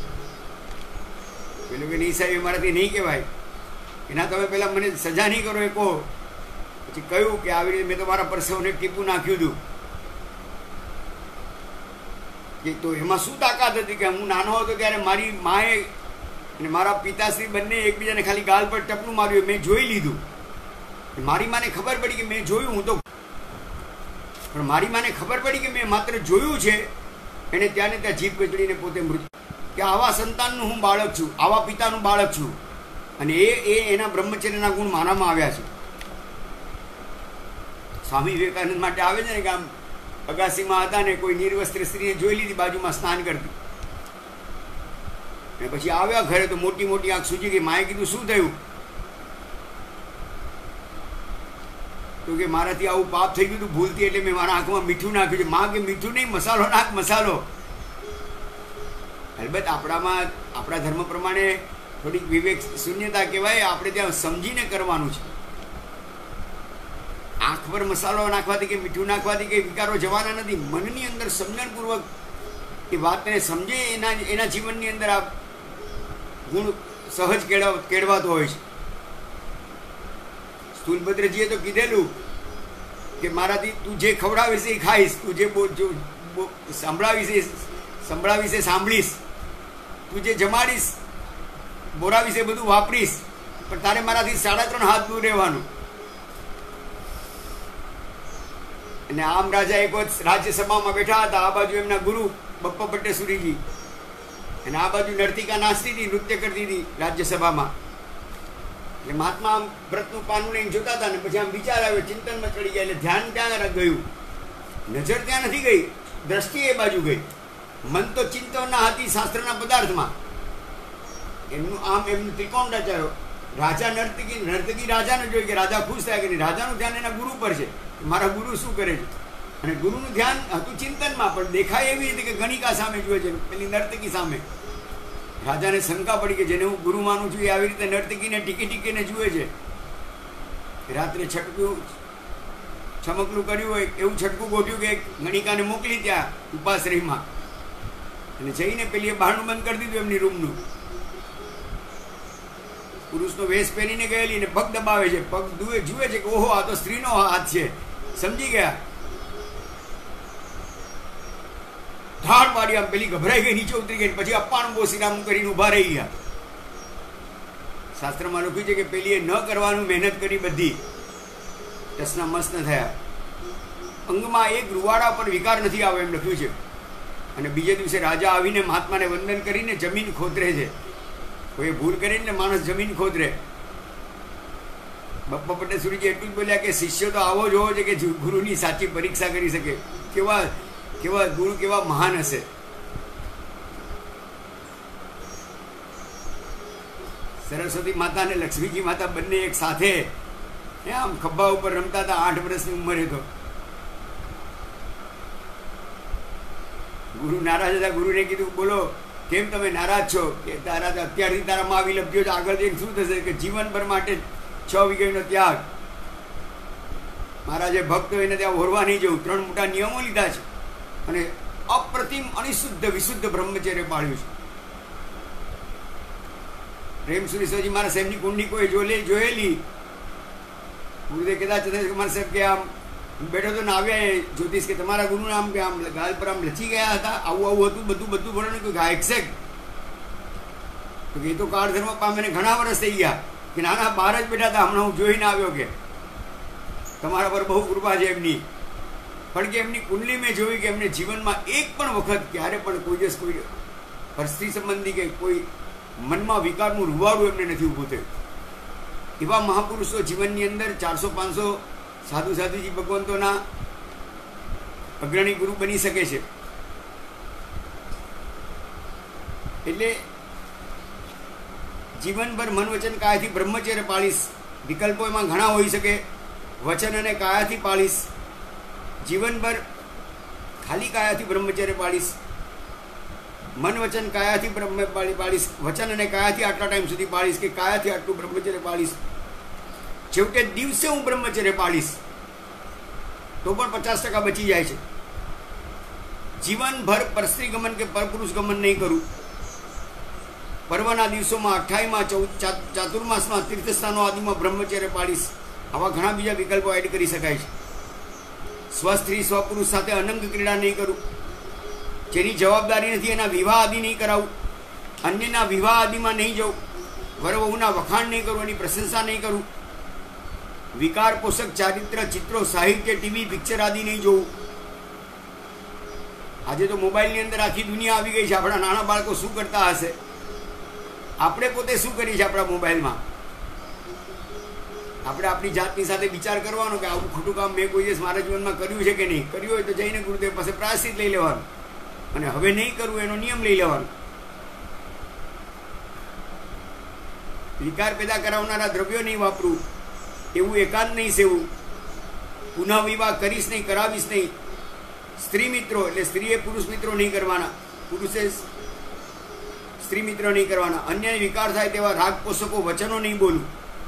પેલું કે નહીં સાહેબ મારાથી નહીં કહેવાય, એના તમે પહેલાં મને સજા નહીં કરો એ કહો. પછી કહ્યું કે આવી રીતે મેં તો મારા પરસેવને ટીપું નાખ્યું હતું. કે તો એમાં શું તાકાત હતી કે હું નાનો હતો ત્યારે મારી માએ અને મારા પિતાશ્રી બંને એકબીજાને ખાલી ગાલ પર ટપનું માર્યું, મેં જોઈ લીધું. મારી માને ખબર પડી કે મેં જોયું, હું તો પણ મારી માને ખબર પડી કે મેં માત્ર જોયું છે. એને ત્યાં ને ત્યાં જીભ કચડીને પોતે મૃત્યુ કે આવા સંતાનનું હું બાળક છું, આવા પિતાનું બાળક છું. અને એ એના બ્રહ્મચર્યના ગુણ મારામાં આવ્યા છે. સ્વામી વિવેકાનંદ માટે આવે છે ને કે આમ અગાસીમાં હતા ને કોઈ નિર્વસ્ત્ર સ્ત્રીને જોઈ લીધી બાજુમાં સ્નાન કરતી, અને પછી આવ્યા ઘરે તો મોટી મોટી આંખ સૂજી ગઈ. માએ કીધું શું થયું? તો કે મારાથી આવું પાપ થઈ ગયું હતું ભૂલથી, એટલે મેં મારા આંખમાં મીઠું નાખ્યું છે. માં કે મીઠું નહીં, મસાલો નાખ, મસાલો. અલબત્ત આપણામાં આપણા ધર્મ પ્રમાણે થોડીક વિવેક શૂન્યતા કહેવાય, આપણે ત્યાં સમજીને કરવાનું છે. આંખ પર મસાલો નાખવાથી કે મીઠું નાખવાથી કે વિકારો જવાના નથી. મનની અંદર સમજણપૂર્વક એ વાતને સમજે, એના જીવનની અંદર આ ગુણ સહજ કેળવાતો હોય છે. સ્થૂલભદ્રજીએ તો કીધેલું કે મારાથી તું જે ખવડાવીશ એ ખાઈશ, તું જે સંભળાવીશ એ સાંભળીશ, તું જે જમાડીશ બોરાવીશ, એ બધું વાપરીશ, પણ તારે મારાથી 3.5 હાથ દૂર રહેવાનું. અને આમ રાજા એક વખત રાજ્યસભામાં બેઠા હતા. આ બાજુ એમના ગુરુ બપ્પા ભટ્ટેશ્વરીજી, અને આ બાજુ નર્તિકા નાચતી હતી, નૃત્ય કરતી હતી રાજ્યસભામાં. એટલે મહાત્મા આમ વ્રતનું પાનું લઈને જોતા હતા, ને પછી આમ વિચાર આવ્યો, ચિંતનમાં ચડી ગયા. એટલે ધ્યાન ત્યાં ગયું, નજર ત્યાં નથી ગઈ, દ્રષ્ટિ એ બાજુ ગઈ. મન તો ચિંતનના હતી શાસ્ત્રના પદાર્થમાં. એમનું આમ એમનું ત્રિકોણ રચાયો. રાજા નર્તકી રાજાને જોઈ કે રાજા ખુશ થાય કે નહીં. રાજાનું ધ્યાન એના ગુરુ પર છે, મારા ગુરુ શું કરે છે. અને ગુરુનું ધ્યાન હતું ચિંતનમાં, પણ દેખાય એવી રીતે કે ગણિકા સામે જુએ છે, પેલી નર્તકી સામે. રાજાને શંકા પડી કે જેને હું ગુરુ માનું છું એ આવી રીતે નર્તકીને ટીકીને જુએ છે. રાત્રે છમકલું કર્યું હોય એવું છટકું ગોઠ્યું કે ગણિકાને મોકલી ત્યાં ઉપાશ્રયમાં, અને જઈને પેલી બહારનું બંધ કરી દીધું એમની રૂમનું. પુરુષનો વેશ પહેરીને ગયેલી ને પગ દબાવે છે, પગ જુએ છે કે ઓહો આ તો સ્ત્રીનો હાથ છે, સમજી ગયા. ધાડ પાડી આમ પેલી ગભરાઈ ગઈ, નીચે ઉતરી ગઈ. પછી અપ્પાનું બોસીરામ કરીને ઊભા રહી ગયા. શાસ્ત્રમાં લખ્યું છે કે પેલીએ ન કરવાનું મહેનત કરી બધી, ટસના મસ ન થયા. અંગમાં એક રૂવાડા પર વિકાર નથી આવે એમ લખ્યું છે. અને બીજે દિવસે રાજા આવીને મહાત્માને વંદન કરીને જમીન ખોતરે છે. કોઈ ભૂલ કરીને માણસ જમીન ખોતરે. બપ્પા ભટ્ટેશ્વરીજી એટલું જ બોલ્યા કે શિષ્ય તો આવો જ હોવો છે કે ગુરુની સાચી પરીક્ષા કરી શકે. કેવા ગુરુ કેવા મહાન હશે. સરસ્વતી માતા અને લક્ષ્મીજી માતા બંને એક સાથે આમ ખભા ઉપર રમતા હતા. 8 વર્ષની ઉંમરે તો ગુરુ નારાજ હતા. ગુરુને કીધું બોલો કેમ તમે નારાજ છો? કે તારા અત્યારથી તારામાં આવી લબ્ધ્યો છે, આગળ જઈને શું થશે? કે જીવનભર માટે 6 વીઘાનો ત્યાગ. મારા જે ભક્ત હોય એને ત્યાં ઓરવા નહીં જવું. 3 મોટા નિયમો લીધા છે અને અપ્રતિમ અનિશુદ્ધ વિશુદ્ધ બ્રહ્મચર્ય પાળ્યું છે. પ્રેમ સુરેશ્વરજી મારા સાહેબની કુંડી કોઈ જોયેલી? ગુરુદેવ કદાચ મારા સાહેબ કે આમ બેઠો તો ને આવ્યા જ્યોતિષ કે તમારા ગુરુ નામ કે આમ ગાલ પર આમ લચી ગયા હતા, આવું હતું બધું ભણવાનું. કોઈ ગાય એક્ઝેક્ટ તો એ તો કાળ ધર્મ પામે ઘણા વર્ષ થઈ ગયા કે નાના બહાર જ બેઠા હતા. હમણાં હું જોઈને આવ્યો કે તમારા પર બહુ કૃપા છે એમની. પણ કે એમની કુંડલી મેં જોયું કે એમને જીવનમાં એક પણ વખત ક્યારે પણ કોઈ દિવસ કોઈ પરસ્ત્રી સંબંધી કે કોઈ મનમાં વિકારનું રૂવાડું એમને નથી ઊભું થયું. એવા મહાપુરુષો જીવનની અંદર 400-500 સાધુજી ભગવંતોના અગ્રણી ગુરુ બની શકે છે. એટલે જીવનભર મન વચન કાયાથી બ્રહ્મચર્ય પાળીશ. વિકલ્પો એમાં ઘણા હોઈ શકે. વચન અને કાયાથી પાળીશ. જીવનભર ખાલી કાયાથી બ્રહ્મચર્ય પાળીશ. મન વચન કાયાથી પાળીશ. વચન અને કાયાથી આટલા ટાઈમ સુધી પાળીશ, કે કાયાથી આટલું બ્રહ્મચર્ય પાળીશ. છેવટે દિવસે હું બ્રહ્મચર્ય પાળીશ તો પણ 50% બચી જાય છે. જીવનભર પરસ્ત્રી ગમન કે પરપુરુષ ગમન નહીં કરું. પર્વના દિવસોમાં 28માં ચાતુર્માસમાં તીર્થસ્થાનો આદિમાં બ્રહ્મચર્ય પાળીશ. આવા ઘણા બીજા વિકલ્પો એડ કરી શકાય છે. સ્વસ્ત્રી સ્વપુરુષ સાથે અનંગ ક્રીડા નહીં કરું. જેની જવાબદારી નથી એના વિવાહ આદિ નહીં કરાવું. અન્યના વિવાહ આદિમાં નહીં જવું. વરવહુના વખાણ નહીં કરું, એની પ્રશંસા નહીં કરું. વિકાર પોષક ચારિત્ર ચિત્રો સાહિત્ય ટીવી પિક્ચર આદિ નહીં જોવું. આજે તો મોબાઈલની અંદર આખી દુનિયા આવી ગઈ છે. આપણા નાના બાળકો શું કરતા હશે, આપણે પોતે શું કરીએ છીએ આપણા મોબાઈલમાં? આપણે આપણી જાતની સાથે વિચાર કરવાનો કે આવું ખોટું કામ મેં કોઈ દિવસ મારા જીવનમાં કર્યું છે કે નહીં. કર્યું હોય તો જઈને ગુરુદેવ પાસે પ્રાયશ્ચિત લઈ લેવાનું, અને હવે નહીં કરવું એનો નિયમ લઈ લેવાનો. વિકાર પેદા કરાવનારા દ્રવ્યો નહીં વાપરવું. એવું એકાંત નહીં સેવું. પુનઃ વિવાહ કરીશ નહીં, કરાવીશ નહીં. સ્ત્રી મિત્રો એટલે સ્ત્રીએ પુરુષ મિત્રો નહીં કરવાના, પુરુષે સ્ત્રી મિત્ર નહીં કરવાના. અન્યને વિકાર થાય તેવા રાગ પોષકો વચનો નહીં બોલવું.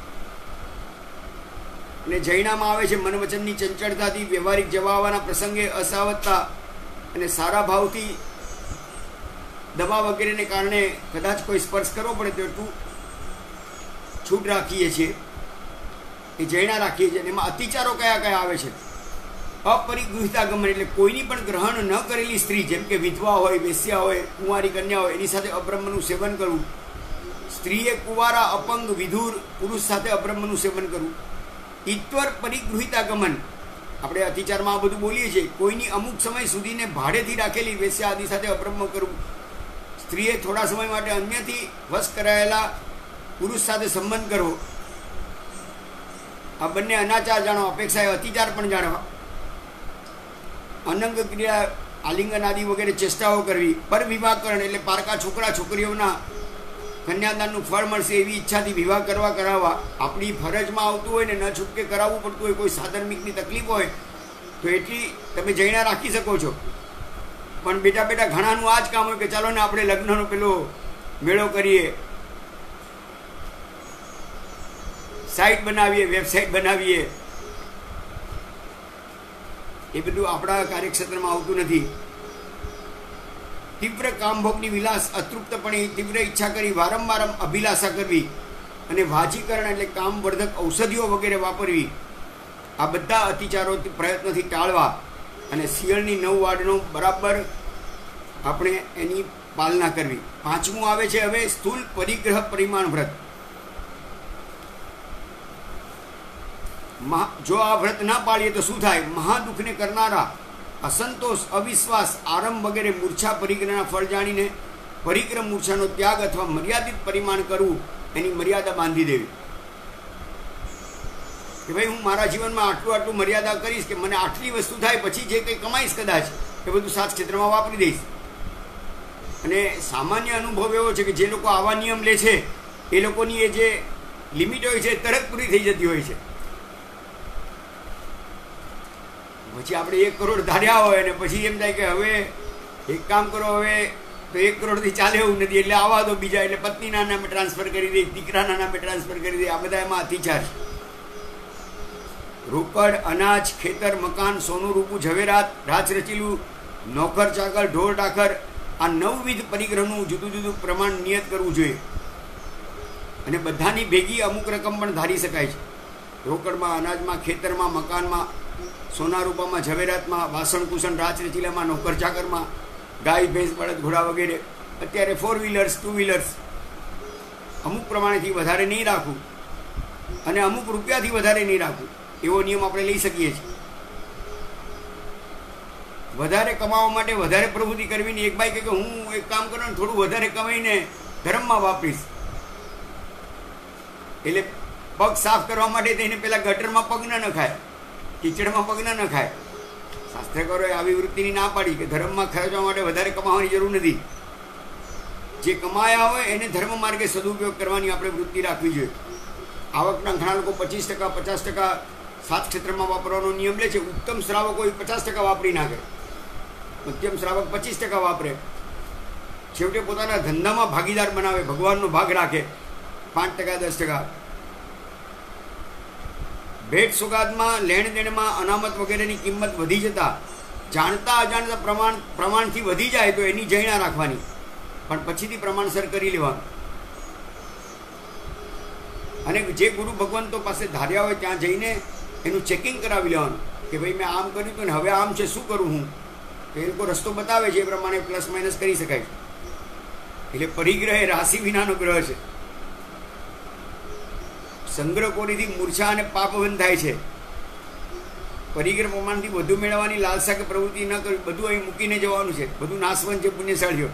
અને જૈનામાં આવે છે મન વચનની ચંચળતાથી વ્યવહારિક જવા આવવાના પ્રસંગે અસાવધતા અને સારા ભાવથી દવા વગેરેને કારણે કદાચ કોઈ સ્પર્શ કરવો પડે તો એટલું છૂટ રાખીએ છીએ, એ જૈના રાખીએ છીએ. એમાં અતિચારો કયા કયા આવે છે? અપરિગૃહિતાગમન એટલે કોઈની પણ ગ્રહણ ન કરેલી સ્ત્રી, જેમ કે વિધવા હોય, વેશ્યા હોય, કુંવારી કન્યા હોય, એની સાથે અબ્રહ્મનું સેવન કરવું. સ્ત્રીએ કુંવારા, અપંગ, વિધુર પુરુષ સાથે અબ્રહ્મનું સેવન કરવું. ઈત્વર પરિગૃહિતાગમન, આપણે અતિચારમાં આ બધું બોલીએ છીએ. કોઈની અમુક સમય સુધીને ભાડેથી રાખેલી વેશ્યા આદિ સાથે અબ્રહ્મ કરવું. સ્ત્રીએ થોડા સમય માટે અન્યથી વશ કરાયેલા પુરુષ સાથે સંબંધ કરવો. આ બંને અનાચાર જાણવા, અપેક્ષાએ અતિચાર પણ જાણવા. અનંગ ક્રિયા, આલિંગન આદિ વગેરે ચેષ્ટાઓ કરવી. પર વિવાહકરણ એટલે પારકા છોકરા છોકરીઓના કન્યાદાનનું ફળ મળશે એવી ઈચ્છાથી વિવાહ કરાવવા. આપણી ફરજમાં આવતું હોય ને ન છૂટકે કરાવવું પડતું હોય, કોઈ સાધર્મિકની તકલીફ હોય તો એટલી તમે જૈણા રાખી શકો છો. પણ બેટા ઘણાનું આ જ કામ હોય કે ચાલો ને આપણે લગ્નનો પેલો મેળો કરીએ, સાઇટ બનાવીએ, વેબસાઇટ બનાવીએ. એ બધું આપણા કાર્યક્ષેત્રમાં આવતું નથી. તીવ્ર કામભોગની વિલાસ, અતૃપ્તપણે તીવ્ર ઈચ્છા કરી વારંવાર અભિલાષા કરવી અને વાજીકરણ એટલે કામવર્ધક ઔષધિઓ વગેરે વાપરવી. આ બધા અતિચારો પ્રયત્નથી ટાળવા અને શિયાળની 9 વાડનો બરાબર આપણે એની પાલના કરવી. 5મું આવે છે હવે સ્થૂલ પરિગ્રહ પરિમાણ વ્રત. જો આ વ્રત ના પાળીએ તો શું થાય? મહાદુઃખને કરનારા અસંતોષ, અવિશ્વાસ, આરંભ વગેરે મૂર્છા પરિગ્રહના ફળ જાણીને પરિગ્રહ મૂર્છાનો ત્યાગ અથવા મર્યાદિત પરિમાણ કરવું, એની મર્યાદા બાંધી દેવી કે ભાઈ હું મારા જીવનમાં આટલું મર્યાદા કરીશ કે મને આટલી વસ્તુ થાય, પછી જે કંઈ કમાઈશ કદાચ એ બધું સાત ક્ષેત્રમાં વાપરી દઈશ. અને સામાન્ય અનુભવ એવો છે કે જે લોકો આવા નિયમ લે છે એ લોકોની એ જે લિમિટ હોય છે તરત પૂરી થઈ જતી હોય છે. પછી આપણે 1 કરોડ ધાર્યા હોય અને પછી એમ થાય કે હવે એક કામ કરો, હવે તો 1 કરોડથી ચાલે એવું નથી, એટલે આવા દો બીજા, એટલે પત્નીના નામે ટ્રાન્સફર કરી દે, દીકરાના નામે ટ્રાન્સફર કરી દે. આ બધા એમાં અતિચાર છે. રોકડ, અનાજ, ખેતર, મકાન, સોનું, રૂપું, ઝવેરાત, રાજ રચીલું, નોકર ચાકર, ઢોર ઢાકર, આ 9 વિધ પરિગ્રહનું જુદું જુદું પ્રમાણ નિયત કરવું જોઈએ. અને બધાની ભેગી અમુક રકમ પણ ધારી શકાય છે. રોકડમાં, અનાજમાં, ખેતરમાં, મકાનમાં, સોના રૂપામાં, ઝવેરાતમાં, વાસણ કુસણ, રાજ રચીલામાં, નોકર ચાકરમાં, ગાય ભેંસ બળદ ઘોડા વગેરે. અત્યારે 4 વ્હીલર્સ 2 વ્હીલર્સ અમુક પ્રમાણેથી વધારે નહીં રાખવું અને અમુક રૂપિયાથી વધારે નહીં રાખવું, એવો નિયમ આપણે લઈ શકીએ છીએ. વધારે કમાવા માટે વધારે પ્રવૃત્તિ કરવી નહીં. એક ભાઈ કહે કે હું એક કામ કરું ને થોડું વધારે કમાઈને ધર્મમાં વાપરીશ, એટલે પગ સાફ કરવા માટે તેને પેલા ગટરમાં પગ ન નખાય, કીચડમાં પગ ન નખાય. શાસ્ત્રકારોએ આવી વૃત્તિની ના પાડી કે ધર્મમાં ખર્ચવા માટે વધારે કમાવાની જરૂર નથી. જે કમાયા હોય એને ધર્મ માર્ગે સદુપયોગ કરવાની આપણે વૃત્તિ રાખવી જોઈએ. આવકના ઘણા લોકો 25%, 50% સાત ક્ષેત્રમાં વાપરવાનો નિયમ લે છે. ઉત્તમ શ્રાવકો 50% વાપરી નાખે, મધ્યમ શ્રાવક 25% વાપરે. છેવટે પોતાના ધંધામાં ભાગીદાર બનાવે, ભગવાનનો ભાગ રાખે 5%, 10%. ભેટ સોગાદમાં, લેણ દેણમાં અનામત વગેરેની કિંમત વધી જતા જાણતા અજાણતા પ્રમાણથી વધી જાય તો એની જૈણા રાખવાની, પણ પછીથી પ્રમાણસર કરી લેવાનું. અને જે ગુરુ ભગવંતો પાસે ધાર્યા હોય ત્યાં જઈને એનું ચેકિંગ કરાવી લેવાનું કે ભાઈ મેં આમ કર્યું હતું ને હવે આમ છે, શું કરું હું? તો એ લોકો રસ્તો બતાવે છે, એ પ્રમાણે પ્લસ માઇનસ કરી શકાય. એટલે પરિગ્રહ એ રાશિ વિનાનો ગ્રહ છે. સંગ્રહકોરીથી મૂર્છા અને પાપ બંધ થાય છે. પરિગ્રહ પ્રમાણથી વધુ મેળવવાની લાલસા કે પ્રવૃત્તિ ન કરવી, બધું અહીં મૂકીને જવાનું છે. બધું નાશવંત છે પુણ્યશાળીઓ.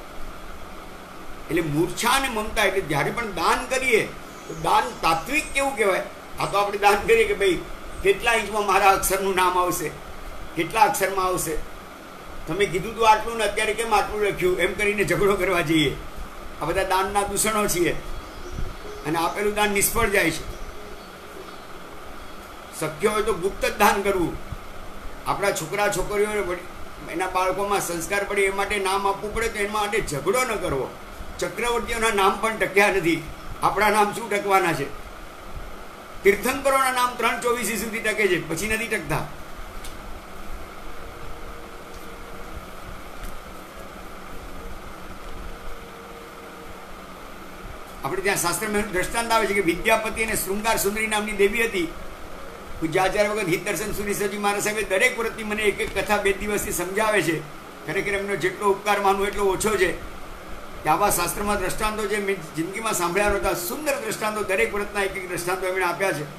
એટલે મૂર્છા અને મમતા, એટલે જ્યારે પણ દાન કરીએ તો દાન તાત્વિક કેવું કહેવાય? આ તો આપણે દાન કરીએ કે ભાઈ કેટલા ઇંચમાં મારા અક્ષરનું નામ આવશે, કેટલા અક્ષરમાં આવશે, તમે કીધું તું આટલું ને અત્યારે કેમ આટલું લખ્યું, એમ કરીને ઝઘડો કરવા જઈએ. આ બધા દાનના દૂષણો છીએ અને આપેલું દાન નિષ્ફળ જાય છે. શક્ય હોય તો ગુપ્ત જ દાન કરવું. આપણા છોકરા છોકરીઓને એના બાળકોમાં સંસ્કાર પડે એ માટે નામ આપવું પડે તો એના માટે ઝઘડો ન કરવો. ચક્રવર્તીઓના નામ પણ ટક્યા નથી, આપણા નામ શું ટકવાના છે? તીર્થંકરોના નામ 324 સુધી ટકે છે, પછી નથી ટકતા. આપણે ત્યાં શાસ્ત્રમાં દ્રષ્ટાંત આવે છે કે વિદ્યાપતિ અને શૃંગાર સુંદરી નામની દેવી હતી. પૂજ્ય આચાર્ય વખત હિતદર્શન સુરીસજી મહારાજ સાહેબે દરેક વ્રતની મને એક એક કથા 2 દિવસથી સમજાવે છે. ખરેખર એમનો જેટલો ઉપકાર માનવો એટલો ઓછો છે. કે આવા શાસ્ત્રમાં દ્રષ્ટાંતો જે મેં જિંદગીમાં સાંભળ્યા હતા, સુંદર દ્રષ્ટાંતો, દરેક વ્રતના એક એક દ્રષ્ટાંતો એમણે આપ્યા છે.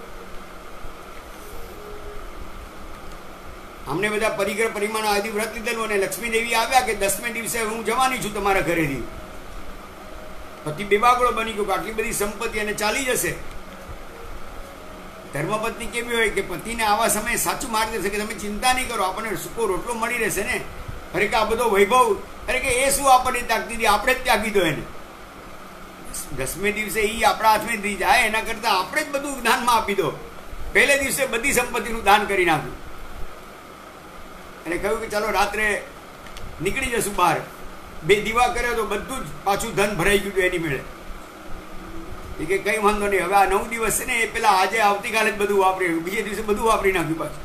અમને બધા પરિગ્રહ પરિમાણ આદિ વ્રત લીધેલું અને લક્ષ્મીદેવી આવ્યા કે 10મે દિવસે હું જવાની છું તમારા ઘરેથી. પતિ બેબાગળો બની ગયો કે આટલી બધી સંપત્તિ અને ચાલી જશે. ધર્મપત્ની કેવી હોય કે પતિને આવા સમયે સાચું માર્ગદર્શન કે તમે ચિંતા નહીં કરો, આપણને સૂકો રોટલો મળી રહેશે ને. અરે કે આ બધો વૈભવ, અરે કે એ શું આપણને ત્યાગતી હતી, આપણે જ ત્યાગી દો એને. 10મે દિવસે એ આપણા હાથમાં જાય એના કરતાં આપણે જ બધું દાનમાં આપી દો. પહેલે દિવસે બધી સંપત્તિનું દાન કરી નાખ્યું અને કહ્યું કે ચાલો રાત્રે નીકળી જશું બહાર. 2 દીવા કર્યો તો બધું જ પાછું ધન ભરાઈ ગયું એની મેળે. એ કે કંઈ વાંધો નહીં, હવે આ 9 દિવસ છે ને એ પેલા આજે આવતીકાલે જ બધું વાપરી, બીજે દિવસે બધું વાપરી નાખ્યું પાછું.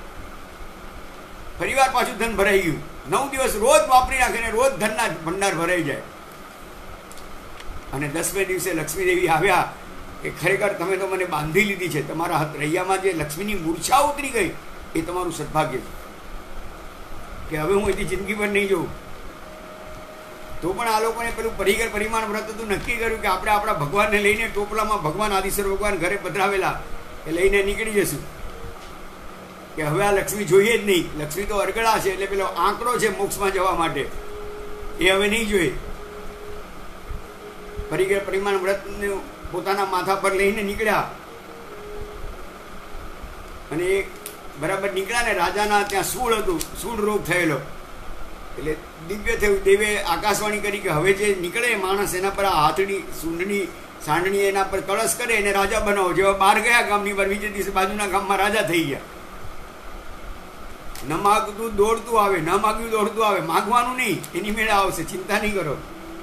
ફરીવાર પાછું ધન ભરાઈ ગયું. 9 દિવસ રોજ વાપરી નાખે ને રોજ ધનના ભંડાર ભરાઈ જાય. અને 10મે દિવસે લક્ષ્મીદેવી આવ્યા કે ખરેખર તમે તો મને બાંધી લીધી છે, તમારા હાથ રૈયામાં જે લક્ષ્મીની મૂર્છા ઉતરી ગઈ એ તમારું સદભાગ્ય છે કે હવે હું એથી જિંદગી પર નહીં જોઉં. તો પણ આ લોકોને પેલું પરિગ્રહ પરિમાણ વ્રત હતું, નક્કી કર્યું કે આપણે આપણા ભગવાનને લઈને ટોપલામાં ભગવાન આદિશ્વર ભગવાન ઘરે પધરાવેલા એ લઈને નીકળી જશું કે હવે આ લક્ષ્મી જોઈએ જ નહીં. લક્ષ્મી તો અરગળા છે, એટલે પેલો આંકડો છે મોક્ષમાં જવા માટે, એ હવે નહીં જોઈએ. પરિગ્રહ પરિમાણ વ્રતને પોતાના માથા પર લઈને નીકળ્યા અને એ બરાબર નીકળ્યા ને રાજાના ત્યાં સૂળ હતું, સૂળ રોગ થયેલો. એટલે દિવ્ય થયું. દેવે આકાશવાણી કરી કે હવે જે નીકળે માણસ એના પર આ હાથડી સૂંઢણી સાંડણી એના પર કળશ કરે એને રાજા બનાવો. જેવા બહાર ગયા ગામની બહાર, બીજે દિવસે બાજુના ગામમાં રાજા થઈ ગયા. ન માગતું દોડતું આવે, ન માગ્યું દોડતું આવે. માગવાનું નહીં, એની મેળે આવશે, ચિંતા નહીં કરો.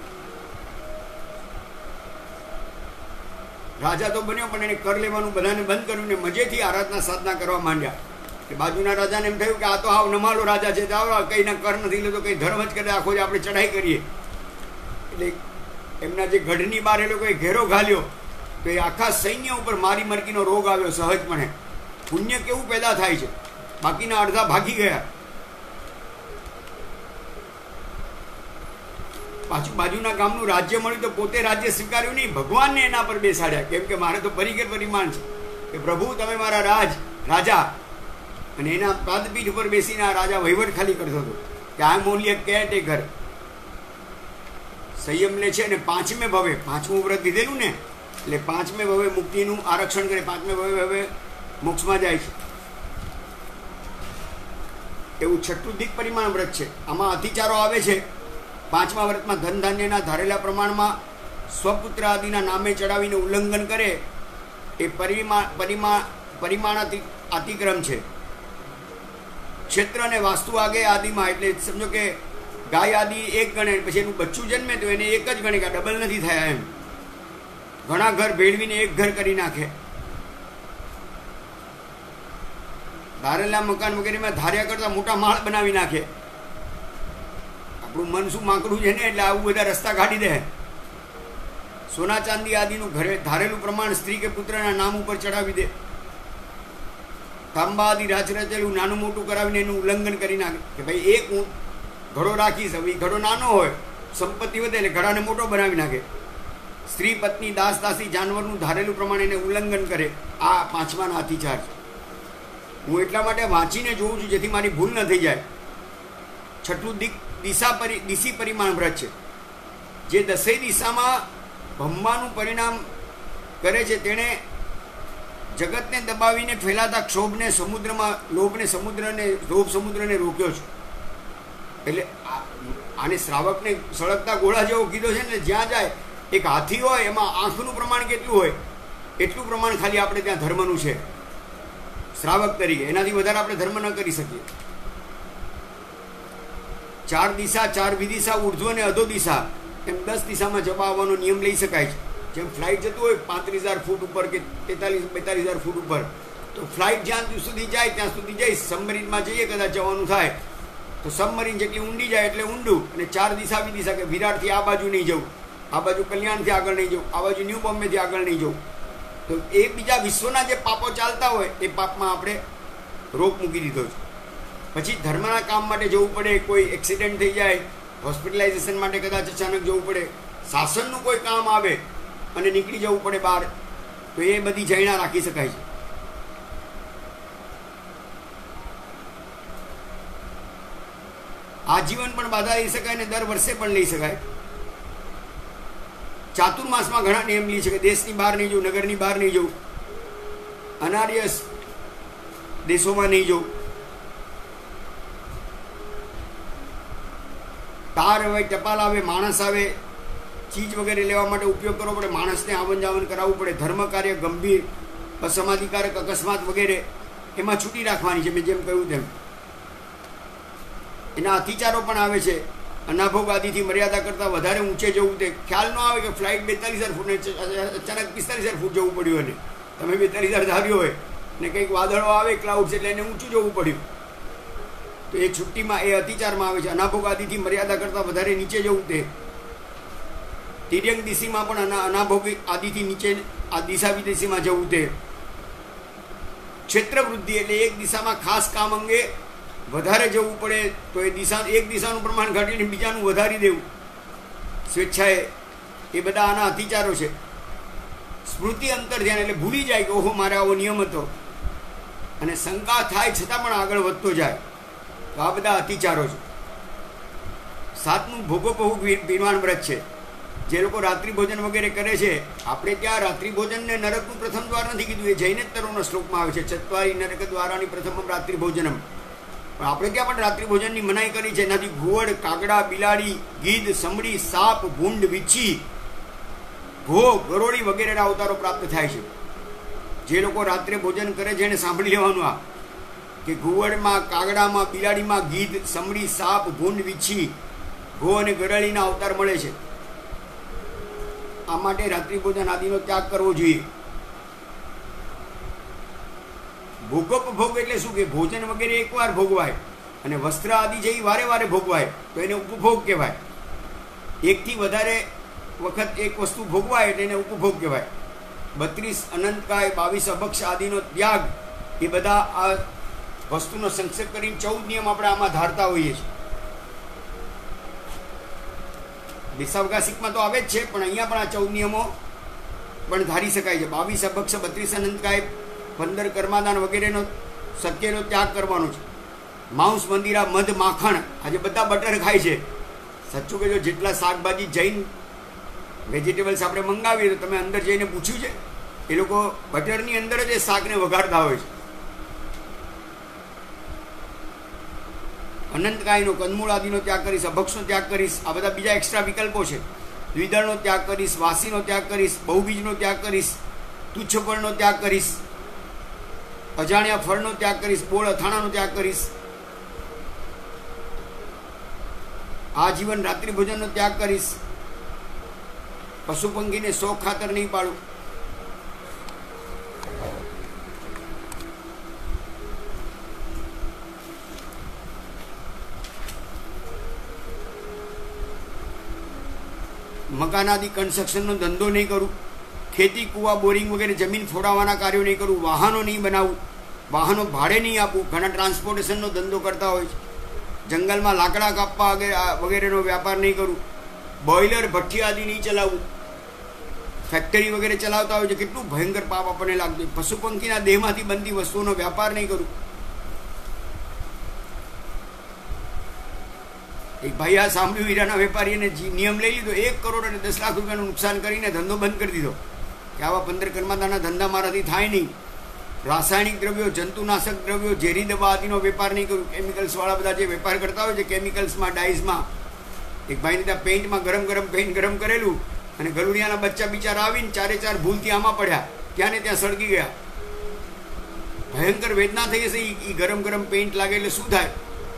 રાજા તો બન્યો પણ એને કર લેવાનું બધાને બંધ કર્યું ને મજેથી આરાધના સાધના કરવા માંડ્યા. કે બાજુના રાજાને એમ થયું કે આ તો હાવ નમાલો રાજા છે, કંઈના કર નથી લેતો, કંઈ ધર્મ જ કરે, આખો જ આપણે ચઢાઈ કરીએ. એટલે એમના જે ગઢની બહાર એ લોકોએ ઘેરો ઘાલ્યો તો એ આખા સૈન્ય ઉપર મારી મરકીનો રોગ આવ્યો સહજપણે. પુણ્ય કેવું પેદા થાય છે, બાકીના અડધા ભાગી ગયા. પાછું બાજુના ગામનું રાજ્ય મળ્યું તો પોતે રાજ્ય સ્વીકાર્યું નહીં, ભગવાનને એના પર બેસાડ્યા. કેમ કે મારે તો પરિગ્રહ પરિમાણ છે કે પ્રભુ તમે મારા રાજા. અને એના પાદપીઠ ઉપર બેસીને આ રાજા વહીવટ ખાલી કરતો હતો કે આઈ એમ ઓનલી અ કેરટેકર. સંયમ લે છે ને 5મે ભવે, 5મું વ્રત લીધેલું ને એટલે 5મે ભવે મુક્તિનું આરક્ષણ કરે, 5મે ભવે હવે મોક્ષમાં જાય છે. એવું 6ઠું દિક પરિમાણ વ્રત છે. આમાં અતિચારો આવે છે. 5મા વ્રતમાં ધન ધાન્યના ધારેલા પ્રમાણમાં સ્વપુત્ર આદિના નામે ચડાવીને ઉલ્લંઘન કરે એ પરિમાણ અતિક્રમ છે. ક્ષેત્ર અને વાસ્તુ આગે આદિમાં, એટલે સમજો કે ગાય આદિ એક ગણે, પછી એનું બચ્ચું જન્મે તો એને એક જ ગણે કે ડબલ નથી થયા એમ. ઘણા ઘર ભેળવીને એક ઘર કરી નાખે. ધારેલા મકાન વગેરેમાં ધાર્યા કરતા મોટા માળ બનાવી નાખે. આપણું મન શું માંકડું છે ને, એટલે આવું બધા રસ્તા કાઢી દે. સોના ચાંદી આદિનું ઘરે ધારેલું પ્રમાણ સ્ત્રી કે પુત્રના નામ ઉપર ચડાવી દે. તાંબા આદિ રાજ રચેલું નાનું મોટું કરાવીને એનું ઉલ્લંઘન કરી નાખે કે ભાઈ એક હું ઘડો રાખીશ, હવે ઘડો નાનો હોય, સંપત્તિ વધે એટલે ઘડાને મોટો બનાવી નાખે. સ્ત્રી પત્ની દાસ દાસી જાનવરનું ધારેલું પ્રમાણ એને ઉલ્લંઘન કરે. આ 5માના અતિચાર છે. હું એટલા માટે વાંચીને જોઉં છું જેથી મારી ભૂલ ન થઈ જાય. 6ઠું દિશી પરિમાણ વ્રત છે. જે 10 દિશામાં ભમવાનું પરિણામ કરે છે તેણે જગતને દબાવીને ફેલાતા ક્ષોભને સમુદ્રમાં લોભને સમુદ્રને રોક્યો છે. એટલે આને શ્રાવકને સળગતા ગોળા જેવો કીધો છે ને. જ્યાં જાય એક હાથી હોય એમાં આંખનું પ્રમાણ કેટલું હોય એટલું પ્રમાણ ખાલી આપણે ત્યાં ધર્મનું છે શ્રાવક તરીકે. એનાથી વધારે આપણે ધર્મ ન કરી શકીએ. 4 દિશા, 4 વિદિશા, ઉર્ધ્વ અને અધો દિશા એમ 10 દિશામાં જવા આવવાનો નિયમ લઈ શકાય છે. જેમ ફ્લાઇટ જતું હોય 35,000 ફૂટ ઉપર કે 43,000 ફૂટ ઉપર, તો ફ્લાઇટ જ્યાં સુધી જાય ત્યાં સુધી જાય. સબમરીનમાં જઈએ કદાચ જવાનું થાય તો સબમરીન જેટલી ઊંડી જાય એટલે ઊંડું. અને 4 દિશા વિદિશા કે વિરાટથી આ બાજુ નહીં જવું, આ બાજુ કલ્યાણથી આગળ નહીં જવું, આ બાજુ ન્યૂ બોમ્બેથી આગળ નહીં જવું. તો એ બીજા વિશ્વના જે પાપો ચાલતા હોય એ પાપમાં આપણે રોક મૂકી દીધો છે. પછી ધર્મના કામ માટે જવું પડે, કોઈ એક્સિડન્ટ થઈ જાય, હોસ્પિટલાઇઝેશન માટે કદાચ અચાનક જવું પડે, શાસનનું કોઈ કામ આવે અને નીકળી જવું પડે બહાર, તો એ બધી જૈણા રાખી શકાય છે. આજીવન પણ બાધા લઈ શકાય ને દર વર્ષે પણ લઈ શકાય. ચાતુર્માસમાં ઘણા નિયમ લી છે કે દેશની બહાર નહીં જવું, નગરની બહાર નહીં જવું, અનાર્ય દેશોમાં નહીં જવું. તાર આવે, ટપાલ આવે, માણસ આવે, ચીજ વગેરે લેવા માટે ઉપયોગ કરવો પડે, માણસને આવન જાવન કરાવવું પડે, ધર્મ કાર્ય ગંભીર અસમાધિકારક અકસ્માત વગેરે એમાં છૂટી રાખવાની છે. મેં જેમ કહ્યું તેમ એના અતિચારો પણ આવે છે. અનાભોગ આદિથી મર્યાદા કરતાં વધારે ઊંચે જવું, તે ખ્યાલ ન આવે કે ફ્લાઇટ 42,000 ફૂટ અચાનક 45,000 ફૂટ જવું પડ્યું, અને તમે 42,000 ધાર્યો હોય ને કંઈક વાદળો આવે ક્લાઉડ્સ એટલે એને ઊંચું જવું પડ્યું, તો એ છુટ્ટીમાં એ અતિચારમાં આવે છે. અનાભોગ આદિથી મર્યાદા કરતાં વધારે નીચે જવું, તે તિર્યંગ દિશામાં પણ અનાભોગ આદિથી નીચે આ દિશા વિદેશીમાં જવું, તે ક્ષેત્ર વૃદ્ધિ એટલે એક દિશામાં ખાસ કામ અંગે વધારે જવું પડે તો એ દિશા એક દિશાનું પ્રમાણ ઘટીને બીજાનું વધારી દેવું સ્વેચ્છાએ, એ બધા આના અતિચારો છે. સ્મૃતિ અંતર ધ્યાન એટલે ભૂલી જાય કે ઓહો મારે આવો નિયમ હતો, અને શંકા થાય છતાં પણ આગળ વધતો જાય, તો આ બધા અતિચારો છે. 7મું ભોગોપભોગ નિર્વાણ વ્રત છે. જે લોકો રાત્રિ ભોજન વગેરે કરે છે, આપણે ત્યાં રાત્રિ ભોજનને નરકનું પ્રથમ દ્વાર નથી કીધું, એ જૈનેતરોના શ્લોકમાં આવે છે, ચત્વારી નરક દ્વારાની પ્રથમમ રાત્રિ ભોજનમ. પણ આપણે ત્યાં પણ રાત્રિ ભોજનની મનાઈ કરી છે. એનાથી ઘુવડ, કાગડા, બિલાડી, ગીધ, સમડી, સાપ, ભૂંડ, વીછી, ભોગ, ગરોળી વગેરેના અવતારો પ્રાપ્ત થાય છે. જે લોકો રાત્રે ભોજન કરે છે એને સાંભળી લેવાનું આ કે ઘુવડમાં, કાગડામાં, બિલાડીમાં ગીધ, સમડી, સાપ, ભૂંડ, વીછી, ભો અને ગરોળીના અવતાર મળે છે. આ માટે રાત્રિ ભોજન આદિનો ત્યાગ કરવો જોઈએ. ભોગોપભોગ એટલે શું કે ભોજન વગેરે એકવાર ભોગવાય અને વસ્ત્ર આદિ જે વારે વારે ભોગવાય તો એને ઉપભોગ કહેવાય. એકથી વધારે વખત એક વસ્તુ ભોગવાય એટલે એને ઉપભોગ કહેવાય. 32 અનંતકાય, 22 અભક્ષ આદિનો ત્યાગ, એ બધા આ વસ્તુનો સંક્ષેપ કરીને 14 નિયમ આપણે આમાં ધારતા હોઈએ છીએ. દિશાવકાશિકમાં તો આવે જ છે, પણ અહીંયા પણ આ 14 નિયમો પણ ધારી શકાય છે. 22 અભક્ષ, 32 અનંતકાય, 15 કર્માદાન વગેરેનો સત્યનો ત્યાગ કરવાનો છે. માંસ, મંદિરા, મધ, માખણ, આજે બધા બટર ખાય છે. સાચું કહેજો, જેટલા શાકભાજી જૈન વેજીટેબલ્સ આપણે મંગાવીએ તો તમે અંદર જઈને પૂછ્યું છે, એ લોકો બટરની અંદર જ એ શાકને વઘારતા હોય છે. અનંતકાયનો, કંદમૂળ આદિનો ત્યાગ કરીશ, અભક્ષનો ત્યાગ કરીશ, આ બધા બીજા એક્સ્ટ્રા વિકલ્પો છે. દ્વિદળનો ત્યાગ કરીશ, વાસીનો ત્યાગ કરીશ, બહુબીજનો ત્યાગ કરીશ, તુચ્છ ફળનો ત્યાગ કરીશ, અજાણ્યા ફળનો ત્યાગ કરીશ, બોળ અથાણાનો ત્યાગ કરીશ, આજીવન રાત્રિ ભોજનનો ત્યાગ કરીશ, પશુ પંખીને શોખ ખાતર નહીં પાડું, મકાનાદી કન્સ્ટ્રક્શનનો ધંધો નહીં કરું, ખેતી, કૂવા, બોરિંગ વગેરે જમીન ફોડાવવાના કાર્યો નહીં કરું, વાહનો નહીં બનાવું, વાહનો ભાડે નહીં આપવું. ઘણા ટ્રાન્સપોર્ટેશનનો ધંધો કરતા હોય છે. જંગલમાં લાકડા કાપવા વગેરેનો વ્યાપાર નહીં કરું, બોઇલર, ભઠ્ઠી આદિ નહીં ચલાવવું, ફેક્ટરી વગેરે ચલાવતા હોય છે, કેટલું ભયંકર પાપ આપણને લાગતું. પશુ પંખીના દેહમાંથી બનતી વસ્તુઓનો વ્યાપાર નહીં કરું. એક ભાઈ આ સાંભળ્યું, હીરાના વેપારીને નિયમ લઈ લીધો, 1 કરોડ અને 10 લાખ રૂપિયાનું નુકસાન કરીને ધંધો બંધ કરી દીધો કે આવા 15 કર્માદાના ધંધા મારાથી થાય નહીં. રાસાયણિક દ્રવ્યો, જંતુનાશક દ્રવ્યો, ઝેરી દવા આદિનો વેપાર નહીં કરું. કેમિકલ્સવાળા બધા જે વેપાર કરતા હોય છે, કેમિકલ્સમાં, ડાઇઝમાં, એક ભાઈને ત્યાં પેઇન્ટમાં ગરમ પેઇન્ટ ગરમ કરેલું અને ગલુડિયાના બચ્ચા બિચારા આવીને 4 ભૂલથી આમાં પડ્યા, ત્યાં ને ત્યાં સળગી ગયા. ભયંકર વેદના થઈ હશે. એ ગરમ પેઇન્ટ લાગે એટલે શું થાય?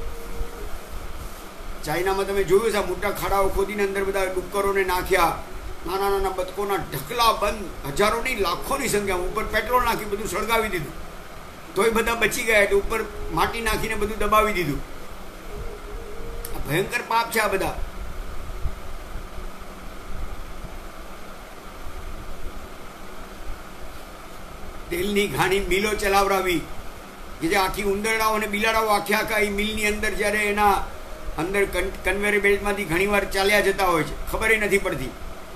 ચાઇનામાં તમે જોયું છે, મોટા ખાડાઓ ખોદીને અંદર બધા ડુક્કરોને નાખ્યા, નાના નાના બતકોના ઢકલા બંધ, હજારો નહીં લાખોની સંખ્યામાં, ઉપર પેટ્રોલ નાખી બધું સળગાવી દીધું, તોય બધા બચી ગયા. એટલે ઉપર માટી નાખીને બધું દબાવી દીધું. આ ભયંકર પાપ છે આ બધા. તેલની ઘાણી મિલો ચલાવરાવી કે જે આખી ઉંદરડાઓ અને બિલાડાઓ આખા એ મિલની અંદર જ્યારે એના અંદર કન્વેયર બેલ્ટમાંથી ઘણીવાર ચાલ્યા જતા હોય છે, ખબર નથી પડતી.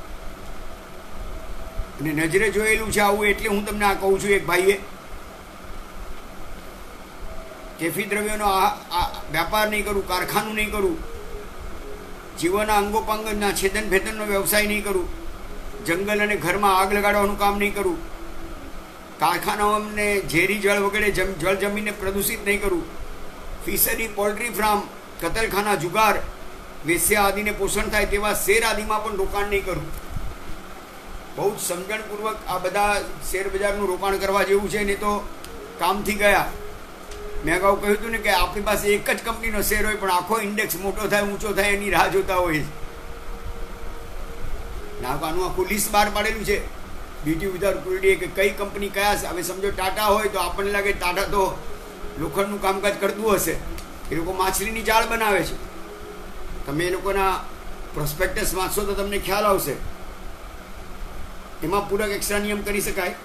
અને નજરે જોયેલું છે આવું, એટલે હું તમને આ કહું છું. એક ભાઈએ કેફી દ્રવ્યોનો વ્યાપાર નહીં કરું, કારખાનું નહીં કરું, જીવોના અંગોપાંગના છેદન ભેદનનો વ્યવસાય નહીં કરું, જંગલ અને ઘરમાં આગ લગાડવાનું કામ નહીં કરું, કારખાનાઓને ઝેરી જળ વગેરે જળ જમીનને પ્રદૂષિત નહીં કરું, ફિશરી, પોલ્ટ્રી ફાર્મ, કતલખાના, જુગાર, વેશ્યા આદિને પોષણ થાય તેવા શેર આદિમાં પણ રોકાણ નહીં કરું. બહુ જ સમજણપૂર્વક આ બધા શેર બજારનું રોકાણ કરવા જેવું છે ને, તો કામથી ગયા. મેં અગાઉ કહ્યું હતું ને કે આપણી પાસે એક જ કંપનીનો શેર હોય, પણ આખો ઇન્ડેક્સ મોટો થાય, ઊંચો થાય એની રાહ જોતા હોય છે. આનું આખું લિસ્ટ બહાર પાડેલું છે બ્યુટી વિધાઉટ ક્રુએલ્ટી, કે કઈ કંપની કયા છે. હવે સમજો ટાટા હોય તો આપણને લાગે ટાટા તો લોખંડનું કામકાજ કરતું હશે, એ લોકો માછલીની જાળ બનાવે છે. તમે એ લોકોના પ્રોસ્પેક્ટસ વાંચશો તો તમને ખ્યાલ આવશે. એમાં પૂરક એક્સ્ટ્રા નિયમ કરી શકાય.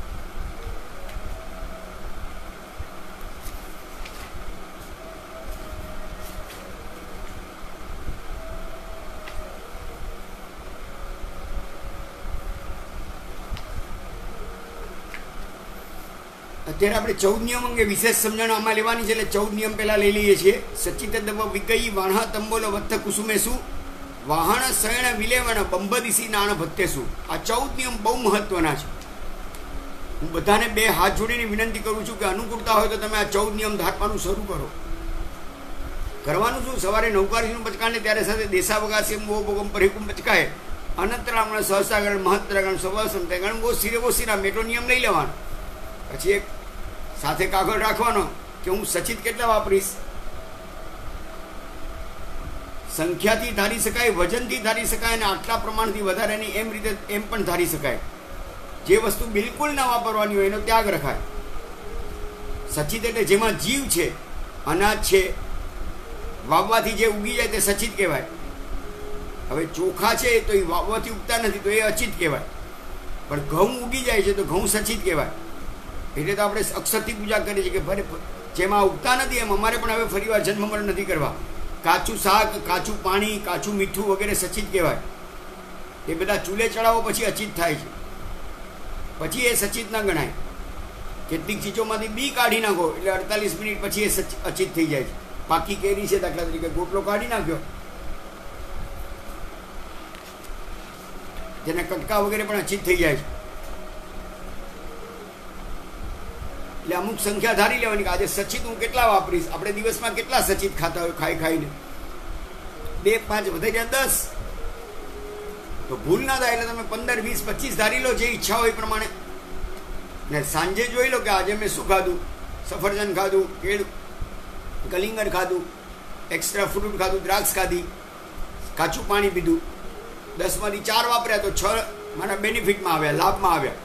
અત્યારે આપણે 14 નિયમ અંગે વિશેષ સમજણ આમાં લેવાની છે, એટલે 14 નિયમ પહેલા લઈ લઈએ છીએ. સચ્ચિતદ્રવ વિગઈ વાણ તંબોલો વત્થ કુસુમેસુ વાહણ શયણ વિલેવણ બંબદિસી નાણ ભત્તેસુ. આ 14 નિયમ બહુ મહત્વના છે. હું બધાને બે હાથ જોડીને વિનંતી કરું છું કે અનુકૂળતા હોય તો તમે આ 14 નિયમ ધારવાનું શરૂ કરો. કરવાનું શું? સવારે નૌકારીનું પચકાને ત્યારે સાથે દેશા વગાસે મો ભોગમ પરિકુમ પચકાય અનંતરામણ સહસાગરણ મહત્તરગણ સવસમ તે ગણ બહુ સિરે બહુ સિરા મેટો નિયમ લઈ લેવાનો. પછી એક સાથે કાગળ રાખવાનો કે હું સચિત કેટલા વાપરીશ. સંખ્યાથી ધારી શકાય, વજનથી ધારી શકાય, અને આટલા પ્રમાણથી વધારે નહીં એમ રીતે એમ પણ ધારી શકાય. જે વસ્તુ બિલકુલ ના વાપરવાની હોય એનો ત્યાગ રખાય. સચિત એટલે જેમાં જીવ છે, અનાજ છે, વાવવાથી જે ઉગી જાય તે સચિત કહેવાય. હવે ચોખા છે તો એ વાવવાથી ઉગતા નથી તો એ અચિત કહેવાય, પણ ઘઉં ઉગી જાય છે તો ઘઉં સચિત કહેવાય. એટલે તો આપણે અક્ષરથી પૂજા કરીએ છીએ કે ભલે જેમાં ઉગતા નથી એમ અમારે પણ હવે ફરીવાર જન્મ મરણ નથી કરવા. કાચું શાક, કાચું પાણી, કાચું મીઠું વગેરે સચિત કહેવાય. એ બધા ચૂલે ચડાવો પછી અચિત થાય છે, પછી એ સચિત ના ગણાય. કેટલીક ચીજોમાંથી બી કાઢી નાખો એટલે 48 મિનિટ પછી એ અચિત થઈ જાય છે. પાકી કેરી છે દાખલા તરીકે ગોટલો કાઢી નાખ્યો, જેના કટકા વગેરે પણ અચિત થઈ જાય છે. એટલે અમુક સંખ્યા ધારી લેવાની કે આજે સચિત હું કેટલા વાપરીશ. આપણે દિવસમાં કેટલા સચિત ખાતા હોય ખાઈ ખાઈને? 2, 5 વધે જાય 10. તો ભૂલ ના થાય એટલે તમે 15, 20, 25 ધારી લો, જે ઈચ્છા હોય એ પ્રમાણે. ને સાંજે જોઈ લો કે આજે મેં શું ખાધું. સફરજન ખાધું, કેળ, કલિંગર ખાધું, એક્સ્ટ્રા ફ્રૂટ ખાધું, દ્રાક્ષ ખાધી, કાચું પાણી પીધું. 10માંથી 4 વાપર્યા તો 6 મારા બેનિફિટમાં આવ્યા, લાભમાં આવ્યા.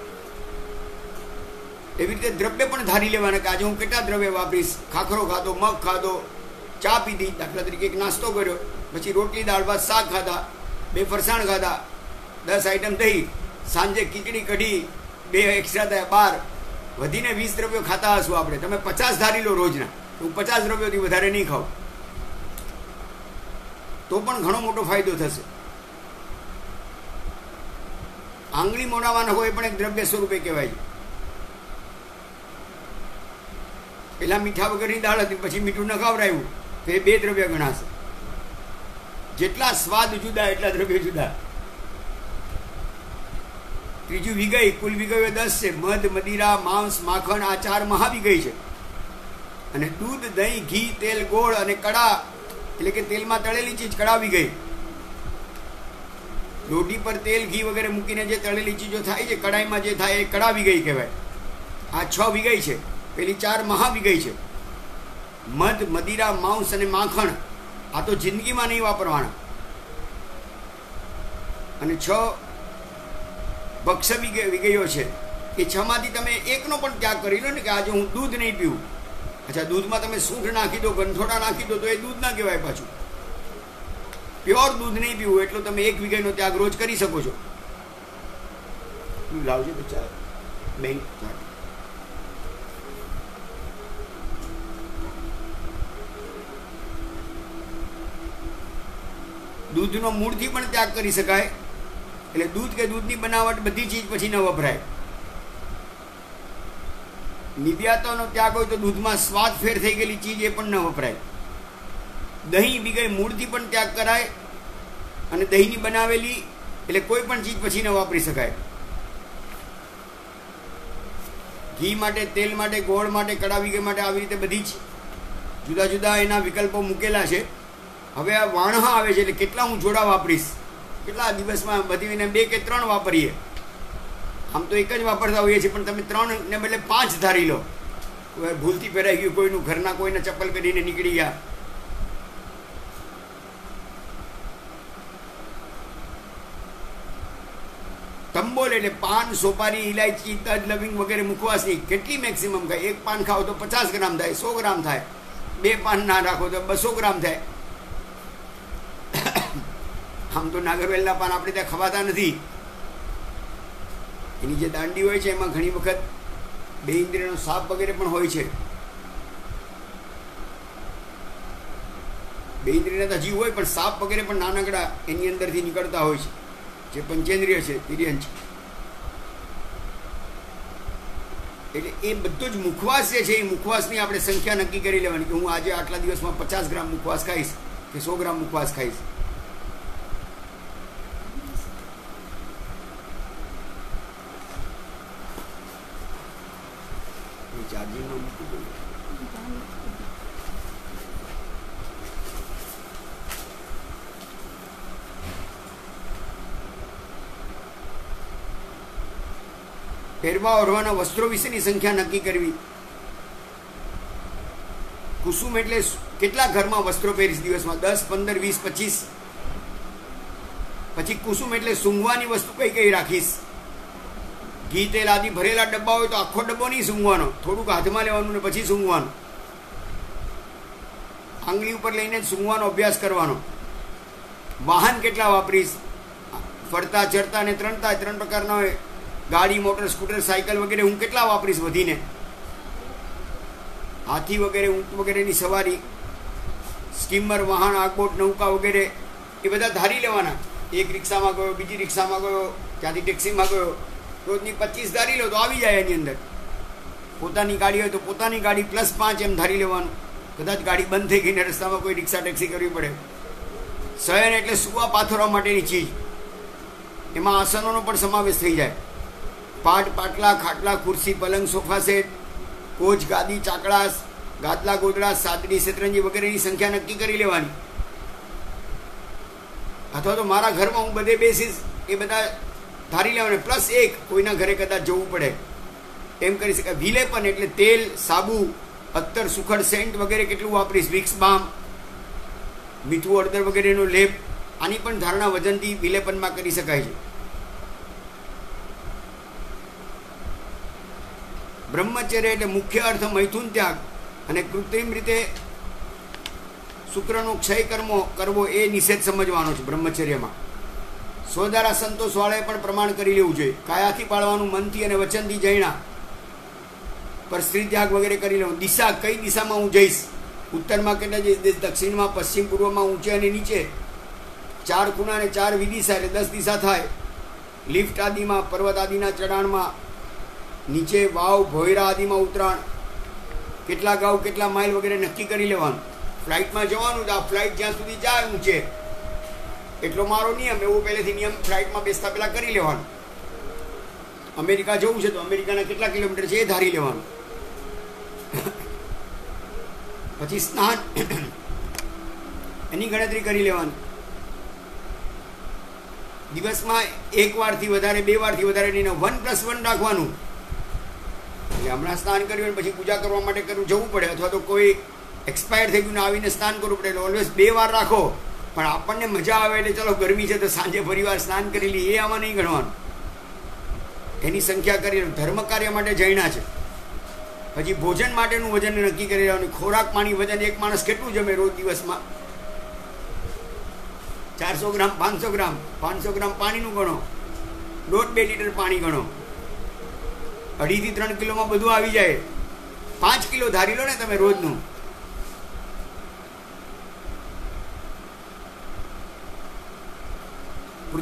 એવી રીતે દ્રવ્ય પણ ધારી લેવાના કે આજે હું કેટલા દ્રવ્ય વાપરીશ. ખાખરો ખાધો, મગ ખાધો, ચા પીધી, દાખલા તરીકે એક નાસ્તો કર્યો, પછી રોટલી, દાળ ભાત, શાક ખાધા, 2 ફરસાણ ખાધા, 10 આઈટમ થઈ, સાંજે ખીચડી કઢી, 2 એક્સ્ટ્રા થયા 12, વધીને 20 દ્રવ્યો ખાતા હશું આપણે. તમે 50 ધારી લો રોજના, હું 50 દ્રવ્યોથી વધારે નહીં ખાઉં તો પણ ઘણો મોટો ફાયદો થશે. આંગળી મોઢામાં નાખો એ પણ એક દ્રવ્ય સ્વરૂપે કહેવાય છે. પેલા મીઠા વગરની દાળ હતી, પછી મીઠું ન ખવડાવ્યું તો એ 2 દ્રવ્ય ગણાશે. જેટલા સ્વાદ જુદા એટલા દ્રવ્ય જુદા. ત્રીજું વિગઈ, કુલ વિગયો 10 છે. મધ, મદિરા, માંસ, માખણ આ 4 મહાવિગઈ છે. અને દૂધ, દહીં, ઘી, તેલ, ગોળ અને કડા એટલે કે તેલમાં તળેલી ચીજ કડા વિગઈ. રોટી પર તેલ, ઘી વગેરે મૂકીને જે તળેલી ચીજો થાય છે કડાઈમાં જે થાય એ કડા વિગઈ કહેવાય. આ 6 વિગઈ છે. પેલી 4 મહાવિગઈ છે. મધ, મદિરા, માંસ અને માખણ આ તો જિંદગીમાં નહીં વાપરવાના. અને 6 ભક્ષ વિગયો છે. એ 6માંથી તમે એકનો પણ ત્યાગ કરી લો ને કે આજે હું દૂધ નહીં પીવું. અચ્છા, દૂધમાં તમે સૂંઠ નાખી દો, ગંઠોડા નાખી દો તો એ દૂધ ના કહેવાય. પાછું પ્યોર દૂધ નહીં પીવું એટલો તમે 1 વિગઈનો ત્યાગ રોજ કરી શકો છો. લાવજો તો ચાલ બેંક. દૂધનો મૂળથી પણ ત્યાગ કરી શકાય, એટલે દૂધ કે દૂધની બનાવટ બધી ચીજ પછી ન વપરાય. નિવ્યાતાનો ત્યાગ હોય તો દૂધમાં સ્વાદ ફેર થઈ ગયેલી ચીજ એ પણ ન વપરાય. દહીં બી ગઈ મૂળથી પણ ત્યાગ કરાય, અને દહીંની બનાવેલી એટલે કોઈ પણ ચીજ પછી ન વાપરી શકાય. ઘી માટે, તેલ માટે, ગોળ માટે, કડાવી માટે આવી રીતે બધી જ જુદા જુદા એના વિકલ્પો મૂકેલા છે. હવે આ વાણહ આવે છે એટલે કેટલા હું જોડા વાપરીશ, કેટલા દિવસમાં બધીને 2 કે 3 વાપરીએ. આમ તો એક જ વાપરતા હોઈએ છીએ, પણ તમે 3 ને બદલે 5 ધારી લો. ભૂલથી પહેરાઈ ગયું કોઈનું, ઘરના કોઈને ચપ્પલ કરીને નીકળી ગયા. તંબોલ એટલે પાન, સોપારી, ઇલાયચી, તજ, લવિંગ વગેરે મુખવાસની કેટલી મેક્સિમમ ખાય? 1 પાન ખાઓ તો 50 ગ્રામ થાય, 100 ગ્રામ થાય. 2 પાન ના રાખો તો 200 ગ્રામ થાય. આમ તો નાગરવેલના પાન આપણે ત્યાં ખવાતા નથી. એની જે દાંડી હોય છે એમાં ઘણી વખત 2 ઇન્દ્રિયનો સાપ વગેરે પણ હોય છે. 2 ઇન્દ્રિયના તો હજી હોય, પણ સાપ વગેરે પણ નાનકડા એની અંદરથી નીકળતા હોય છે, જે પંચેન્દ્રિય છે, તિર્યંચ. એટલે એ બધું જ મુખવાસ જે છે એ મુખવાસની આપણે સંખ્યા નક્કી કરી લેવાની કે હું આજે આટલા દિવસમાં 50 ગ્રામ મુખવાસ ખાઈશ કે 100 ગ્રામ મુખવાસ ખાઈશ. ચાર્જિંગમાં મૂકી દઉં. પહેરવા ઓઢવાના વસ્ત્રો વિશેની સંખ્યા નક્કી કરવી. કુસુમ એટલે કેટલા ઘરમાં વસ્ત્રો પહેરીશ દિવસમાં? 10, 15, 20, 25. પછી કુસુમ એટલે સૂંઘવાની વસ્તુ કઈ કઈ રાખીશ? ઘી, તેલ આદિ ભરેલા ડબ્બા હોય તો આખો ડબ્બો નહીં સૂંઘવાનો, થોડુંક હાથમાં લેવાનું ને પછી સૂંઘવાનું. આંગળી ઉપર લઈને જ સૂંઘવાનો અભ્યાસ કરવાનો. વાહન કેટલા વાપરીશ? ફરતા, ચરતા ને ત્રણતા 3 પ્રકારના હોય. ગાડી, મોટર, સ્કૂટર, સાયકલ વગેરે હું કેટલા વાપરીશ વધીને? હાથી વગેરે, ઊંટ વગેરેની સવારી, સ્ટીમર, વાહન, આગબોટ, નૌકા વગેરે એ બધા ધારી લેવાના. એક રિક્ષામાં ગયો, બીજી રિક્ષામાં ગયો, ત્યાંથી ટેક્સીમાં ગયો, રોજની 25 ધારી લો તો આવી જાય એની અંદર. પોતાની ગાડી હોય તો પોતાની ગાડી +5 એમ ધારી લેવાનું. કદાચ ગાડી બંધ થઈ ગઈને રસ્તામાં કોઈ રિક્ષા ટેક્સી કરવી પડે. શયન એટલે સુવા પાથરવા માટેની ચીજ, એમાં આસનોનો પણ સમાવેશ થઈ જાય. પાટ, પાટલા, ખાટલા, ખુરશી, પલંગ, સોફા સેટ, કોચ, ગાદી, ચાકડા, ગાદલા, ગોદડા, સાદડી, શતરંજી વગેરેની સંખ્યા નક્કી કરી લેવાની. અથવા તો મારા ઘરમાં હું બધે બેસીશ એ બધા ધારી લેવાના. +1 કોઈના ઘરે કદાચ જવું પડે એમ કરી શકાય. વિલેપન એટલે તેલ, સાબુ, અત્તર, સુખડ, સેન્ટ વગેરે કેટલું વાપરીશ? વિક્સ, બામ, મીઠું, હળદર વગેરેનો લેપ. આની પણ ધારણા વજનથી વિલેપનમાં કરી શકાય છે. બ્રહ્મચર્ય એટલે મુખ્ય અર્થ મૈથુન ત્યાગ અને કૃત્રિમ રીતે શુક્રનો ક્ષય કરવો એ નિષેધ સમજવાનો છે બ્રહ્મચર્યમાં. સ્વદ્વારા સંતોષવાળાએ પણ પ્રમાણ કરી લેવું જોઈએ. કાયાથી પાળવાનું, મનથી અને વચનથી જૈણા પર સ્ત્રી ત્યાગ વગેરે કરી લેવું. દિશા, કઈ દિશામાં હું જઈશ? ઉત્તરમાં કેટલા જઈશ? દક્ષિણમાં, પશ્ચિમ, પૂર્વમાં, ઊંચે અને નીચે. 4 ખૂણા અને 4 વિદિશા એટલે 10 દિશા થાય. લિફ્ટ આદિમાં, પર્વત આદિના ચઢાણમાં નીચે, વાવ, ભોયરા આદિમાં ઉતરાણ, કેટલા ગાઉ, કેટલા માઇલ વગેરે નક્કી કરી લેવાનું. ફ્લાઇટમાં જવાનું તો આ ફ્લાઇટ જ્યાં સુધી જાય ઊંચે એટલો મારો નિયમ, એવો પહેલેથી નિયમ ફ્લાઇટમાં બેસતા પહેલાં કરી લેવાનું. અમેરિકા જવું છે તો અમેરિકાના કેટલા કિલોમીટર છે એ ધારી લેવાનું. પછી સ્નાન એની ગણતરી કરી લેવાની. દિવસમાં 1 વારથી વધારે, 2 વારથી વધારે નહીં, 1+1 રાખવાનું. એટલે હમણાં સ્નાન કર્યું પછી પૂજા કરવા માટે જવું પડે, અથવા તો કોઈ એક્સપાયર થઈ ગયું ને આવીને સ્નાન કરવું પડે, એટલે ઓલવેઝ 2 વાર રાખો. પણ આપણને મજા આવે એટલે ચલો ગરમી છે તો સાંજે ફરીવાર સ્નાન કરી લઈએ, એ આમાં નહીં ગણવાનું. એની સંખ્યા કરી. ધર્મ કાર્ય માટે જૈણા છે. પછી ભોજન માટેનું વજન નક્કી કરી લેવાનું. ખોરાક, પાણી, વજન એક માણસ કેટલું જમે રોજ દિવસમાં? 400 ગ્રામ, 500 ગ્રામ. 500 ગ્રામ પાણીનું ગણો, 1.5-2 લીટર પાણી ગણો. 2.5 થી 3 કિલોમાં બધું આવી જાય. 5 કિલો ધારી લો ને તમે રોજનું.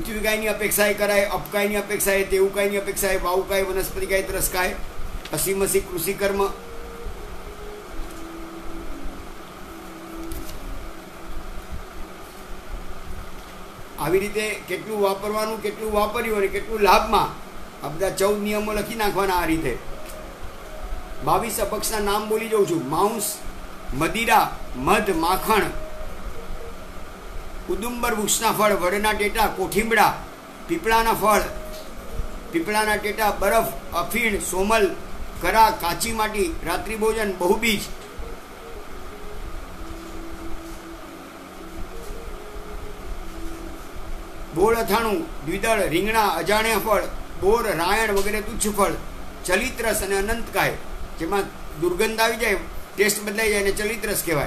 पृथ्वीकायनी अपेक्षाए कराय, अपकायनी अपेक्षाए, तेऊकायनी अपेक्षाए, वायुकाय, वनस्पतिकाय, तरसकाय, असीमसी कृषि कर्म। આવી રીતે કેટલું વાપરવાનું, કેટલું વાપર્યું અને કેટલું લાભમાં, આ બધા 14 નિયમો લખી નાખવાના આ રીતે। 22 અપક્ષના નામ બોલી જાઉં છું: માંસ, મદિરા, મધ, માખણ, ઉદુંબર વૃક્ષના ફળ, વડના ટેટા, કોઠીંબડા, પીપળાના ફળ, પીપળાના ટેટા, બરફ, અફીણ, સોમલ, કરા, કાચી માટી, રાત્રિ ભોજન, બહુબીજ, બોળ અથાણું, દ્વિદળ, રીંગણા, અજાણ્યા ફળ, બોર, રાયણ વગેરે તુચ્છ ફળ, ચલિત રસ અને અનંતકાય, જેમાં દુર્ગંધ આવી જાય, ટેસ્ટ બદલાઈ જાય અને ચલિત રસ કહેવાય।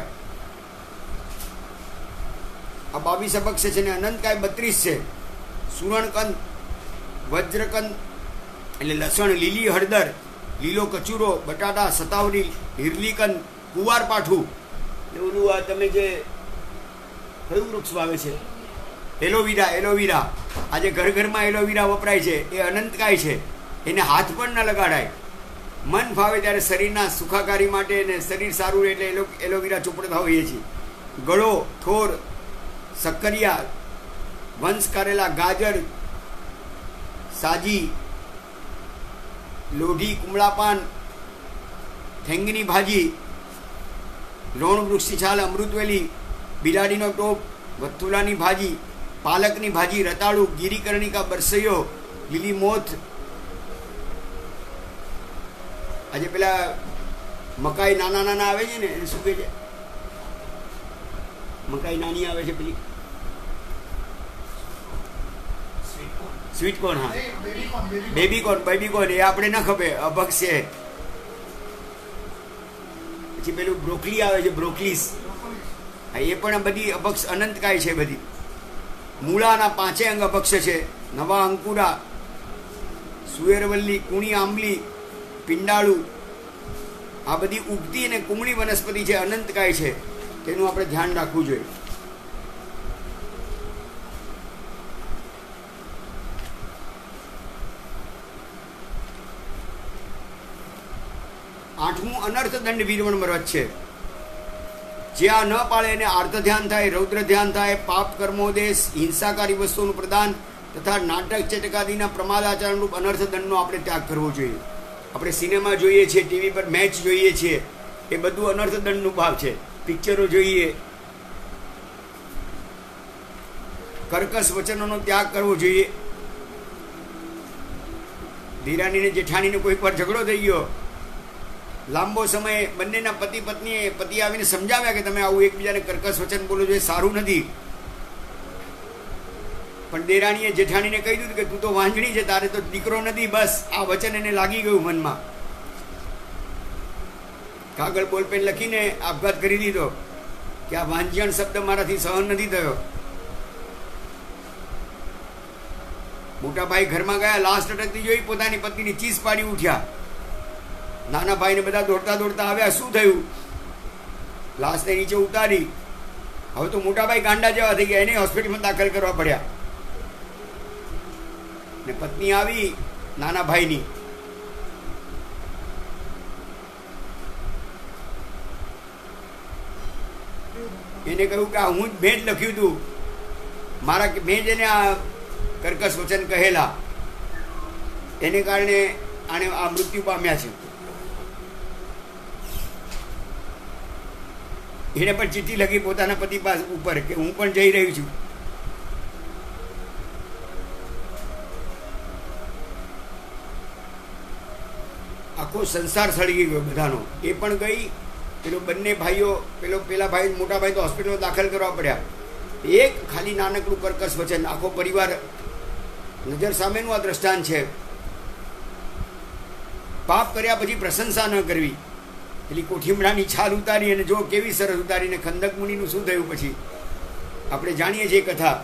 આ 22 અપક્ષ છે ને અનંતકાય 32 છે। સુરણકંદ, વજ્રકંદ એટલે લસણ, લીલી હળદર, લીલો કચુરો, બટાટા, સતાવરી, હિરલીકંદ, કુવારપાઠું, ઓલું આ તમે જે કયું વૃક્ષ વાવે છે, એલોવીરા, એલોવીરા, આજે ઘર ઘરમાં એલોવીરા વપરાય છે, એ અનંતકાય છે, એને હાથ પણ ન લગાડાય। મન ફાવે ત્યારે શરીરના સુખાકારી માટે ને શરીર સારું રહે એટલે એલોવીરા ચોપડતા હોઈએ છીએ। ગળો, થોર, સક્કરિયા, વંશ કારેલા, ગાજર, સાજી, લોઢી, કુમળાપાન, થેંગની ભાજી, રોણ વૃક્ષની છાલ, અમૃતવેલી, બિલાડીનો ટોપ, વથુલાની ભાજી, પાલકની ભાજી, રતાળુ, ગિરીકર્ણિકા, બરસૈયો, લીલી મોથ। આજે પેલા મકાઈ નાના નાના આવે છે ને, એને શું કહે છે? મકાઈ નાની આવે છે પેલી સ્વીટકોર્ન, હા, બેબીકોર્ન, બેબીકોર્ન, એ આપણે ન ખપે, અભક્ષ છે। પછી પેલું બ્રોકલી આવે છે, બ્રોકલીસ, એ પણ બધી અભક્ષ અનંતકાય છે બધી। મૂળાના 5 અંગ અભક્ષ છે: નવા અંકુરા, સુએરવલ્લી, કુણી આંબલી, પિંડાળુ, આ બધી ઉગતી અને કુમળી વનસ્પતિ છે, અનંતકાય છે, તેનું આપણે ધ્યાન રાખવું જોઈએ। આઠમું અનર્થ દંડ વીરવણ વ્રત છે। જે આ ન પાળે એને આર્ત ધ્યાન થાય, રૌદ્ર ધ્યાન થાય, પાપ કર્મોદેશ, હિંસાકારી વસ્તુઓનું પ્રદાન તથા નાટક ચટકાદીના પ્રમાદાચરણરૂપ અનર્થ દંડનો આપણે ત્યાગ કરવો જોઈએ। આપણે સિનેમા જોઈએ છીએ, ટીવી પર મેચ જોઈએ છીએ, એ બધું અનર્થ દંડનું ભાગ છે। પિક્ચરો જોઈએ, કર્કશ વચનોનો ત્યાગ કરવો જોઈએ। દીરાણીને જેઠાણીને કોઈક વાર ઝઘડો થઈ ગયો, લાંબો સમય બંનેના પતિ પત્નીએ પતિ આવીને સમજાવ્યા કે તમે આવું એકબીજાને કર્કશ વચન બોલો છો, એ સારું નથી, પણ દેરાણીએ જેઠાણીને કહી દીધું કે તું તો વાંજણી છે, તારે તો દીકરો નથી, બસ આ વચન એને લાગી ગયું મનમાં, કાગળ બોલપેન લખીને આપઘાત કરી દીધો કે આ વાંજણ શબ્દ મારાથી સહન નથી થયો। મોટા ભાઈ ઘરમાં ગયા, લાસ્ટ અટકતી જોઈ, પોતાની પત્નીની ચીસ પાડી ઉઠ્યા। નાના ભાઈને બધા દોડતા દોડતા આવ્યા, શું થયું? લાશને નીચે ઉતારી। હવે તો મોટા ભાઈ ગાંડા જેવા થઈ ગયા, એને હોસ્પિટલમાં દાખલ કરવા પડ્યા। ને પત્ની આવી નાના ભાઈની, એને કહ્યું કે હું જ મેં જ લખ્યું હતું, મેં જ એને આ કર્કશ વચન કહેલા, એને કારણે આને આ મૃત્યુ પામ્યા છે। એને પણ ચિઠ્ઠી લખી પોતાના પતિ પાસે ઉપર કે હું પણ જઈ રહ્યું છું। આખો સંસાર સળગી ગયો બધાનો, એ પણ ગઈ, પેલો બંને ભાઈઓ, પેલા ભાઈ મોટા ભાઈ તો હોસ્પિટલમાં દાખલ કરવા પડ્યા। એક ખાલી નાનકડું કર્કશ વચન, આખો પરિવાર નજર સામેનું આ દ્રષ્ટાંત છે। પાપ કર્યા પછી પ્રશંસા ન કરવી, પેલી કોઠીમડાની છાલ ઉતારી અને જો કેવી સરસ ઉતારીને ખંદક મુનિનું શું થયું પછી આપણે જાણીએ છીએ કથા।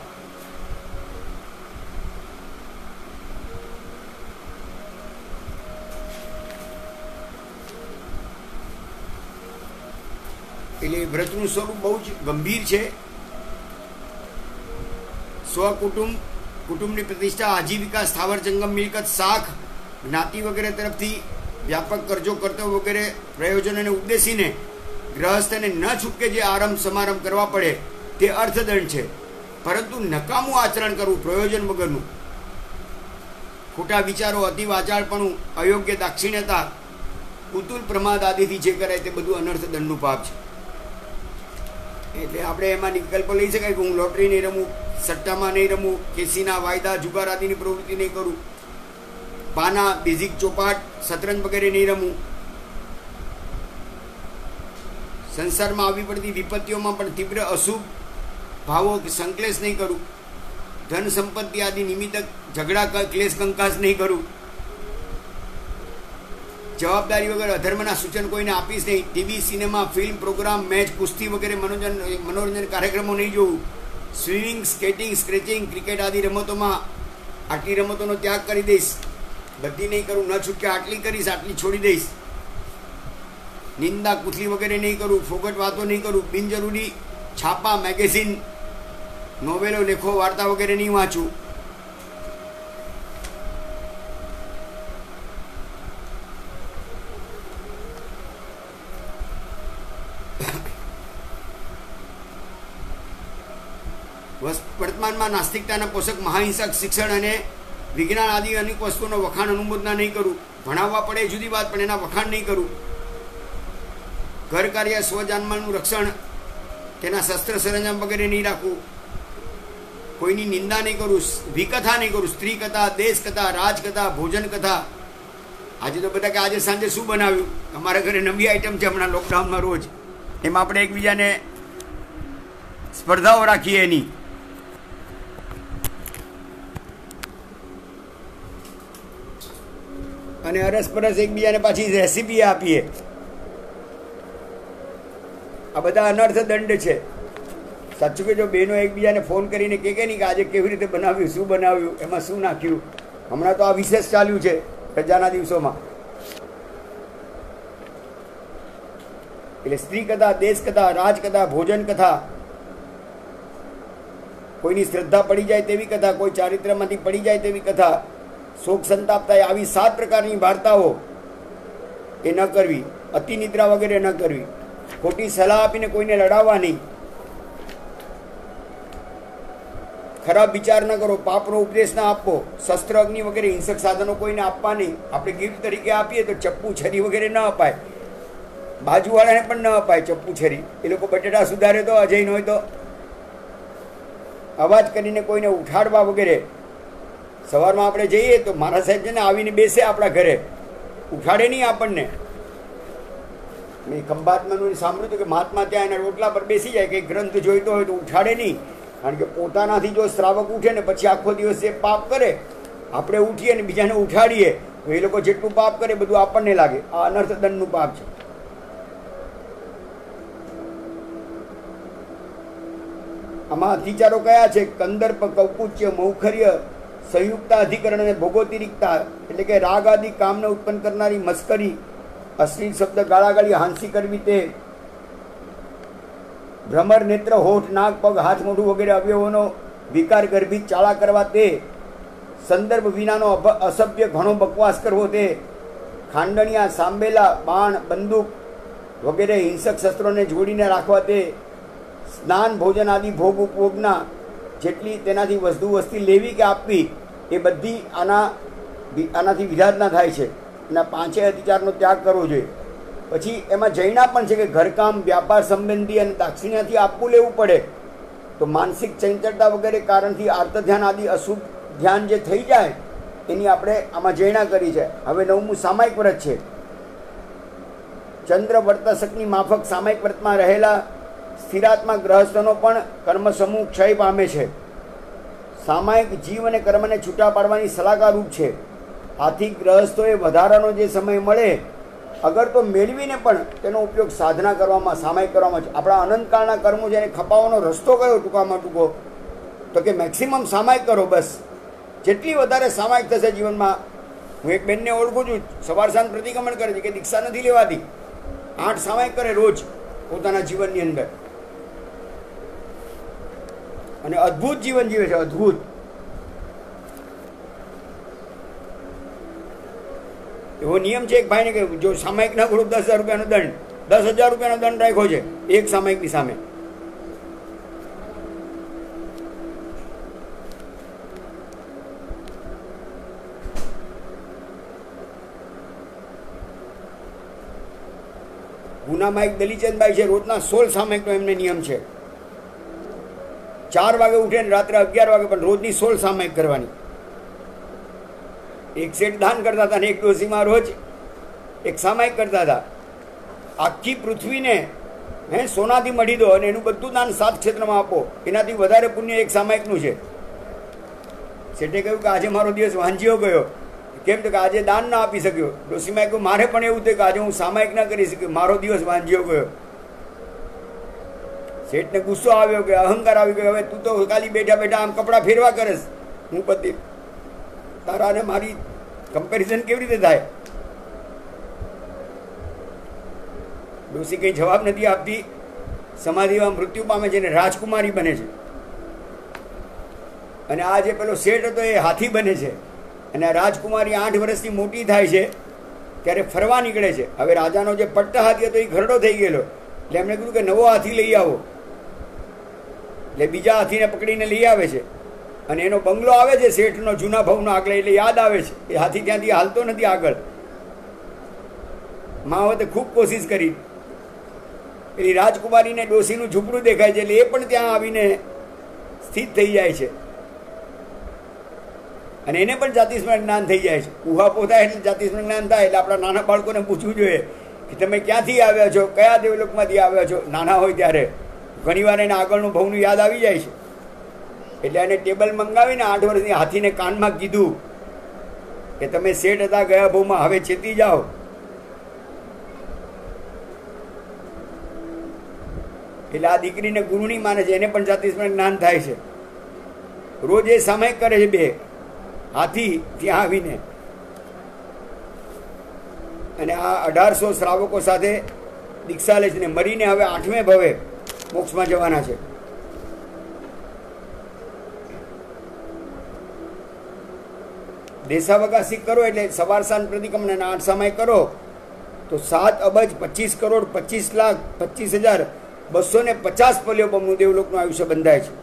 એટલે વ્રતનું સ્વરૂપ બહુ જ ગંભીર છે। સ્વકુટુંબ કુટુંબની પ્રતિષ્ઠા, આજીવિકા, સ્થાવર જંગમ મિલકત, શાખ, જ્ઞાતિ વગેરે તરફથી વ્યાપક કરજો કર્તવ્ય વગેરે પ્રયોજનોને ઉદ્દેશીને ગ્રહસ્થને ન છૂટકે જે આરંભ સમારંભ કરવા પડે તે અર્થદંડ છે. પરંતુ નકામું આચરણ કરવું પ્રયોજન વગરનું, ખોટા વિચારો, અતિ વાચાળપણું, અયોગ્ય દાક્ષિણ્યતા, પુતુલ પ્રમાદ આદિથી જે કરાય તે બધું અનર્થ દંડનું પાપ છે. એટલે આપણે એમાં વિકલ્પો લઈ શકાય કે હું લોટરી નહીં રમું, સટ્ટામાં નહીં રમું, કેસીના વાયદા, જુગાર આદિની પ્રવૃત્તિ નહીં કરું, પાના, બેઝિક ચોપાટ, શતરંજ વગેરે નહીં રમું, સંસારમાં આવી પડતી વિપત્તિઓમાં પણ તીવ્ર અશુભ ભાવો કે સંકલેશ નહીં કરું, ધન સંપત્તિ આદિ નિમિત્તક ઝઘડા ક્લેશ કંકાસ નહીં કરું, જવાબદારી વગર અધર્મના સૂચન કોઈને આપીશ નહીં, TV, cinema, film, programme, match, કુસ્તી વગેરે મનોરંજન કાર્યક્રમો નહીં જોવું, સ્વિમિંગ, સ્કેટિંગ, સ્ક્રેચિંગ, ક્રિકેટ આદિ રમતોમાં આટલી રમતોનો ત્યાગ કરી દઈશ, બધી નહીં કરું, ન છૂટકે આટલી કરીશ, આટલી છોડી દઈશ, નિંદા કુથલી વગેરે નહીં કરું, ફોગટ વાતો નહીં કરું, બિનજરૂરી છાપા, મેગેઝિન, નોવેલો, લેખો, વાર્તા વગેરે નહીં વાંચું, વર્તમાનમાં નાસ્તિકતાના પોષક મહાહિંસક શિક્ષણ અને વિજ્ઞાન આદિ અનેક વસ્તુઓનો વખાણ અનુમોદના નહીં કરું, ભણાવવા પડે જુદી વાત પણ એના વખાણ નહીં કરું, ઘર કાર્ય, સ્વજાનમાલનું રક્ષણ, તેના શસ્ત્ર સરંજામ વગેરે નહીં રાખવું, કોઈની નિંદા નહીં કરું, વિકથા નહીં કરું, સ્ત્રી કથા, દેશ કથા, રાજકથા, ભોજન કથા. આજે તો બધા કે આજે સાંજે શું બનાવ્યું, અમારા ઘરે નવી આઈટમ છે હમણાં લોકડાઉનમાં રોજ, એમાં આપણે એકબીજાને સ્પર્ધાઓ રાખીએ એની. અને અરસપરસ એકબીજાને પાછી રેસીપી આપીએ. આ બધા અનર્થ દંડ છે. સાચું કે જો બહેનો એકબીજાને ફોન કરીને કે નહીં કે આજે કેવી રીતે બનાવ્યું, શું બનાવ્યું, એમાં શું નાખ્યું. હમણાં તો આ વિશેષ ચાલ્યું છે રજાના દિવસોમાં. એટલે સ્ત્રી કથા, દેશ કથા, રાજકથા, ભોજન કથા, કોઈની શ્રદ્ધા પડી જાય તેવી કથા, કોઈ ચારિત્રમાંથી પડી જાય તેવી કથા, શોક સંતાપ થાય આવી 7 પ્રકારની વાર્તાઓ એ ન કરવી, અતિ નિદ્રા વગેરે ન કરવી, ખોટી સલાહ આપીને કોઈને લડાવવા નહીં, ખરાબ વિચાર ન કરો, પાપનો ઉપદેશ ના આપવો, શસ્ત્ર, અગ્નિ વગેરે હિંસક સાધનો કોઈને આપવા નહીં. આપણે ગિફ્ટ તરીકે આપીએ તો ચપ્પુ, છરી વગેરે ન અપાય, બાજુવાળાને પણ ન અપાય ચપ્પુ, છરી. એ લોકો બટેટા સુધારે તો અજય ન હોય તો અવાજ કરીને કોઈને ઉઠાડવા વગેરે. સવારમાં આપણે જઈએ તો મારા સાહેબ છે ને આવીને બેસે આપણા ઘરે, ઉઠાડે નહીં આપણને. મેં ખંભાતમાં સાંભળ્યું હતું કે મહાત્મા ત્યાં એના રોટલા પર બેસી જાય, કંઈ ગ્રંથ જોઈતો હોય તો ઉઠાડે નહીં, કારણ કે પોતાનાથી જો શ્રાવક ઉઠે ને પછી આખો દિવસ એ પાપ કરે, આપણે ઉઠીએ ને બીજાને ઉઠાડીએ તો એ લોકો જેટલું પાપ કરે બધું આપણને લાગે. આ અનર્થ દંડનું પાપ છે. આમાં અતિચારો કયા છે? કંદર્પ, કૌકુચ્ય, મૌખર્ય, સંયુક્તા અધિકરણ અને ભોગોતિરિક્તા, એટલે કે રાગ આદિ કામને ઉત્પન્ન કરનારી મસ્કરી, અશ્લીલ શબ્દ, ગાળાગાળી, હાંસી કરવી તે, ભ્રમર, નેત્ર, હોઠ, નાક, પગ, હાથ, મોઢું વગેરે અવયવોનો વિકાર ગર્ભિત ચાળા કરવા તે, સંદર્ભ વિનાનો અસભ્ય ઘણો બકવાસ કરવો તે, ખાંડણિયા, સાંબેલા, બાણ, બંદૂક વગેરે હિંસક શસ્ત્રોને જોડીને રાખવા તે, સ્નાન, ભોજન આદિ ભોગ ઉપભોગના જેટલી તેનાથી વસ્તી લેવી કે આપવી એ બધી આનાથી વિરાધના થાય છે. એના 5 અધિકારનો ત્યાગ કરવો જોઈએ. પછી એમાં જૈના પણ છે કે ઘરકામ, વ્યાપાર સંબંધી અને દાક્ષિણ્યથી આપવું લેવું પડે તો માનસિક ચંચળતા વગેરે કારણથી આર્ત ધ્યાન આદિ અશુભ ધ્યાન જે થઈ જાય એની આપણે આમાં જૈના કરી છે. હવે 9મું સામાયિક વ્રત છે. ચંદ્ર વર્તશકની માફક સામાયિક વ્રતમાં રહેલા સ્થિરાત્મા ગ્રહસ્થનો પણ કર્મ સમૂહ ક્ષય પામે છે. સામાયિક જીવ અને કર્મને છૂટા પાડવાની સલાહકારરૂપ છે. આથી ગ્રહસ્થોએ વધારાનો જે સમય મળે અગર તો મેળવીને પણ તેનો ઉપયોગ સાધના કરવામાં, સામાયિક કરવામાં છે. આપણા અનંતકાળના કર્મો જેને ખપાવવાનો રસ્તો કયો ટૂંકામાં ટૂંકો? તો કે મેક્સિમમ સામાયિક કરો. બસ જેટલી વધારે સામાયિક થશે જીવનમાં. હું એક બેનને ઓળખું છું, સવાર સાંજ પ્રતિક્રમણ કરે છે કે દીક્ષા નથી લેવાતી, 8 સામાયિક કરે રોજ પોતાના જીવનની અંદર, અને અદ્ભુત જીવન જીવે છે. અદ્ભુત. એવો નિયમ છે એક ભાઈને કે જો સામાયિક ના કરું 10,000 રૂપિયાનો દંડ, 10,000 રૂપિયાનો દંડ રાખ્યો છે એક સામાયિકની સામે. ગુનામાં એક દલીચંદભાઈ છે, રોજના 16 સામાયિકનો એમને નિયમ છે. 4 વાગે ઉઠે ને રાત્રે 11 વાગે, પણ રોજની 16 સામાયિક કરવાની. એક સેટ દાન કરતા હતા ને એક ડોસીમાં રોજ એક સામાયિક કરતા હતા. આખી પૃથ્વીને સોનાથી મઢી દો અને એનું બધું દાન 7 ક્ષેત્રમાં આપો, એનાથી વધારે પુણ્ય એક સામાયિકનું છે. શેઠે કહ્યું કે આજે મારો દિવસ વાંચ્યો ગયો. કેમ તો કે આજે દાન ના આપી શક્યો. ડોસીમાં કહ્યું મારે પણ એવું થયું કે આજે હું સામાયિક ના કરી શક્યો, મારો દિવસ વાંચ્યો ગયો. શેઠને ગુસ્સો આવ્યો કે અહંકાર આવી ગયો, હવે તું તો ખાલી બેઠા બેઠા આમ કપડાં ફેરવા કરેશ, હું પતિ તારા અને મારી કમ્પેરિઝન કેવી રીતે થાય? ડોસી કંઈ જવાબ નથી આપતી. સમાધિમાં મૃત્યુ પામે છે ને રાજકુમારી બને છે. અને આ જે પેલો શેઠ હતો એ હાથી બને છે. અને આ રાજકુમારી 8 વર્ષથી મોટી થાય છે ત્યારે ફરવા નીકળે છે. હવે રાજાનો જે પટ્ટા હાથી હતો એ ઘરડો થઈ ગયેલો, એટલે એમણે કીધું કે નવો હાથી લઈ આવો. એટલે બીજા હાથીને પકડીને લઈ આવે છે અને એનો બંગલો આવે છે શેઠનો જૂના ભાવનો આગળ, એટલે યાદ આવે છે એ હાથી ત્યાંથી હાલતો નથી આગળ. માવતે ખૂબ કોશિશ કરી. પેલી રાજકુમારીને ડોસીનું ઝૂંપડું દેખાય છે એટલે એ પણ ત્યાં આવીને સ્થિત થઈ જાય છે અને એને પણ જાતિસ્મરણ જ્ઞાન થઈ જાય છે. ઉહાપો થાય એટલે જાતિસ્મરણ જ્ઞાન થાય. એટલે આપણા નાના બાળકોને પૂછવું જોઈએ કે તમે ક્યાંથી આવ્યા છો, કયા દેવલોકમાંથી આવ્યા છો. નાના હોય ત્યારે ઘણીવાર એને આગળનું ભવનું યાદ આવી જાય છે. એટલે એને ટેબલ મંગાવીને 8 વર્ષની હાથીને કાનમાં કીધું કે તમે શેઠ હતા ગયા ભવમાં, હવે ચેતી જાઓ. એટલે આ દીકરીને ગુરુની માને છે, એને પણ જાતિસ્મરણ જ્ઞાન થાય છે. રોજ એ સામાયિક કરે છે બે હાથી ત્યાં આવીને. અને આ 1800 શ્રાવકો સાથે દીક્ષા લે છે ને મરીને હવે 8મે ભવે મોક્ષમાં જવાના છે. દેશાવકાશી કરો એટલે સવાર સાંજ પ્રતિક્રમણ અને 8 સામાયિક કરો તો 7,25,25,25,250 પલ્યોબમનું દેવલોકનું આયુષ્ય બંધાય છે.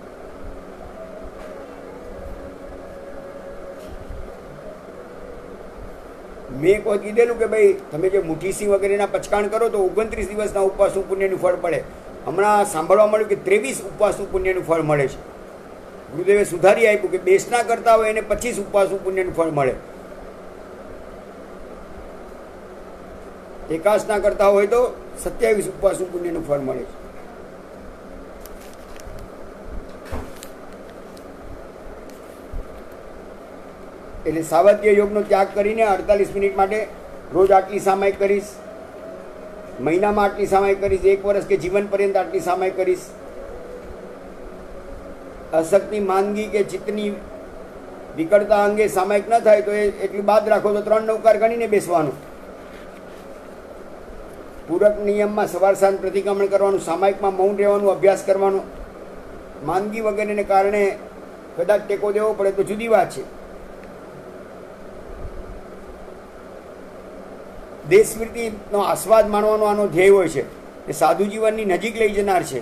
મેં એક વખત કીધેલું કે ભાઈ તમે જે મુઠ્ઠી સિંહ વગેરેના પચકાણ કરો તો 29 દિવસના ઉપવાસનું પુણ્યનું ફળ પડે. હમણાં સાંભળવા મળ્યું કે 23 ઉપવાસનું પુણ્યનું ફળ મળે છે. ગુરુદેવે સુધારી આપ્યું કે બેસના કરતા હોય એને 25 ઉપવાસનું પુણ્યનું ફળ મળે, એકાસના કરતા હોય તો 27 ઉપવાસનું પુણ્યનું ફળ મળે છે. એટલે સાવધ્ય યોગનો ત્યાગ કરીને 48 મિનિટ માટે રોજ આટલી સામાયિક કરીશ, મહિનામાં આટલી સામાયિક કરીશ, 1 વર્ષ કે જીવન પર્યંત આટલી સામાયિક કરીશ. અશક્તિ, માંદગી કે ચિત્તની વિકળતા અંગે સામાયિક ન થાય તો એટલું બાદ રાખો તો 3 નવકાર ગણીને બેસવાનું. પૂરક નિયમમાં સવાર સાંજ પ્રતિક્રમણ કરવાનું, સામાયિકમાં મૌન રહેવાનું, અભ્યાસ કરવાનો. માંદગી વગેરેને કારણે કદાચ ટેકો દેવો પડે તો જુદી વાત છે. દેશ સ્મૃતિનો આસ્વાદ માણવાનો આનો ધ્યેય હોય છે. એ સાધુ જીવનની નજીક લઈ જનાર છે.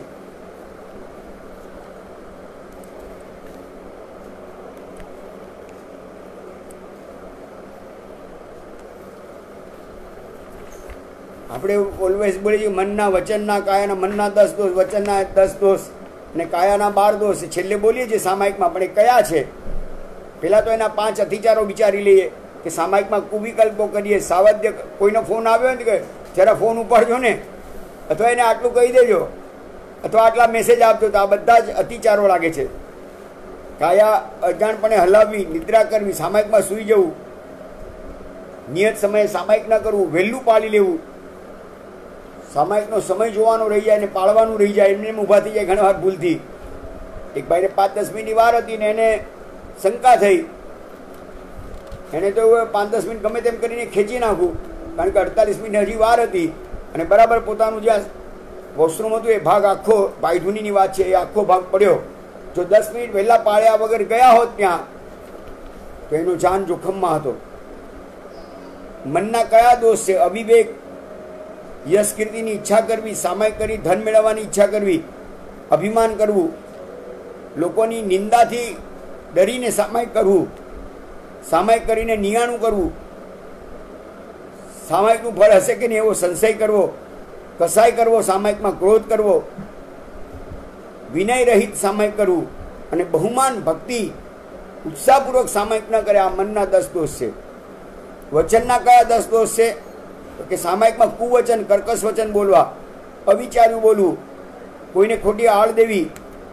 આપણે ઓલવેઝ બોલીએ છીએ મનના, વચનના, કાયાના. મનના 10 દોષ, વચનના 10 દોષ અને કાયાના 12 દોષ છેલ્લે બોલીએ છીએ સામાયિકમાં. પણ એ કયા છે? પહેલાં તો એના 5 અતિચારો વિચારી લઈએ કે સામાયિકમાં કુવિકલ્પો કરીએ. સાવધ્ય, કોઈનો ફોન આવ્યો ને કે જરા ફોન ઉપાડજો ને, અથવા એને આટલું કહી દેજો, અથવા આટલા મેસેજ આપજો, તો આ બધા જ અતિચારો લાગે છે. કાયા અજાણપણે હલાવવી, નિદ્રા કરવી, સામાયિકમાં સૂઈ જવું, નિયત સમયે સામાયિક ન કરવું, વહેલું પાળી લેવું, સામાયિકનો સમય જોવાનો રહી જાય અને પાળવાનું રહી જાય, એમને ઊભા થઈ જાય ઘણી વાર ભૂલથી. એક ભાઈને 5-10 મિનિટની વાર હતી ને એને શંકા થઈ, એને તો 5-10 મિનિટ ગમે તેમ કરીને ખેંચી નાખું, કારણ કે 48 મિનિટ હજી વાર હતી અને બરાબર પોતાનું જ્યાં વોશરૂમ હતું એ ભાગ આખો, ભાઈધુનીની વાત છે, એ આખો ભાગ પડ્યો. જો 10 મિનિટ વહેલા પાળ્યા વગર ગયા હોત ત્યાં તો એનો જાન જોખમમાં હતો. મનના કયા દોષ છે? અવિવેક, યશ કીર્તિની ઈચ્છા કરવી, સામાયિક કરી ધન મેળવવાની ઈચ્છા કરવી, અભિમાન કરવું, લોકોની નિંદાથી ડરીને સામાયિક કરવું, સામાયિક કરીને નિયાણું કરવું, સામાયિકનું ફળ હશે કે નહીં એવો સંશય કરવો, કસાય કરવો, સામાયિકમાં ક્રોધ કરવો, વિનય રહિત સામાયિક કરવું અને બહુમાન ભક્તિ ઉત્સાહપૂર્વક સામાયિક ન કરે. આ મનના 10 દોષ છે. વચનના કયા 10 દોષ છે? તો કે સામાયિકમાં કુવચન, કર્કશ વચન બોલવા, અવિચાર્યું બોલવું, કોઈને ખોટી આળ દેવી,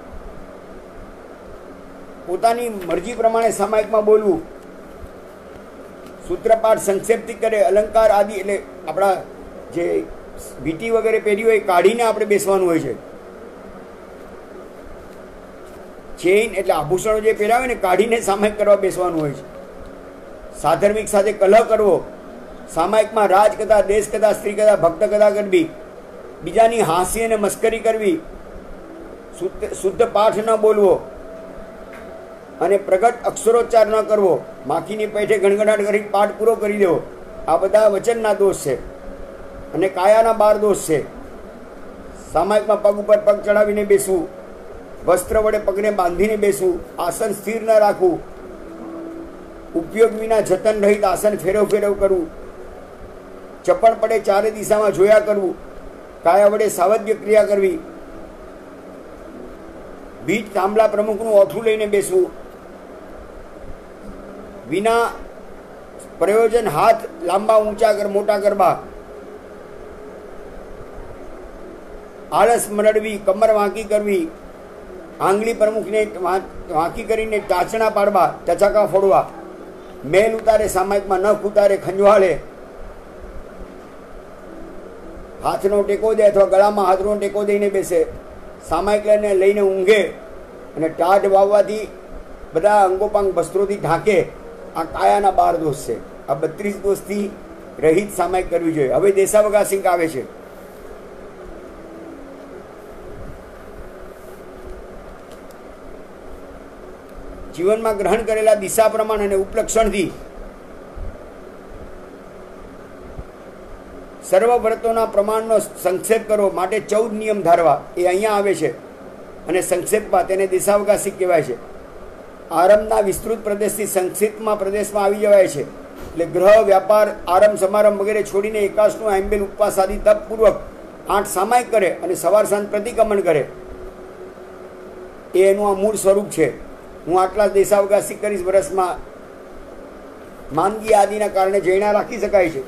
પોતાની મરજી પ્રમાણે સામાયિકમાં બોલવું, સૂત્રપાઠ સંક્ષેપથી કરે, અલંકાર આદિ એટલે આપણા જે વીંટી વગેરે પહેરી હોય કાઢીને આપણે બેસવાનું હોય છે. ચેઇન એટલે આભૂષણો જે પહેરાવે ને કાઢીને સામાયિક કરવા બેસવાનું હોય છે. સાધર્મિક સાથે કલહ કરવો, સામાયિકમાં રાજકથા, દેશકથા, સ્ત્રીકથા, ભક્તકથા કરવી, બીજાની હાંસી અને મસ્કરી કરવી, શુદ્ધ પાઠ ન બોલવો અને પ્રગટ અક્ષરોચ્ચાર ન કરવો, માખીની પેઠે ગણગણાટ કરી પાઠ પૂરો કરી દેવો. આ બધા વચનના દોષ છે. અને કાયાના 12 દોષ છે. સામાયિકમાં પગ ઉપર પગ ચડાવીને બેસવું, વસ્ત્ર વડે પગને બાંધીને બેસવું, આસન સ્થિર ન રાખવું, ઉપયોગ વિના જતન રહિત આસન ફેરવ ફેરવ કરવું, ચપળ પડે ચારે દિશામાં જોયા કરવું, કાયા વડે સાવધ્ય ક્રિયા કરવી, બીજ તાંબલા પ્રમુખનું ઓઠું લઈને બેસવું, વિના પ્રયોજન હાથ લાંબા ઊંચા મોટા કરવા, આળસ મરડવી, કમર વાંકી કરવી, આંગળી પ્રમુખને વાંકી કરીને ટાચણા પાડવા, ટચાકા ફોડવા, મેલ ઉતારે સામાયિકમાં નખ ઉતારે, ખંજવાળે, હાથનો ટેકો દે અથવા ગળામાં હાથનો ટેકો દઈને બેસે, સામાયિક લઈને ઊંઘે અને ટાઢ વાવવાથી બધા અંગોપાંગ વસ્ત્રોથી ઢાંકે. આ કાયાના 12 દોષ છે. આ 32 દોષથી રહિત સામાયિક કરવી જોઈએ. હવે દેશાવગા સિંક આવે છે. જીવનમાં ગ્રહણ કરેલા દિશા પ્રમાણ અને ઉપલક્ષણથી સર્વ વ્રતોના પ્રમાણનો સંક્ષેપ કરો માટે 14 નિયમ ધારવા. એ અહીંયા આવે છે અને સંક્ષેપમાં તેને દિશાવકાશી કહેવાય છે. આરંભના વિસ્તૃત પ્રદેશથી સંક્ષિપ્તમાં પ્રદેશમાં આવી જવાય છે. એટલે ગ્રહ, વ્યાપાર, આરંભ, સમારંભ વગેરે છોડીને 81નું આંબેલ ઉપવાસ આદિ તપપૂર્વક 8 સામાયિક કરે અને સવાર સાંજ પ્રતિક્રમણ કરે. એ એનું આ મૂળ સ્વરૂપ છે. હું આટલા દેશાવકાશી કરીશ વર્ષમાં, માંદગી આદિના કારણે જૈના રાખી શકાય છે.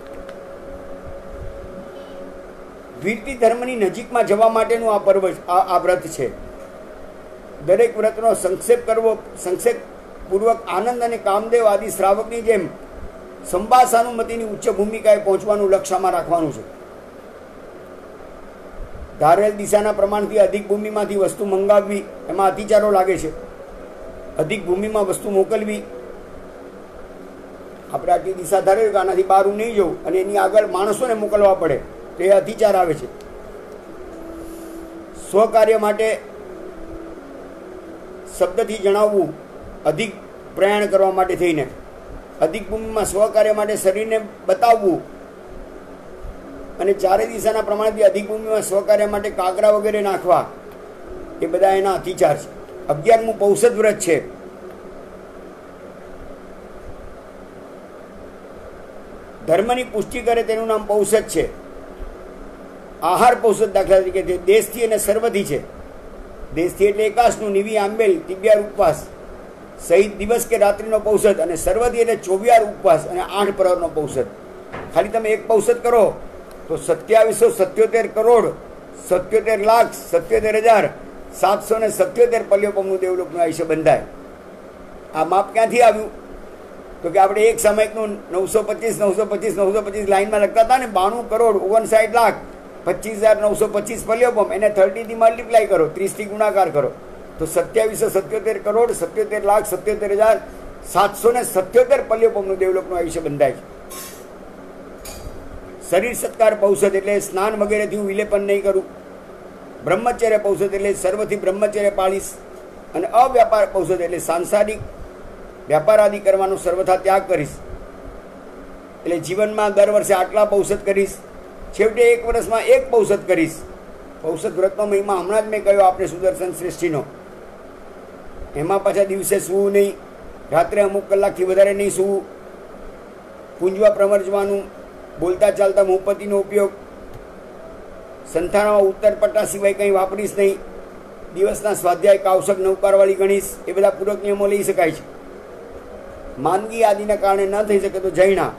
વીરતી ધર્મની નજીકમાં જવા માટેનું આ પર્વ, આ વ્રત છે. દરેક વ્રતનો સંક્ષેપ કરવો, સંક્ષેપપૂર્વક આનંદ અને કામદેવ આદિ શ્રાવકની જેમ સંભાષાનુમતિની ઉચ્ચ ભૂમિકાએ પહોંચવાનું લક્ષ્યમાં રાખવાનું છે. ધારેલ દિશાના પ્રમાણથી અધિક ભૂમિમાંથી વસ્તુ મંગાવવી એમાં અતિચારો લાગે છે. અધિક ભૂમિમાં વસ્તુ મોકલવી, આપણે આટલી દિશા ધારે કે આનાથી બહાર હું નહીં જવું અને એની આગળ માણસોને મોકલવા પડે તો એ અતિચાર આવે છે. સ્વકાર્ય માટે શબ્દથી જણાવવું, અધિક પ્રયાણ કરવા માટે થઈને અધિક ભૂમિમાં સ્વકાર્ય માટે શરીરને બતાવવું અને ચારે દિશાના પ્રમાણથી અધિક ભૂમિમાં સ્વકાર્ય માટે કાંકરા વગેરે નાખવા, એ બધા એના અતિચાર છે. 11મું પૌષધ વ્રત છે. ધર્મની પુષ્ટિ કરે તેનું નામ પૌષધ છે. આહાર પૌષધ દાખલા તરીકે દેશથી અને સર્વથી છે. દેશથી એટલે 81નું નિવી આંબેલ તિબ્યાર ઉપવાસ સહિત દિવસ કે રાત્રિનો પૌષધ, અને સર્વથી એટલે 24 ઉપવાસ અને 8 પ્રહરનો પૌષધ. ખાલી તમે એક પૌષધ કરો તો 2777 કરોડ 77,77,777 પલ્યોપમનું દેવલોકનું આયુષ્ય બંધાય. આ માપ ક્યાંથી આવ્યું? તો કે આપણે એક સામાયિકનું 925 લાઇનમાં લખતા હતા ને, 92 કરોડ 59,25,925 પલ્યોપમ, એને 30થી મલ્ટીપ્લાય કરો, 30થી ગુણાકાર કરો તો 2777 કરોડ 77,77,777 પલ્યોપમનું દેવલોકનું આયુષ્ય બંધાય છે. શરીર સત્કાર પૌષધ એટલે સ્નાન વગેરેથી હું વિલેપન નહીં કરું. બ્રહ્મચર્ય પૌષધ એટલે સર્વથી બ્રહ્મચર્ય પાળીશ. અને અવ્યાપાર પૌષધ એટલે સાંસારિક વ્યાપાર આદિ કરવાનો સર્વથા ત્યાગ કરીશ. એટલે જીવનમાં દર વર્ષે આટલા પૌષધ કરીશ, છેવટે એક વર્ષમાં એક પૌષધ કરીશ. પૌષધ વ્રતનો મહિમા હમણાં જ મેં કહ્યો આપણે સુદર્શન શ્રેષ્ઠીનો. એમાં પાછા દિવસે સૂવું નહીં, રાત્રે અમુક કલાકથી વધારે નહીં સૂવું, પૂંજવા પ્રમર્જવાનું, બોલતા ચાલતા મુહપતિનો ઉપયોગ, સંથાનામાં ઉત્તર પટ્ટા સિવાય કંઈ વાપરીશ નહીં, દિવસના સ્વાધ્યાય કાવસક નૌકારવાળી ગણીશ. એ બધા પૂરક નિયમો લઈ શકાય છે. માંદગી આદિના કારણે ન થઈ શકે તો જૈના.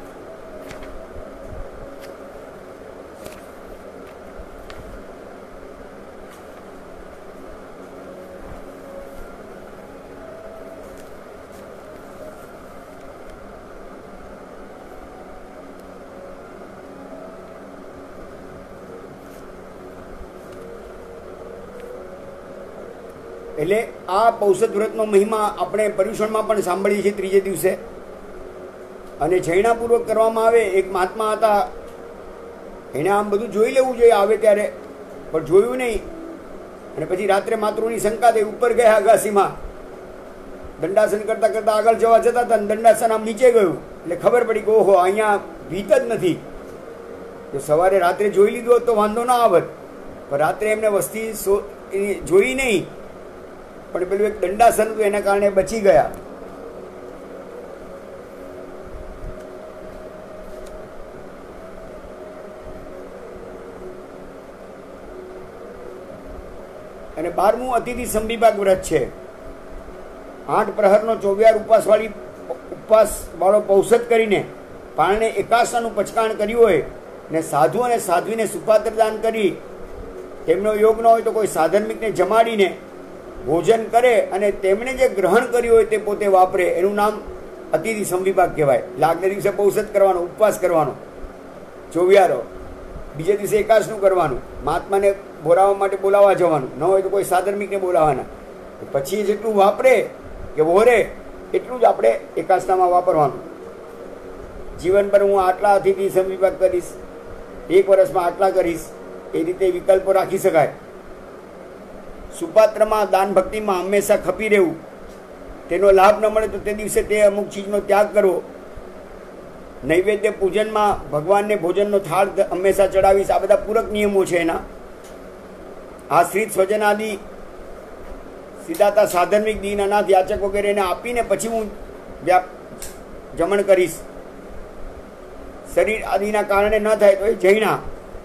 એટલે આ પૌષધ વ્રતનો મહિમા આપણે પર્યુષણમાં પણ સાંભળીએ છીએ ત્રીજે દિવસે. અને જૈનાપૂર્વક કરવામાં આવે. એક મહાત્મા હતા, એણે આમ બધું જોઈ લેવું જોઈએ આવે ત્યારે, પણ જોયું નહીં. અને પછી રાત્રે માતૃની શંકા થઈ, ઉપર ગયા અગાસીમાં, દંડાસન કરતાં કરતાં આગળ જવા જતા હતા, દંડાસન આમ નીચે ગયું. એટલે ખબર પડી કે ઓહો અહીંયા ભીત જ નથી. જો સવારે રાત્રે જોઈ લીધું હોત તો વાંધો ના આવત, પણ રાત્રે એમને વસ્તી જોઈ નહીં, પણ પેલું એક દંડાસન હતું એના કારણે બચી ગયા. અને 12મું અતિથિ સંવિભાગ વ્રત છે. 8 પ્રહરનો 24 ઉપવાસ વાળો પૌષધ કરીને પારણે એકાશાનું પચકાણ કર્યું હોય ને સાધુ અને સાધ્વીને સુપાત્ર દાન કરી તેમનો યોગ ન હોય તો કોઈ સાધર્મિકને જમાડીને ભોજન કરે અને તેમણે જે ગ્રહણ કર્યું હોય તે પોતે વાપરે, એનું નામ અતિથિ સંવિભાગ કહેવાય. એટલે આગલે દિવસે પૌષધ કરવાનો, ઉપવાસ કરવાનો 24, બીજે દિવસે એકાશનું કરવાનું, મહાત્માને બોલાવવા માટે બોલાવવા જવાનું, ન હોય તો કોઈ સાધર્મિકને બોલાવવાના. પછી જેટલું વાપરે કે વહોરે એટલું જ આપણે એકાશનામાં વાપરવાનું. જીવન પર હું આટલા અતિથિ સંવિભાગ કરીશ, 1 વર્ષમાં આટલા કરીશ, એ રીતે વિકલ્પો રાખી શકાય. સુપાત્રમાં દાન ભક્તિમાં હંમેશા ખપી રહેવું. તેનો લાભ ન મળે તો તે દિવસે તે અમુક ચીજનો ત્યાગ કરવો. નૈવેદ્ય પૂજનમાં ભગવાનને ભોજનનો થાળ હંમેશા ચડાવીશ. આ બધા પૂરક નિયમો છે એના. આશ્રિત સ્વજન આદિ સીધાતા સાધર્મિક દીન અનાથ યાચક વગેરે એને આપીને પછી હું જમણ કરીશ. શરીર આદિના કારણે ન થાય તો એ જૈના.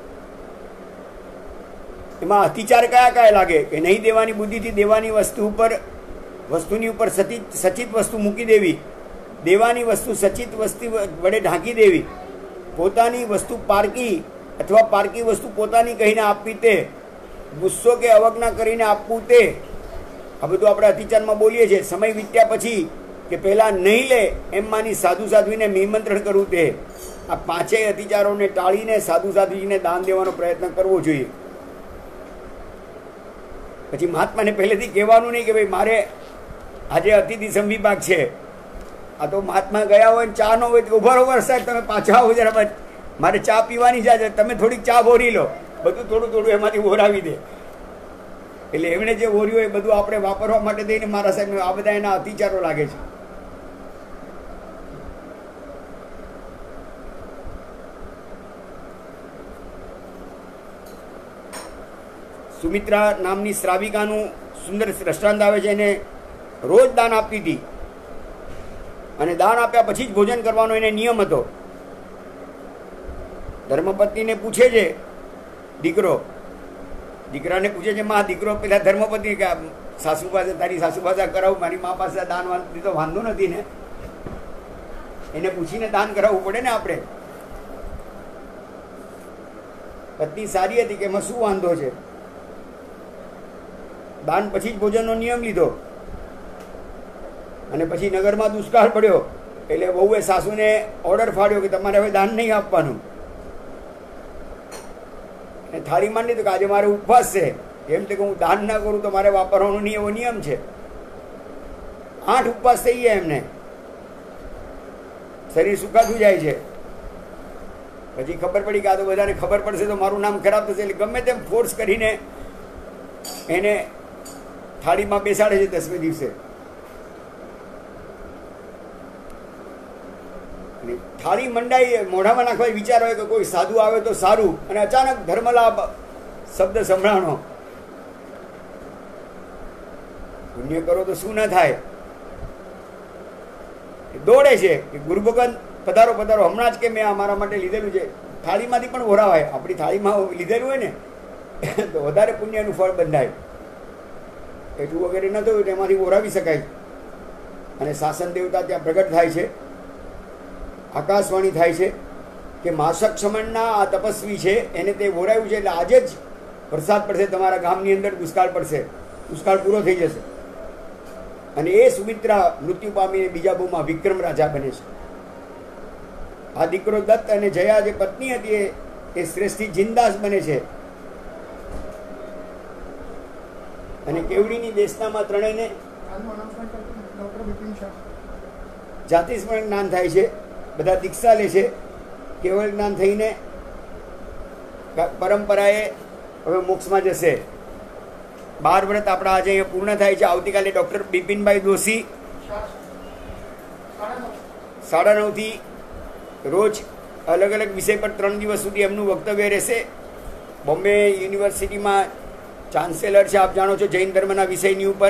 એમાં અતિચાર કયા કયા લાગે કે નહીં દેવાની બુદ્ધિથી દેવાની વસ્તુની ઉપર સચિત વસ્તુ મૂકી દેવી, દેવાની વસ્તુ સચિત વસ્તુ વડે ઢાંકી દેવી, પોતાની વસ્તુ પારકી અથવા પારકી વસ્તુ પોતાની કહીને આપવી, તે ગુસ્સો કે અવજ્ઞા કરીને આપવું, તે આ બધું આપણે અતિચારમાં બોલીએ છીએ. સમય વીત્યા પછી કે પહેલાં નહીં લે એમ માની સાધુ સાધ્વીને નિમંત્રણ કરવું, તે આ 5 અતિચારોને ટાળીને સાધુ સાધ્વીને દાન દેવાનો પ્રયત્ન કરવો જોઈએ. પછી મહાત્માને પહેલેથી કહેવાનું નહીં કે ભાઈ મારે આજે અતિથિ સંવિભાગ છે. આ તો મહાત્મા ગયા હોય ચા ન હોય તો ઉભા સાહેબ તમે પાછા આવો જરા, મારે ચા પીવાની છે, તમે થોડીક ચા ભોરી લો. બધું થોડું થોડું એમાંથી ઓરાવી દે. એટલે એમણે જે ઓર્યું એ બધું આપણે વાપરવા માટે દઈને મારા સાહેબ આ બધા એના અતિચારો લાગે છે. સુમિત્રા નામની શ્રાવિકાનું સુંદર દ્રષ્ટાંત આવે છે. એને રોજ દાન આપતી હતી અને દાન આપ્યા પછી જ ભોજન કરવાનો એને નિયમ હતો. ધર્મપત્નીને પૂછે છે દીકરાને પૂછે છે માં, દીકરો પેલા ધર્મપત્ની કે સાસુ પાસે તારી સાસુ પાસે કરાવું, મારી મા પાસે દાન તો વાંધો નથી ને, એને પૂછીને દાન કરાવવું પડે ને આપણે. પત્ની સારી હતી કે એમાં શું વાંધો છે, દાન પછી જ ભોજનનો નિયમ લીધો. અને પછી નગરમાં દુષ્કાળ પડ્યો એટલે વહુએ સાસુને ઓર્ડર ફાડ્યો કે તમારે હવે દાન નહીં આપવાનું. અને થાળી માંડી તો કે આજે મારે ઉપવાસ છે, એમ તો કે હું દાન ના કરું તો મારે વાપરવાનો એવો નિયમ છે. 8 ઉપવાસ થઈ ગયા એમને, શરીર સુકાતું જાય છે. પછી ખબર પડી કે આ તો બધાને ખબર પડશે તો મારું નામ ખરાબ થશે, એટલે ગમે તેમ ફોર્સ કરીને એને થાળીમાં બેસાડે છે 10મે દિવસે. થાળી મંડાઈ મોઢામાં નાખવા વિચાર હોય કે કોઈ સાધુ આવે તો સારું, અને અચાનક ધર્મલાભ શબ્દ સંભળાણો. પુણ્ય કરો તો શું ન થાય. દોડે છે કે ગુરુ ભગવાન પધારો પધારો, હમણાં જ કે મેં અમારા માટે લીધેલું છે. થાળીમાંથી પણ ઓરાવાય, આપણી થાળીમાં લીધેલું હોય ને તો વધારે પુણ્યનું ફળ બંધાય. એટલું વગેરે ન થયું એમાંથી ઓરાવી શકાય. અને શાસન દેવતા ત્યાં પ્રગટ થાય છે, આકાશવાણી થાય છે કે માસક સમણના આ તપસ્વી છે, એને તે ઓરાવ્યું છે એટલે આજે જ વરસાદ પડશે, તમારા ગામની અંદર દુષ્કાળ પડશે, દુષ્કાળ પૂરો થઈ જશે. અને એ સુમિત્રા મૃત્યુ પામીને બીજા બહુમાં વિક્રમ રાજા બને છે. આ દીકરો દત્ત અને જયા જે પત્ની હતી એ શ્રેષ્ઠી જિંદાસ બને છે. અને કેવડીની દેશનામાં ત્રણેયને જાતિ સ્મરણ જ્ઞાન થાય છે, બધા દીક્ષા લે છે. કેવળ જ્ઞાન થઈને પરંપરાએ હવે મોક્ષમાં જશે. 12 વ્રત આપણા આજે અહીંયા પૂર્ણ થાય છે. આવતીકાલે ડૉક્ટર બિપિનભાઈ દોશી 9:30 થી રોજ અલગ અલગ વિષય પર 3 દિવસ સુધી એમનું વક્તવ્ય રહેશે. બોમ્બે યુનિવર્સિટીમાં ચાન્સેલર છે, આપ જાણો છો, જૈન ધર્મના વિષયની ઉપર.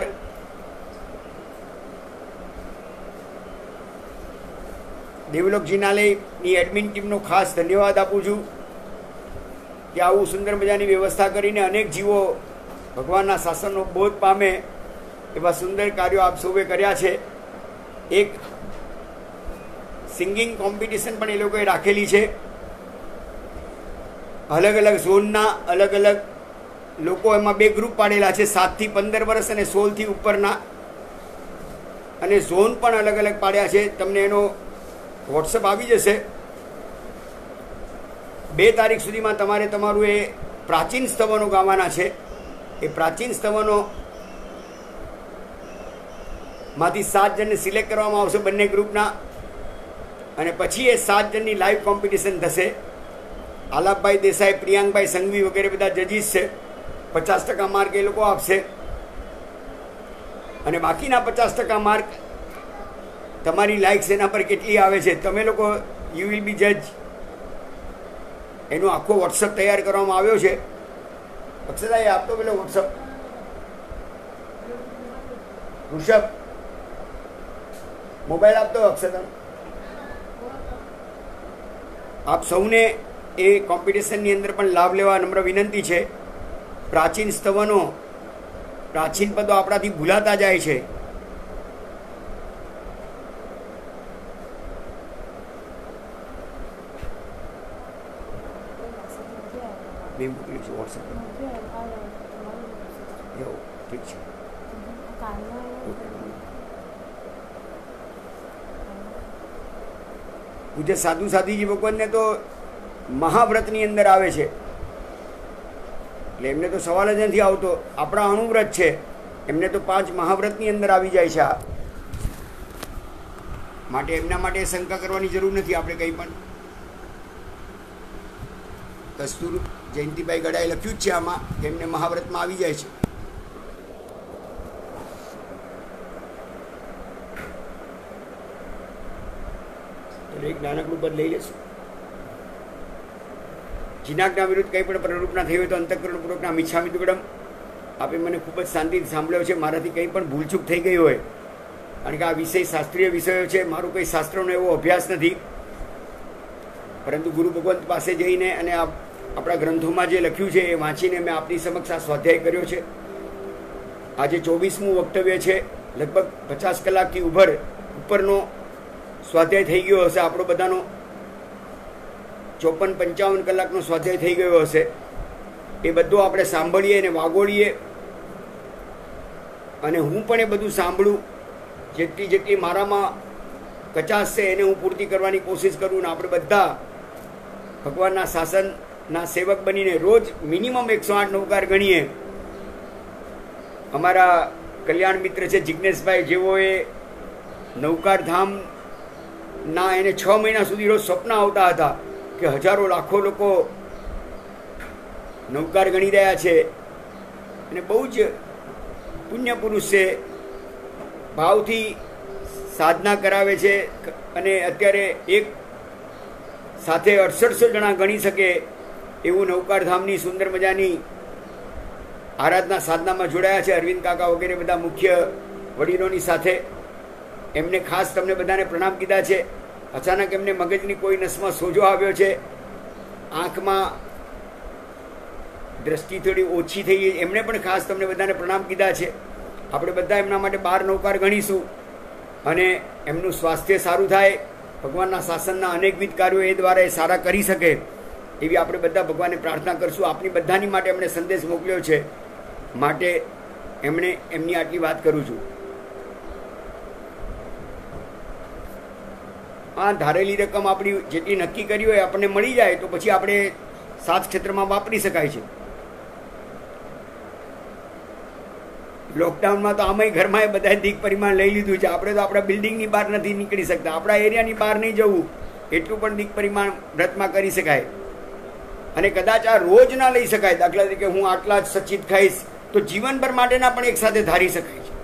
દેવલોક જિનાલયની એડમિન ટીમનો ખાસ ધન્યવાદ આપું છું કે આવું સુંદર મજાની વ્યવસ્થા કરીને અનેક જીવો ભગવાનના શાસનનો બોધ પામે એવા સુંદર કાર્યો આપ સૌએ કર્યા છે. એક સિંગિંગ કોમ્પિટિશન પણ એ લોકોએ રાખેલી છે. અલગ અલગ ઝોનના અલગ અલગ લોકો એમાં 2 ગ્રુપ પાડેલા છે, 7 થી 15 વર્ષ અને 16 થી ઉપરના. અને ઝોન પણ અલગ અલગ પાડ્યા છે. તમને એનો વોટ્સઅપ આવી જશે. 2 તારીખ સુધીમાં તમારે તમારું એ પ્રાચીન સ્તવનો ગાવાના છે. એ પ્રાચીન સ્તવનો માંથી 7 જણને સિલેક્ટ કરવામાં આવશે બંને ગ્રુપના. અને પછી એ 7 જણની લાઈવ કોમ્પિટિશન થશે. આલાપભાઈ દેસાઈ, પ્રિયાંકભાઈ સંઘવી વગેરે બધા જજીસ છે. 50% માર્ક એ લોકો આપશે. અને બાકીના 50% માર્ક તમારી લાઇક્સ એના પર કેટલી આવે છે, તમે લોકો યુ વિલ બી જજ. એનો આખો વોટ્સઅપ તૈયાર કરવામાં આવ્યો છે. અક્ષતા એ આપતો પેલો વોટ્સઅપ. ઋષભ મોબાઈલ આપતો અક્ષતા. આપ સૌને એ કોમ્પિટિશનની અંદર પણ લાભ લેવા નમ્ર વિનંતી છે. પ્રાચીન સ્તવનો, પ્રાચીન પદો આપણાથી ભૂલાતા જાય છે. મેં મોકલ્યું છે વોટ્સએપ પર. ઠીક છે. પૂજ્ય સાધુ સાધુજી ભગવાનને તો મહાવ્રતની અંદર આવે છે, એટલે એમને તો સવાલ જ નથી આવતો. આપણા અણુવ્રત છે, એમને તો 5 મહાવ્રતની અંદર આવી જાય છે. આ માટે એમના માટે શંકા કરવાની જરૂર નથી. આપણે કંઈ પણ કસ્તુર જયંતિભાઈ ગડાએ લખ્યું જ છે આમાં કે એમને મહાવ્રતમાં આવી જાય છે. એક નાનકડું પદ લઈ લેશું. જીનાજ્ઞા વિરુદ્ધ કંઈ પણ પ્રરૂપના થઈ હોય તો અંતઃકરણપૂર્વકના મિચ્છામિ દુક્કડમ. આપે મને ખૂબ જ શાંતિથી સાંભળ્યો છે. મારાથી કંઈ પણ ભૂલચૂક થઈ ગઈ હોય, કારણ કે આ વિષય શાસ્ત્રીય વિષયો છે, મારું કંઈ શાસ્ત્રોનો એવો અભ્યાસ નથી, પરંતુ ગુરુ ભગવંત પાસે જઈને અને આપણા ગ્રંથોમાં જે લખ્યું છે એ વાંચીને મેં આપની સમક્ષ આ સ્વાધ્યાય કર્યો છે. આજે 24મું વક્તવ્ય છે. લગભગ 50 કલાકથી ઉપરનો સ્વાધ્યાય થઈ ગયો હશે. આપણો બધાનો 54-55 કલાકનો સ્વાધ્યાય થઈ ગયો હશે. એ બધું આપણે સાંભળીએ અને વાગોળીએ, અને હું પણ એ બધું સાંભળું. જેટલી મારામાં કચાશ છે એને હું પૂર્તિ કરવાની કોશિશ કરું. ને આપણે બધા ભગવાનના શાસનના સેવક બનીને રોજ મિનિમમ 108 નવકાર ગણીએ. અમારા કલ્યાણ મિત્ર છે જિજ્ઞેશભાઈ, જેઓએ નવકાર ધામના એને 6 મહિના સુધી રોજ સ્વપ્ન આવતા હતા કે હજારો લાખો લોકો નવકાર ગણી રહ્યા છે. અને બહુ જ પુણ્ય પુરુષ છે, ભાવથી સાધના કરાવે છે. અને અત્યારે એક સાથે 6800 જણા ગણી શકે એવું નૌકારધામની સુંદર મજાની આરાધના સાધનામાં જોડાયા છે. અરવિંદ કાકા વગેરે બધા મુખ્ય વડીલોની સાથે એમને ખાસ તમને બધાને પ્રણામ કીધા છે. અચાનક એમને મગજની કોઈ નસમાં સોજો આવ્યો છે, આંખમાં દ્રષ્ટિ થોડી ઓછી થઈ ગઈ, એમણે પણ ખાસ તમને બધાને પ્રણામ કીધા છે. આપણે બધા એમના માટે 12 નૌકાર ગણીશું અને એમનું સ્વાસ્થ્ય સારું થાય, ભગવાનના શાસનના અનેકવિધ કાર્યો એ દ્વારા એ સારા કરી શકે એવી આપણે બધા ભગવાનને પ્રાર્થના કરશું. આપની બધાની માટે એમણે સંદેશ મોકલ્યો છે, માટે એમની આટલી વાત કરું છું. આ ધારેલી રકમ આપણી જેટલી નક્કી કરી હોય આપણને મળી જાય તો પછી આપણે 7 ક્ષેત્રમાં વાપરી શકાય છે. લોકડાઉનમાં તો આમાંય ઘરમાં બધાએ દીક પરિમાણ લઈ લીધું છે. આપણે તો આપણા બિલ્ડિંગની બહાર નથી નીકળી શકતા, આપણા એરિયાની બહાર નહીં જવું, એટલું પણ દીક પરિમાણ વ્રતમાં કરી શકાય. અને કદાચ આ રોજ ના લઈ શકાય, દાખલા તરીકે હું આટલા જ સચિત ખાઈશ તો જીવનભર માટેના પણ એક સાથે ધારી શકાય છે.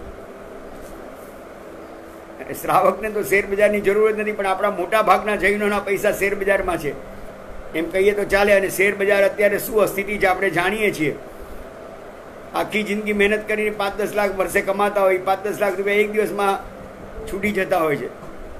શ્રાવકને તો શેર બજારની જરૂર જ નથી, પણ આપણા મોટા ભાગના જૈનોના પૈસા શેર બજારમાં છે એમ કહીએ તો ચાલે. અને શેર બજાર અત્યારે શું સ્થિતિ છે આપણે જાણીએ છીએ. આખી જિંદગી મહેનત કરીને 5-10 લાખ વર્ષે કમાતા હોય, 5-10 લાખ રૂપિયા એક દિવસમાં છૂટી જતા હોય છે.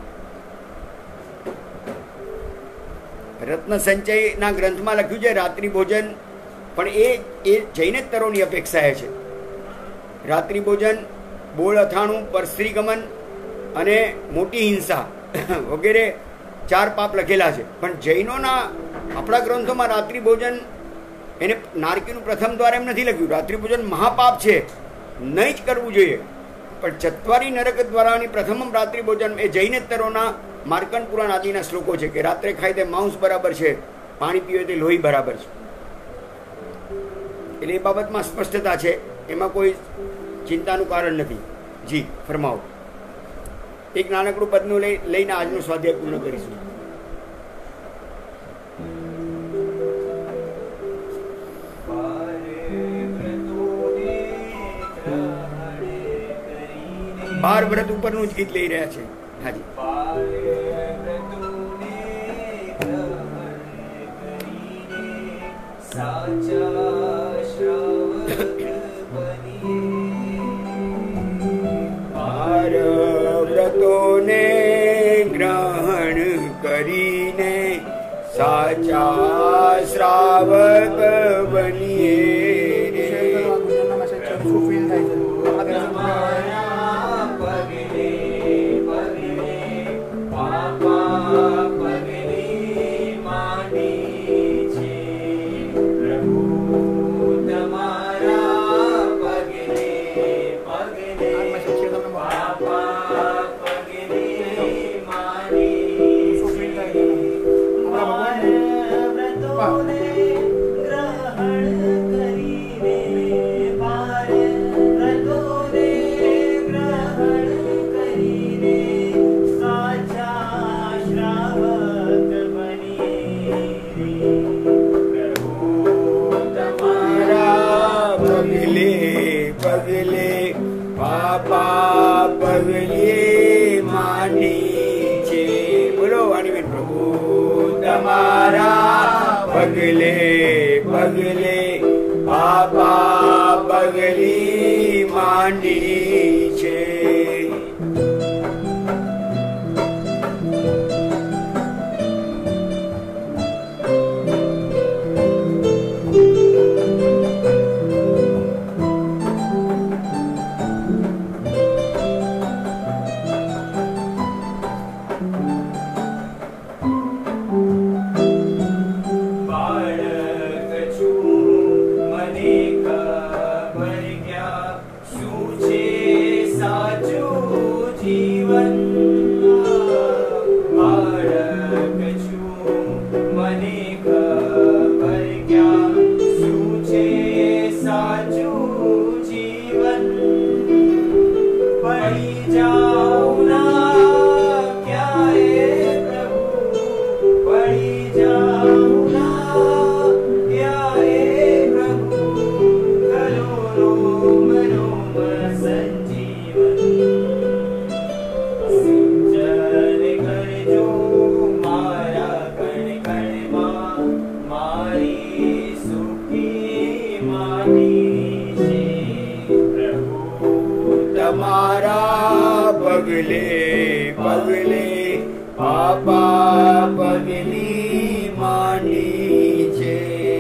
રત્ન સંચયના ગ્રંથમાં લખ્યું છે રાત્રિ ભોજન, પણ એ જૈનેતરોની અપેક્ષાએ છે. રાત્રિ ભોજન, બોળ અથાણું, પરસ્ત્રી ગમન અને મોટી હિંસા વગેરે 4 પાપ લખેલા છે. પણ જૈનોના આપણા ગ્રંથોમાં રાત્રિ ભોજન એને નારકીનું પ્રથમ દ્વાર એમ નથી લખ્યું. રાત્રિ ભોજન મહાપાપ છે, નહીં જ કરવું જોઈએ. પણ ચત્વારી નરક દ્વારાની પ્રથમમ રાત્રિ ભોજન એ જૈનેતરોના માર્કંડ પુરાણ આદિના શ્લોકો છે કે રાત્રે ખાય તે માંસ બરાબર છે, પાણી પીવે તે લોહી બરાબર છે. એટલે એ બાબતમાં સ્પષ્ટતા છે, એમાં કોઈ ચિંતાનું કારણ નથી. જી ફરમાવો. એક નાનકડું પદનું લઈને આજનું સ્વાધ્યાય પૂર્ણ કરીશું. બાર વ્રત ઉપરનું જ ગીત લઈ રહ્યા છે. હાજી. બાર વ્રતોને ગ્રહણ કરીને સાચા શ્રાવક બનીએ. પગલે પગલે પાપા પગલી માંડી છે. મને ખબર ક્યાં શું છે પગલે પગલે બાપા પગલી માંડી છે.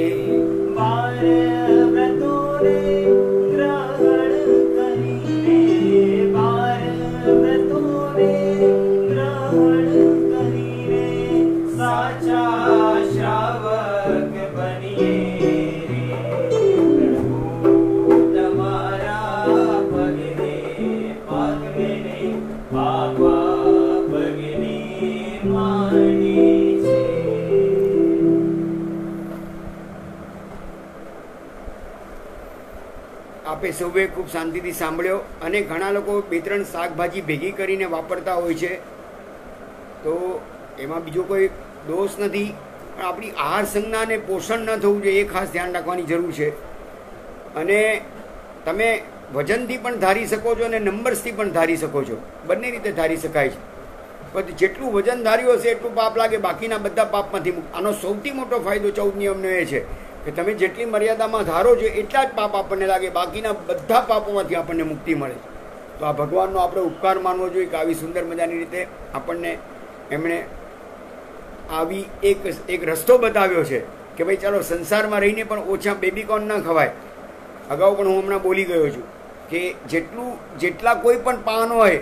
આપે સૌએ ખૂબ શાંતિથી સાંભળ્યો અને ઘણા લોકો 2-3 શાકભાજી ભેગી કરીને વાપરતા હોય છે, તો એમાં બીજો કોઈ દોષ નથી, પણ આપણી આહાર સંજ્ઞાને પોષણ ન થવું જોઈએ એ ખાસ ધ્યાન રાખવાની જરૂર છે. અને તમે વજનથી પણ ધારી શકો છો અને નંબર્સથી પણ ધારી શકો છો, બંને રીતે ધારી શકાય છે. પણ જેટલું વજન ધાર્યું હશે એટલું પાપ લાગે, બાકીના બધા પાપમાંથી મુક્ત. આનો સૌથી મોટો ફાયદો 14 નિયમનો એ છે કે તમે જેટલી મર્યાદામાં ધારો છો એટલા જ પાપ આપણને લાગે, બાકીના બધા પાપોમાંથી આપણને મુક્તિ મળે. તો આ ભગવાનનો આપણે ઉપકાર માનવો જોઈએ કે આવી સુંદર મજાની રીતે આપણને એમણે આવી એક રસ્તો બતાવ્યો છે કે ભાઈ ચાલો સંસારમાં રહીને પણ ઓછા બેબીકોર્ન ન ખવાય. અગાઉ પણ હું હમણાં બોલી ગયો છું કે જેટલા કોઈ પણ પાન હોય,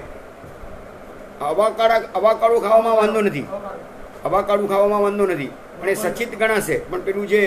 અવાકાળું ખાવામાં વાંધો નથી, અવાકાળું ખાવામાં વાંધો નથી, પણ એ સચિત ગણાશે. પણ પેલું જે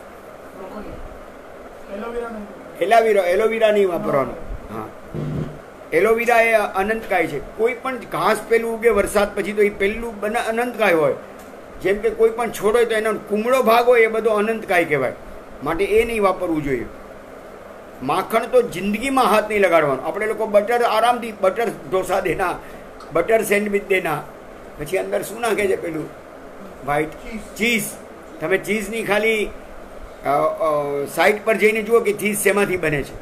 એલોવેરા નહીં વાપરવાનું. હા, એલોવેરા એ અનંતકાય છે. કોઈ પણ ઘાસ પેલું ઉગે વરસાદ પછી તો એ પેલું અનંતકાય હોય. જેમ કે કોઈ પણ છોડ હોય તો એનો કુમળો ભાગ હોય એ બધો અનંતકાય કહેવાય, માટે એ નહીં વાપરવું જોઈએ. માખણ તો જિંદગીમાં હાથ નહીં લગાડવાનો. આપણે લોકો બટર આરામથી બટર ઢોસા દેના, બટર સેન્ડવિચ દેના, પછી અંદર શું નાખે છે પેલું વ્હાઈટ ચીઝ. તમે ચીઝની ખાલી સાઇટ પર જઈને જુઓ કે ચીઝ શેમાંથી બને છે.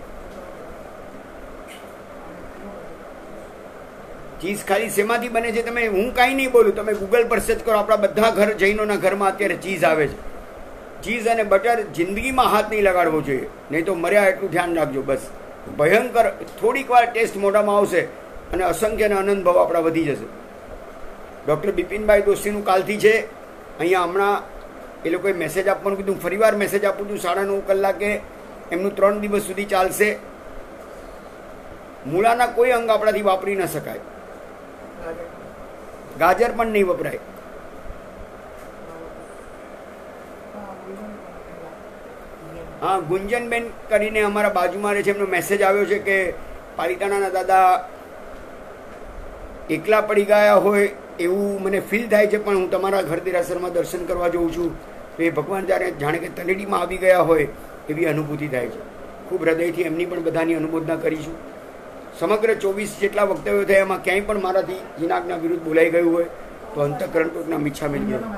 ચીઝ ખાલી શેમાંથી બને છે તમે, હું કાંઈ નહીં બોલું, તમે ગૂગલ પર સર્ચ કરો, આપણા બધા ઘર જૈનોના ઘરમાં અત્યારે ચીઝ આવે છે. ચીઝ અને બટર જિંદગીમાં હાથ નહીં લગાડવો જોઈએ, નહીં તો મર્યા એટલું ધ્યાન રાખજો. બસ ભયંકર થોડીક વાર ટેસ્ટ મોઢામાં આવશે અને અસંખ્યના આનંદ ભાવ આપણા વધી જશે. ડૉક્ટર બિપિનભાઈ દોશીનું કાલથી છે અહીંયા. હમણાં એ લોકોએ મેસેજ આપવાનું કીધું, ફરીવાર મેસેજ આપું છું. 9:30 કલાકે એમનું 3 દિવસ સુધી ચાલશે. મૂળાના કોઈ અંગ આપણાથી વાપરી ન શકાય, ગાજર પણ નહીં વપરાય. હા, ગુંજનબેન કરીને અમારા બાજુમાં રહે છે, એમનો મેસેજ આવ્યો છે કે પાલિતાણાના દાદા એકલા પડી ગયા હોય એવું મને ફીલ થાય છે, પણ હું તમારા ઘર દેરાસરમાં દર્શન કરવા જાઉં છું તો એ ભગવાન જ્યારે જાણે કે તલેટીમાં આવી ગયા હોય એવી અનુભૂતિ થાય છે. ખૂબ હૃદયથી એમની પણ બધાની અનુમોદના કરીશું. સમગ્ર 24 જેટલા વક્તવ્યો થયા એમાં ક્યાંય પણ મારાથી જીનાગના વિરુદ્ધ બોલાઈ ગયું હોય તો અંતઃકરણ ટૂંકના મીચ્છા મિલ ગયો.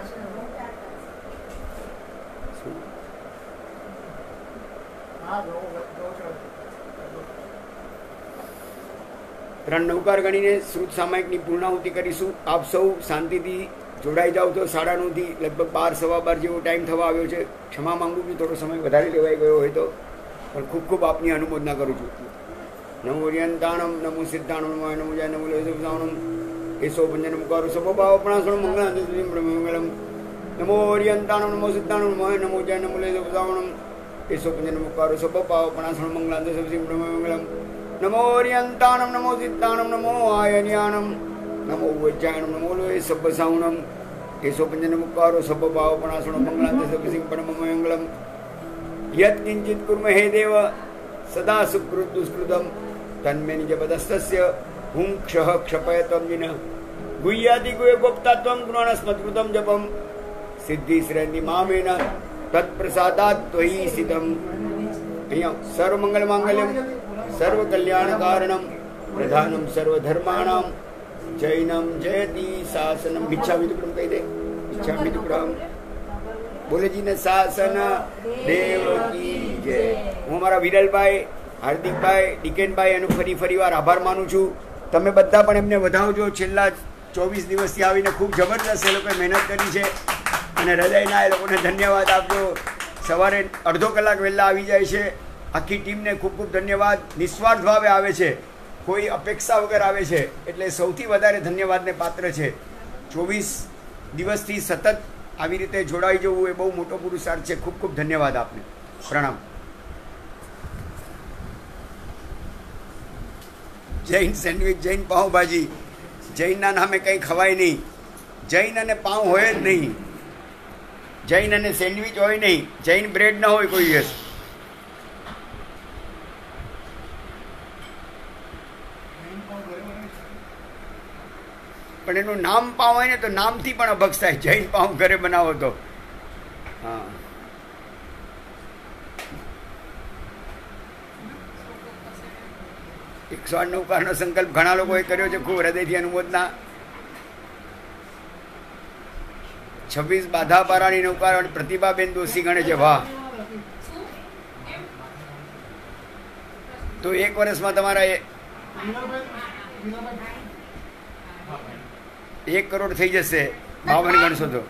ત્રણ નવકાર ગણીને શ્રુત સામાયિકની પૂર્ણાહુતિ કરીશું. આપ સૌ શાંતિથી જોડાઈ જાઓ. તો 9:30 લગભગ 12-12 જેવો ટાઈમ થવા આવ્યો છે. ક્ષમા માંગુ છું, થોડો સમય વધારે લેવાઈ ગયો હોય તો, પણ ખૂબ ખૂબ આપની અનુમોદના કરું છું. નમો રિયંતાણમ નમો સિદ્ધાણમ નમો જય નમો લેવણમ એસો પંજન મુકારો સભોભાવ પ્રણાસણ મંગળમ નમો રિયંતાણમ નમો સિદ્ધાણમ નમો જય નમો લેવણમ એસો પંજન મુકારો સભોભાવ પ્રણાસણ મંગળમ નમો રિયંતાણમ નમો સિદ્ધાણમ નમો આયન્યાણમ નમો વૈજ્ઞાણમ નમો લોય સબ્બસાવણમ એસો પંજન મુકારો સભોભાવ પ્રણાસણ મંગળાંત મંગલમ યત કિંચિત કુર્મ હે દેવ સદા સુકૃત દુષ્કૃતમ તન્મે નિજપદસ્તસ્ય હું ક્ષઃ ક્ષપયતમ વિન ગુહ્યાદિ ગુહ્ય ગોપ્તાત્વમ ગુણાનસ્મત્કૃતમ જપમ સિદ્ધિ શ્રેણિ મામેન તત્પ્રસાદાત ત્વયી સ્થિતમ. અહીંયા સર્વમંગલ માંગલ્યમ સર્વ કલ્યાણ કારણમ પ્રધાનમ સર્વધર્માણામ જૈનમ જયતિ શાસનમ. ભિક્ષામિ ટુકડમ કહી દે, ભિક્ષામિ ટુકડમ બોલેજીને શાસન દેવ કી જય. હું મારા વિરલભાઈ, હાર્દિકભાઈ, ડીકેનભાઈ એનો ફરી વાર આભાર માનું છું. તમે બધા પણ એમને વધાવજો. છેલ્લા 24 દિવસથી આવીને ખૂબ જબરદસ્ત એ લોકોએ મહેનત કરી છે અને હૃદયના એ લોકોને ધન્યવાદ આપજો. સવારે અડધો કલાક વહેલા આવી જાય છે. આખી ટીમને ખૂબ ખૂબ ધન્યવાદ. નિસ્વાર્થ ભાવે આવે છે કોઈ અપેક્ષા વગર આવે છે એટલે સૌથી વધારે ધન્યવાદને પાત્ર છે. 24 દિવસથી સતત આવી રીતે જોડાઈ જવું એ બહુ મોટો પુરુષાર્થ છે. ખૂબ ખૂબ ધન્યવાદ આપને. પ્રણામ. જૈન સેન્ડવિચ, જૈન પાઉંભાજી, જૈનના નામે કંઈ ખવાય નહીં. જૈન અને પાઉં હોય જ નહીં, જૈન અને સેન્ડવિચ હોય નહીં, જૈન બ્રેડ ન હોય કોઈ દિવસ. પણ એનું નામ પાઉં હોય ને તો નામથી પણ અભક્ષ થાય. જૈન પાઉં ઘરે બનાવો તો. હા, એકસો 8 નૌકારનો સંકલ્પ ઘણા લોકોએ કર્યો છે. ખૂબ હૃદયથી અનુમોદના. 26 બાધાપારાની નૌકાર અને પ્રતિભાબેન દોશી ગણે છે. વાહ! તો 1 વર્ષમાં તમારા 1 કરોડ થઈ જશે. 52 ગણશો તો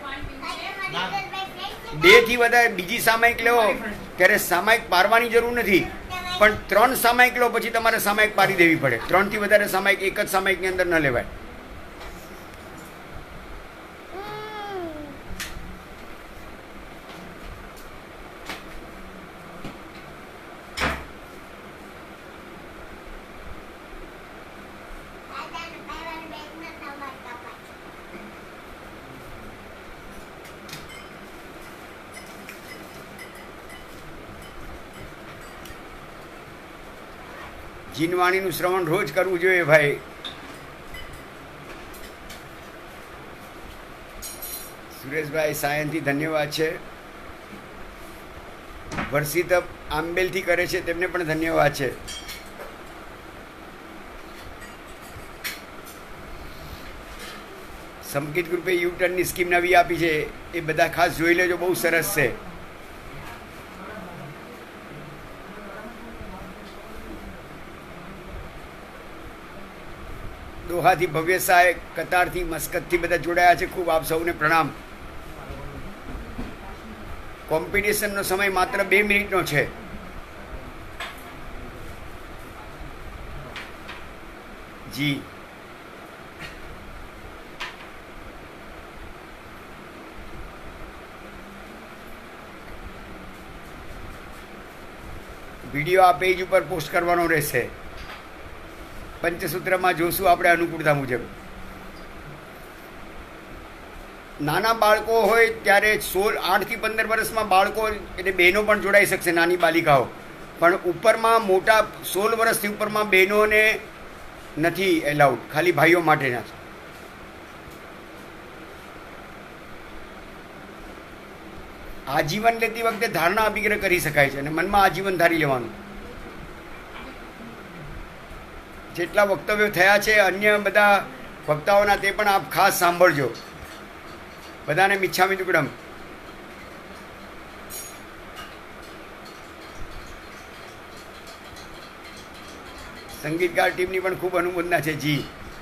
2 થી વધારે બીજી સામાયિક લેવો ત્યારે સામાયિક પારવાની જરૂર નથી, પણ 3 સામાયિક લો પછી તમારે સામાયિક પારી દેવી પડે. 3 થી વધારે સામાયિક એક જ સામાયિકની અંદર ન લેવાય. જીનવાણીનું શ્રવણ રોજ કરવું જોઈએ ભાઈ. સુરેશભાઈ સાયનથી ધન્યવાદ છે. વર્ષિત આંબેલથી કરે છે, તેમને પણ ધન્યવાદ છે. સંકેત ગ્રુપે યુટર્નની સ્કીમ નવી આપી છે, એ બધા ખાસ જોઈ લેજો. બહુ સરસ છે. દોહાથી ભવ્ય સાહેબ, કતારથી, મસ્કતથી બધા જોડાયા છે. ખૂબ આપ સૌને પ્રણામ. કોમ્પિટિશનનો સમય માત્ર 2 મિનિટનો છે. જી વિડીયો આ પેજ ઉપર પોસ્ટ કરવાનો રહેશે. પંચસૂત્રમાં જોશું આપણે અનુકૂળતા મુજબ. નાના બાળકો હોય ત્યારે 8 થી 15 વર્ષમાં બાળકો એટલે બહેનો પણ જોડાઈ શકશે, નાની બાલિકાઓ. પણ ઉપરમાં મોટા 16 વર્ષથી ઉપરમાં બહેનોને નથી એલાઉડ, ખાલી ભાઈઓ માટેના છે. આજીવન લેતી વખતે ધારણા અભિગ્રહ કરી શકાય છે અને મનમાં આજીવન ધારી લેવાનું. જેટલા વક્તવ્યો થયા છે અન્ય બધા વક્તાઓના, તે પણ આપ ખાસ સાંભળજો. બધાને મિચ્છામી દુક્કડમ. સંગીતકાર ટીમની પણ ખૂબ અનુમોદના છે. જી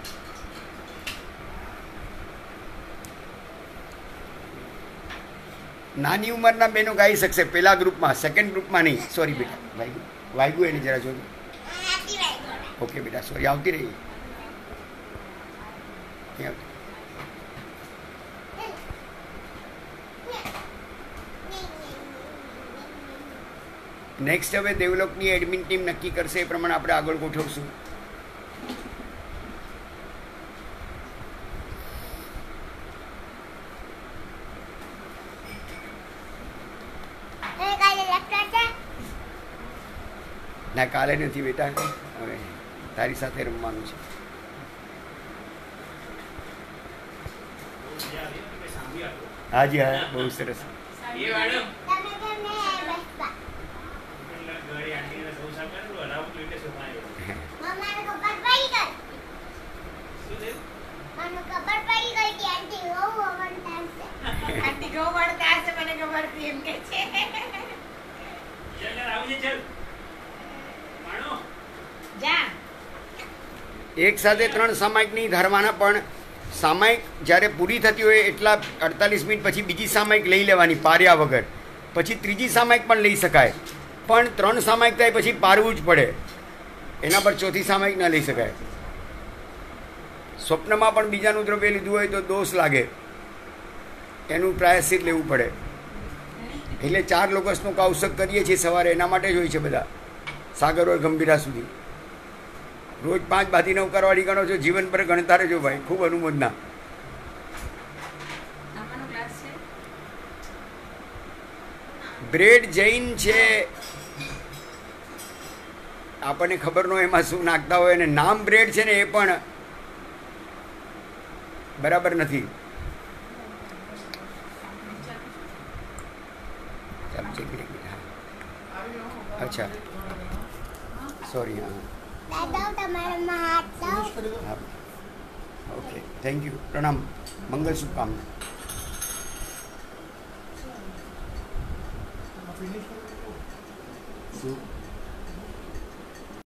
નાની ઉંમરના બહેનો ગાઈ શકશે પહેલા ગ્રુપમાં, સેકન્ડ ગ્રુપમાં નહીં. સોરી બેટા, વાગ્યું એની જરા જોજો. ઓકે બેટા, સોરી. આવતી રહી. નેક્સ્ટ હવે દેવલોકની એડમિન ટીમ નક્કી કરશે, એ પ્રમાણે આપણે આગળ ગોઠવશું. ના, કાલે નથી બેટા, હવે તારી સાથે રમવાનું છે. હાજી હા, બહુ સરસ. એક સાથે 3 સામાયિક નહીં ધારવાના, પણ સામાયિક જ્યારે પૂરી થતી હોય એટલા 48 મિનિટ પછી બીજી સામાયિક લઈ લેવાની પાર્યા વગર. પછી ત્રીજી સામાયિક પણ લઈ શકાય, પણ 3 સામાયિક થાય પછી પારવું જ પડે. એના પર ચોથી સામાયિક ન લઈ શકાય. સ્વપ્નમાં પણ બીજાનું દ્રવ્ય લીધું હોય તો દોષ લાગે, એનું પ્રાયશ્ચિત લેવું પડે. એટલે 4 લોકસનું કૌશક કરીએ છીએ સવારે, એના માટે જ હોય છે બધા, સાગર હોય ગંભીરા સુધી. રોજ 5 બાથી 9 કરવાળી ગણો છો, જીવન પર ગણતા રહેજો ભાઈ. ખૂબ અનુમોદના. બ્રેડ જૈન છે, આપણને ખબર ન હોય એમાં શું નાખતા હોય, અને નામ બ્રેડ છે ને એ પણ બરાબર નથી. અચ્છા સોરી. હા ઓકે, થેન્ક યુ, પ્રણામ, મંગલ શુભકામના. શું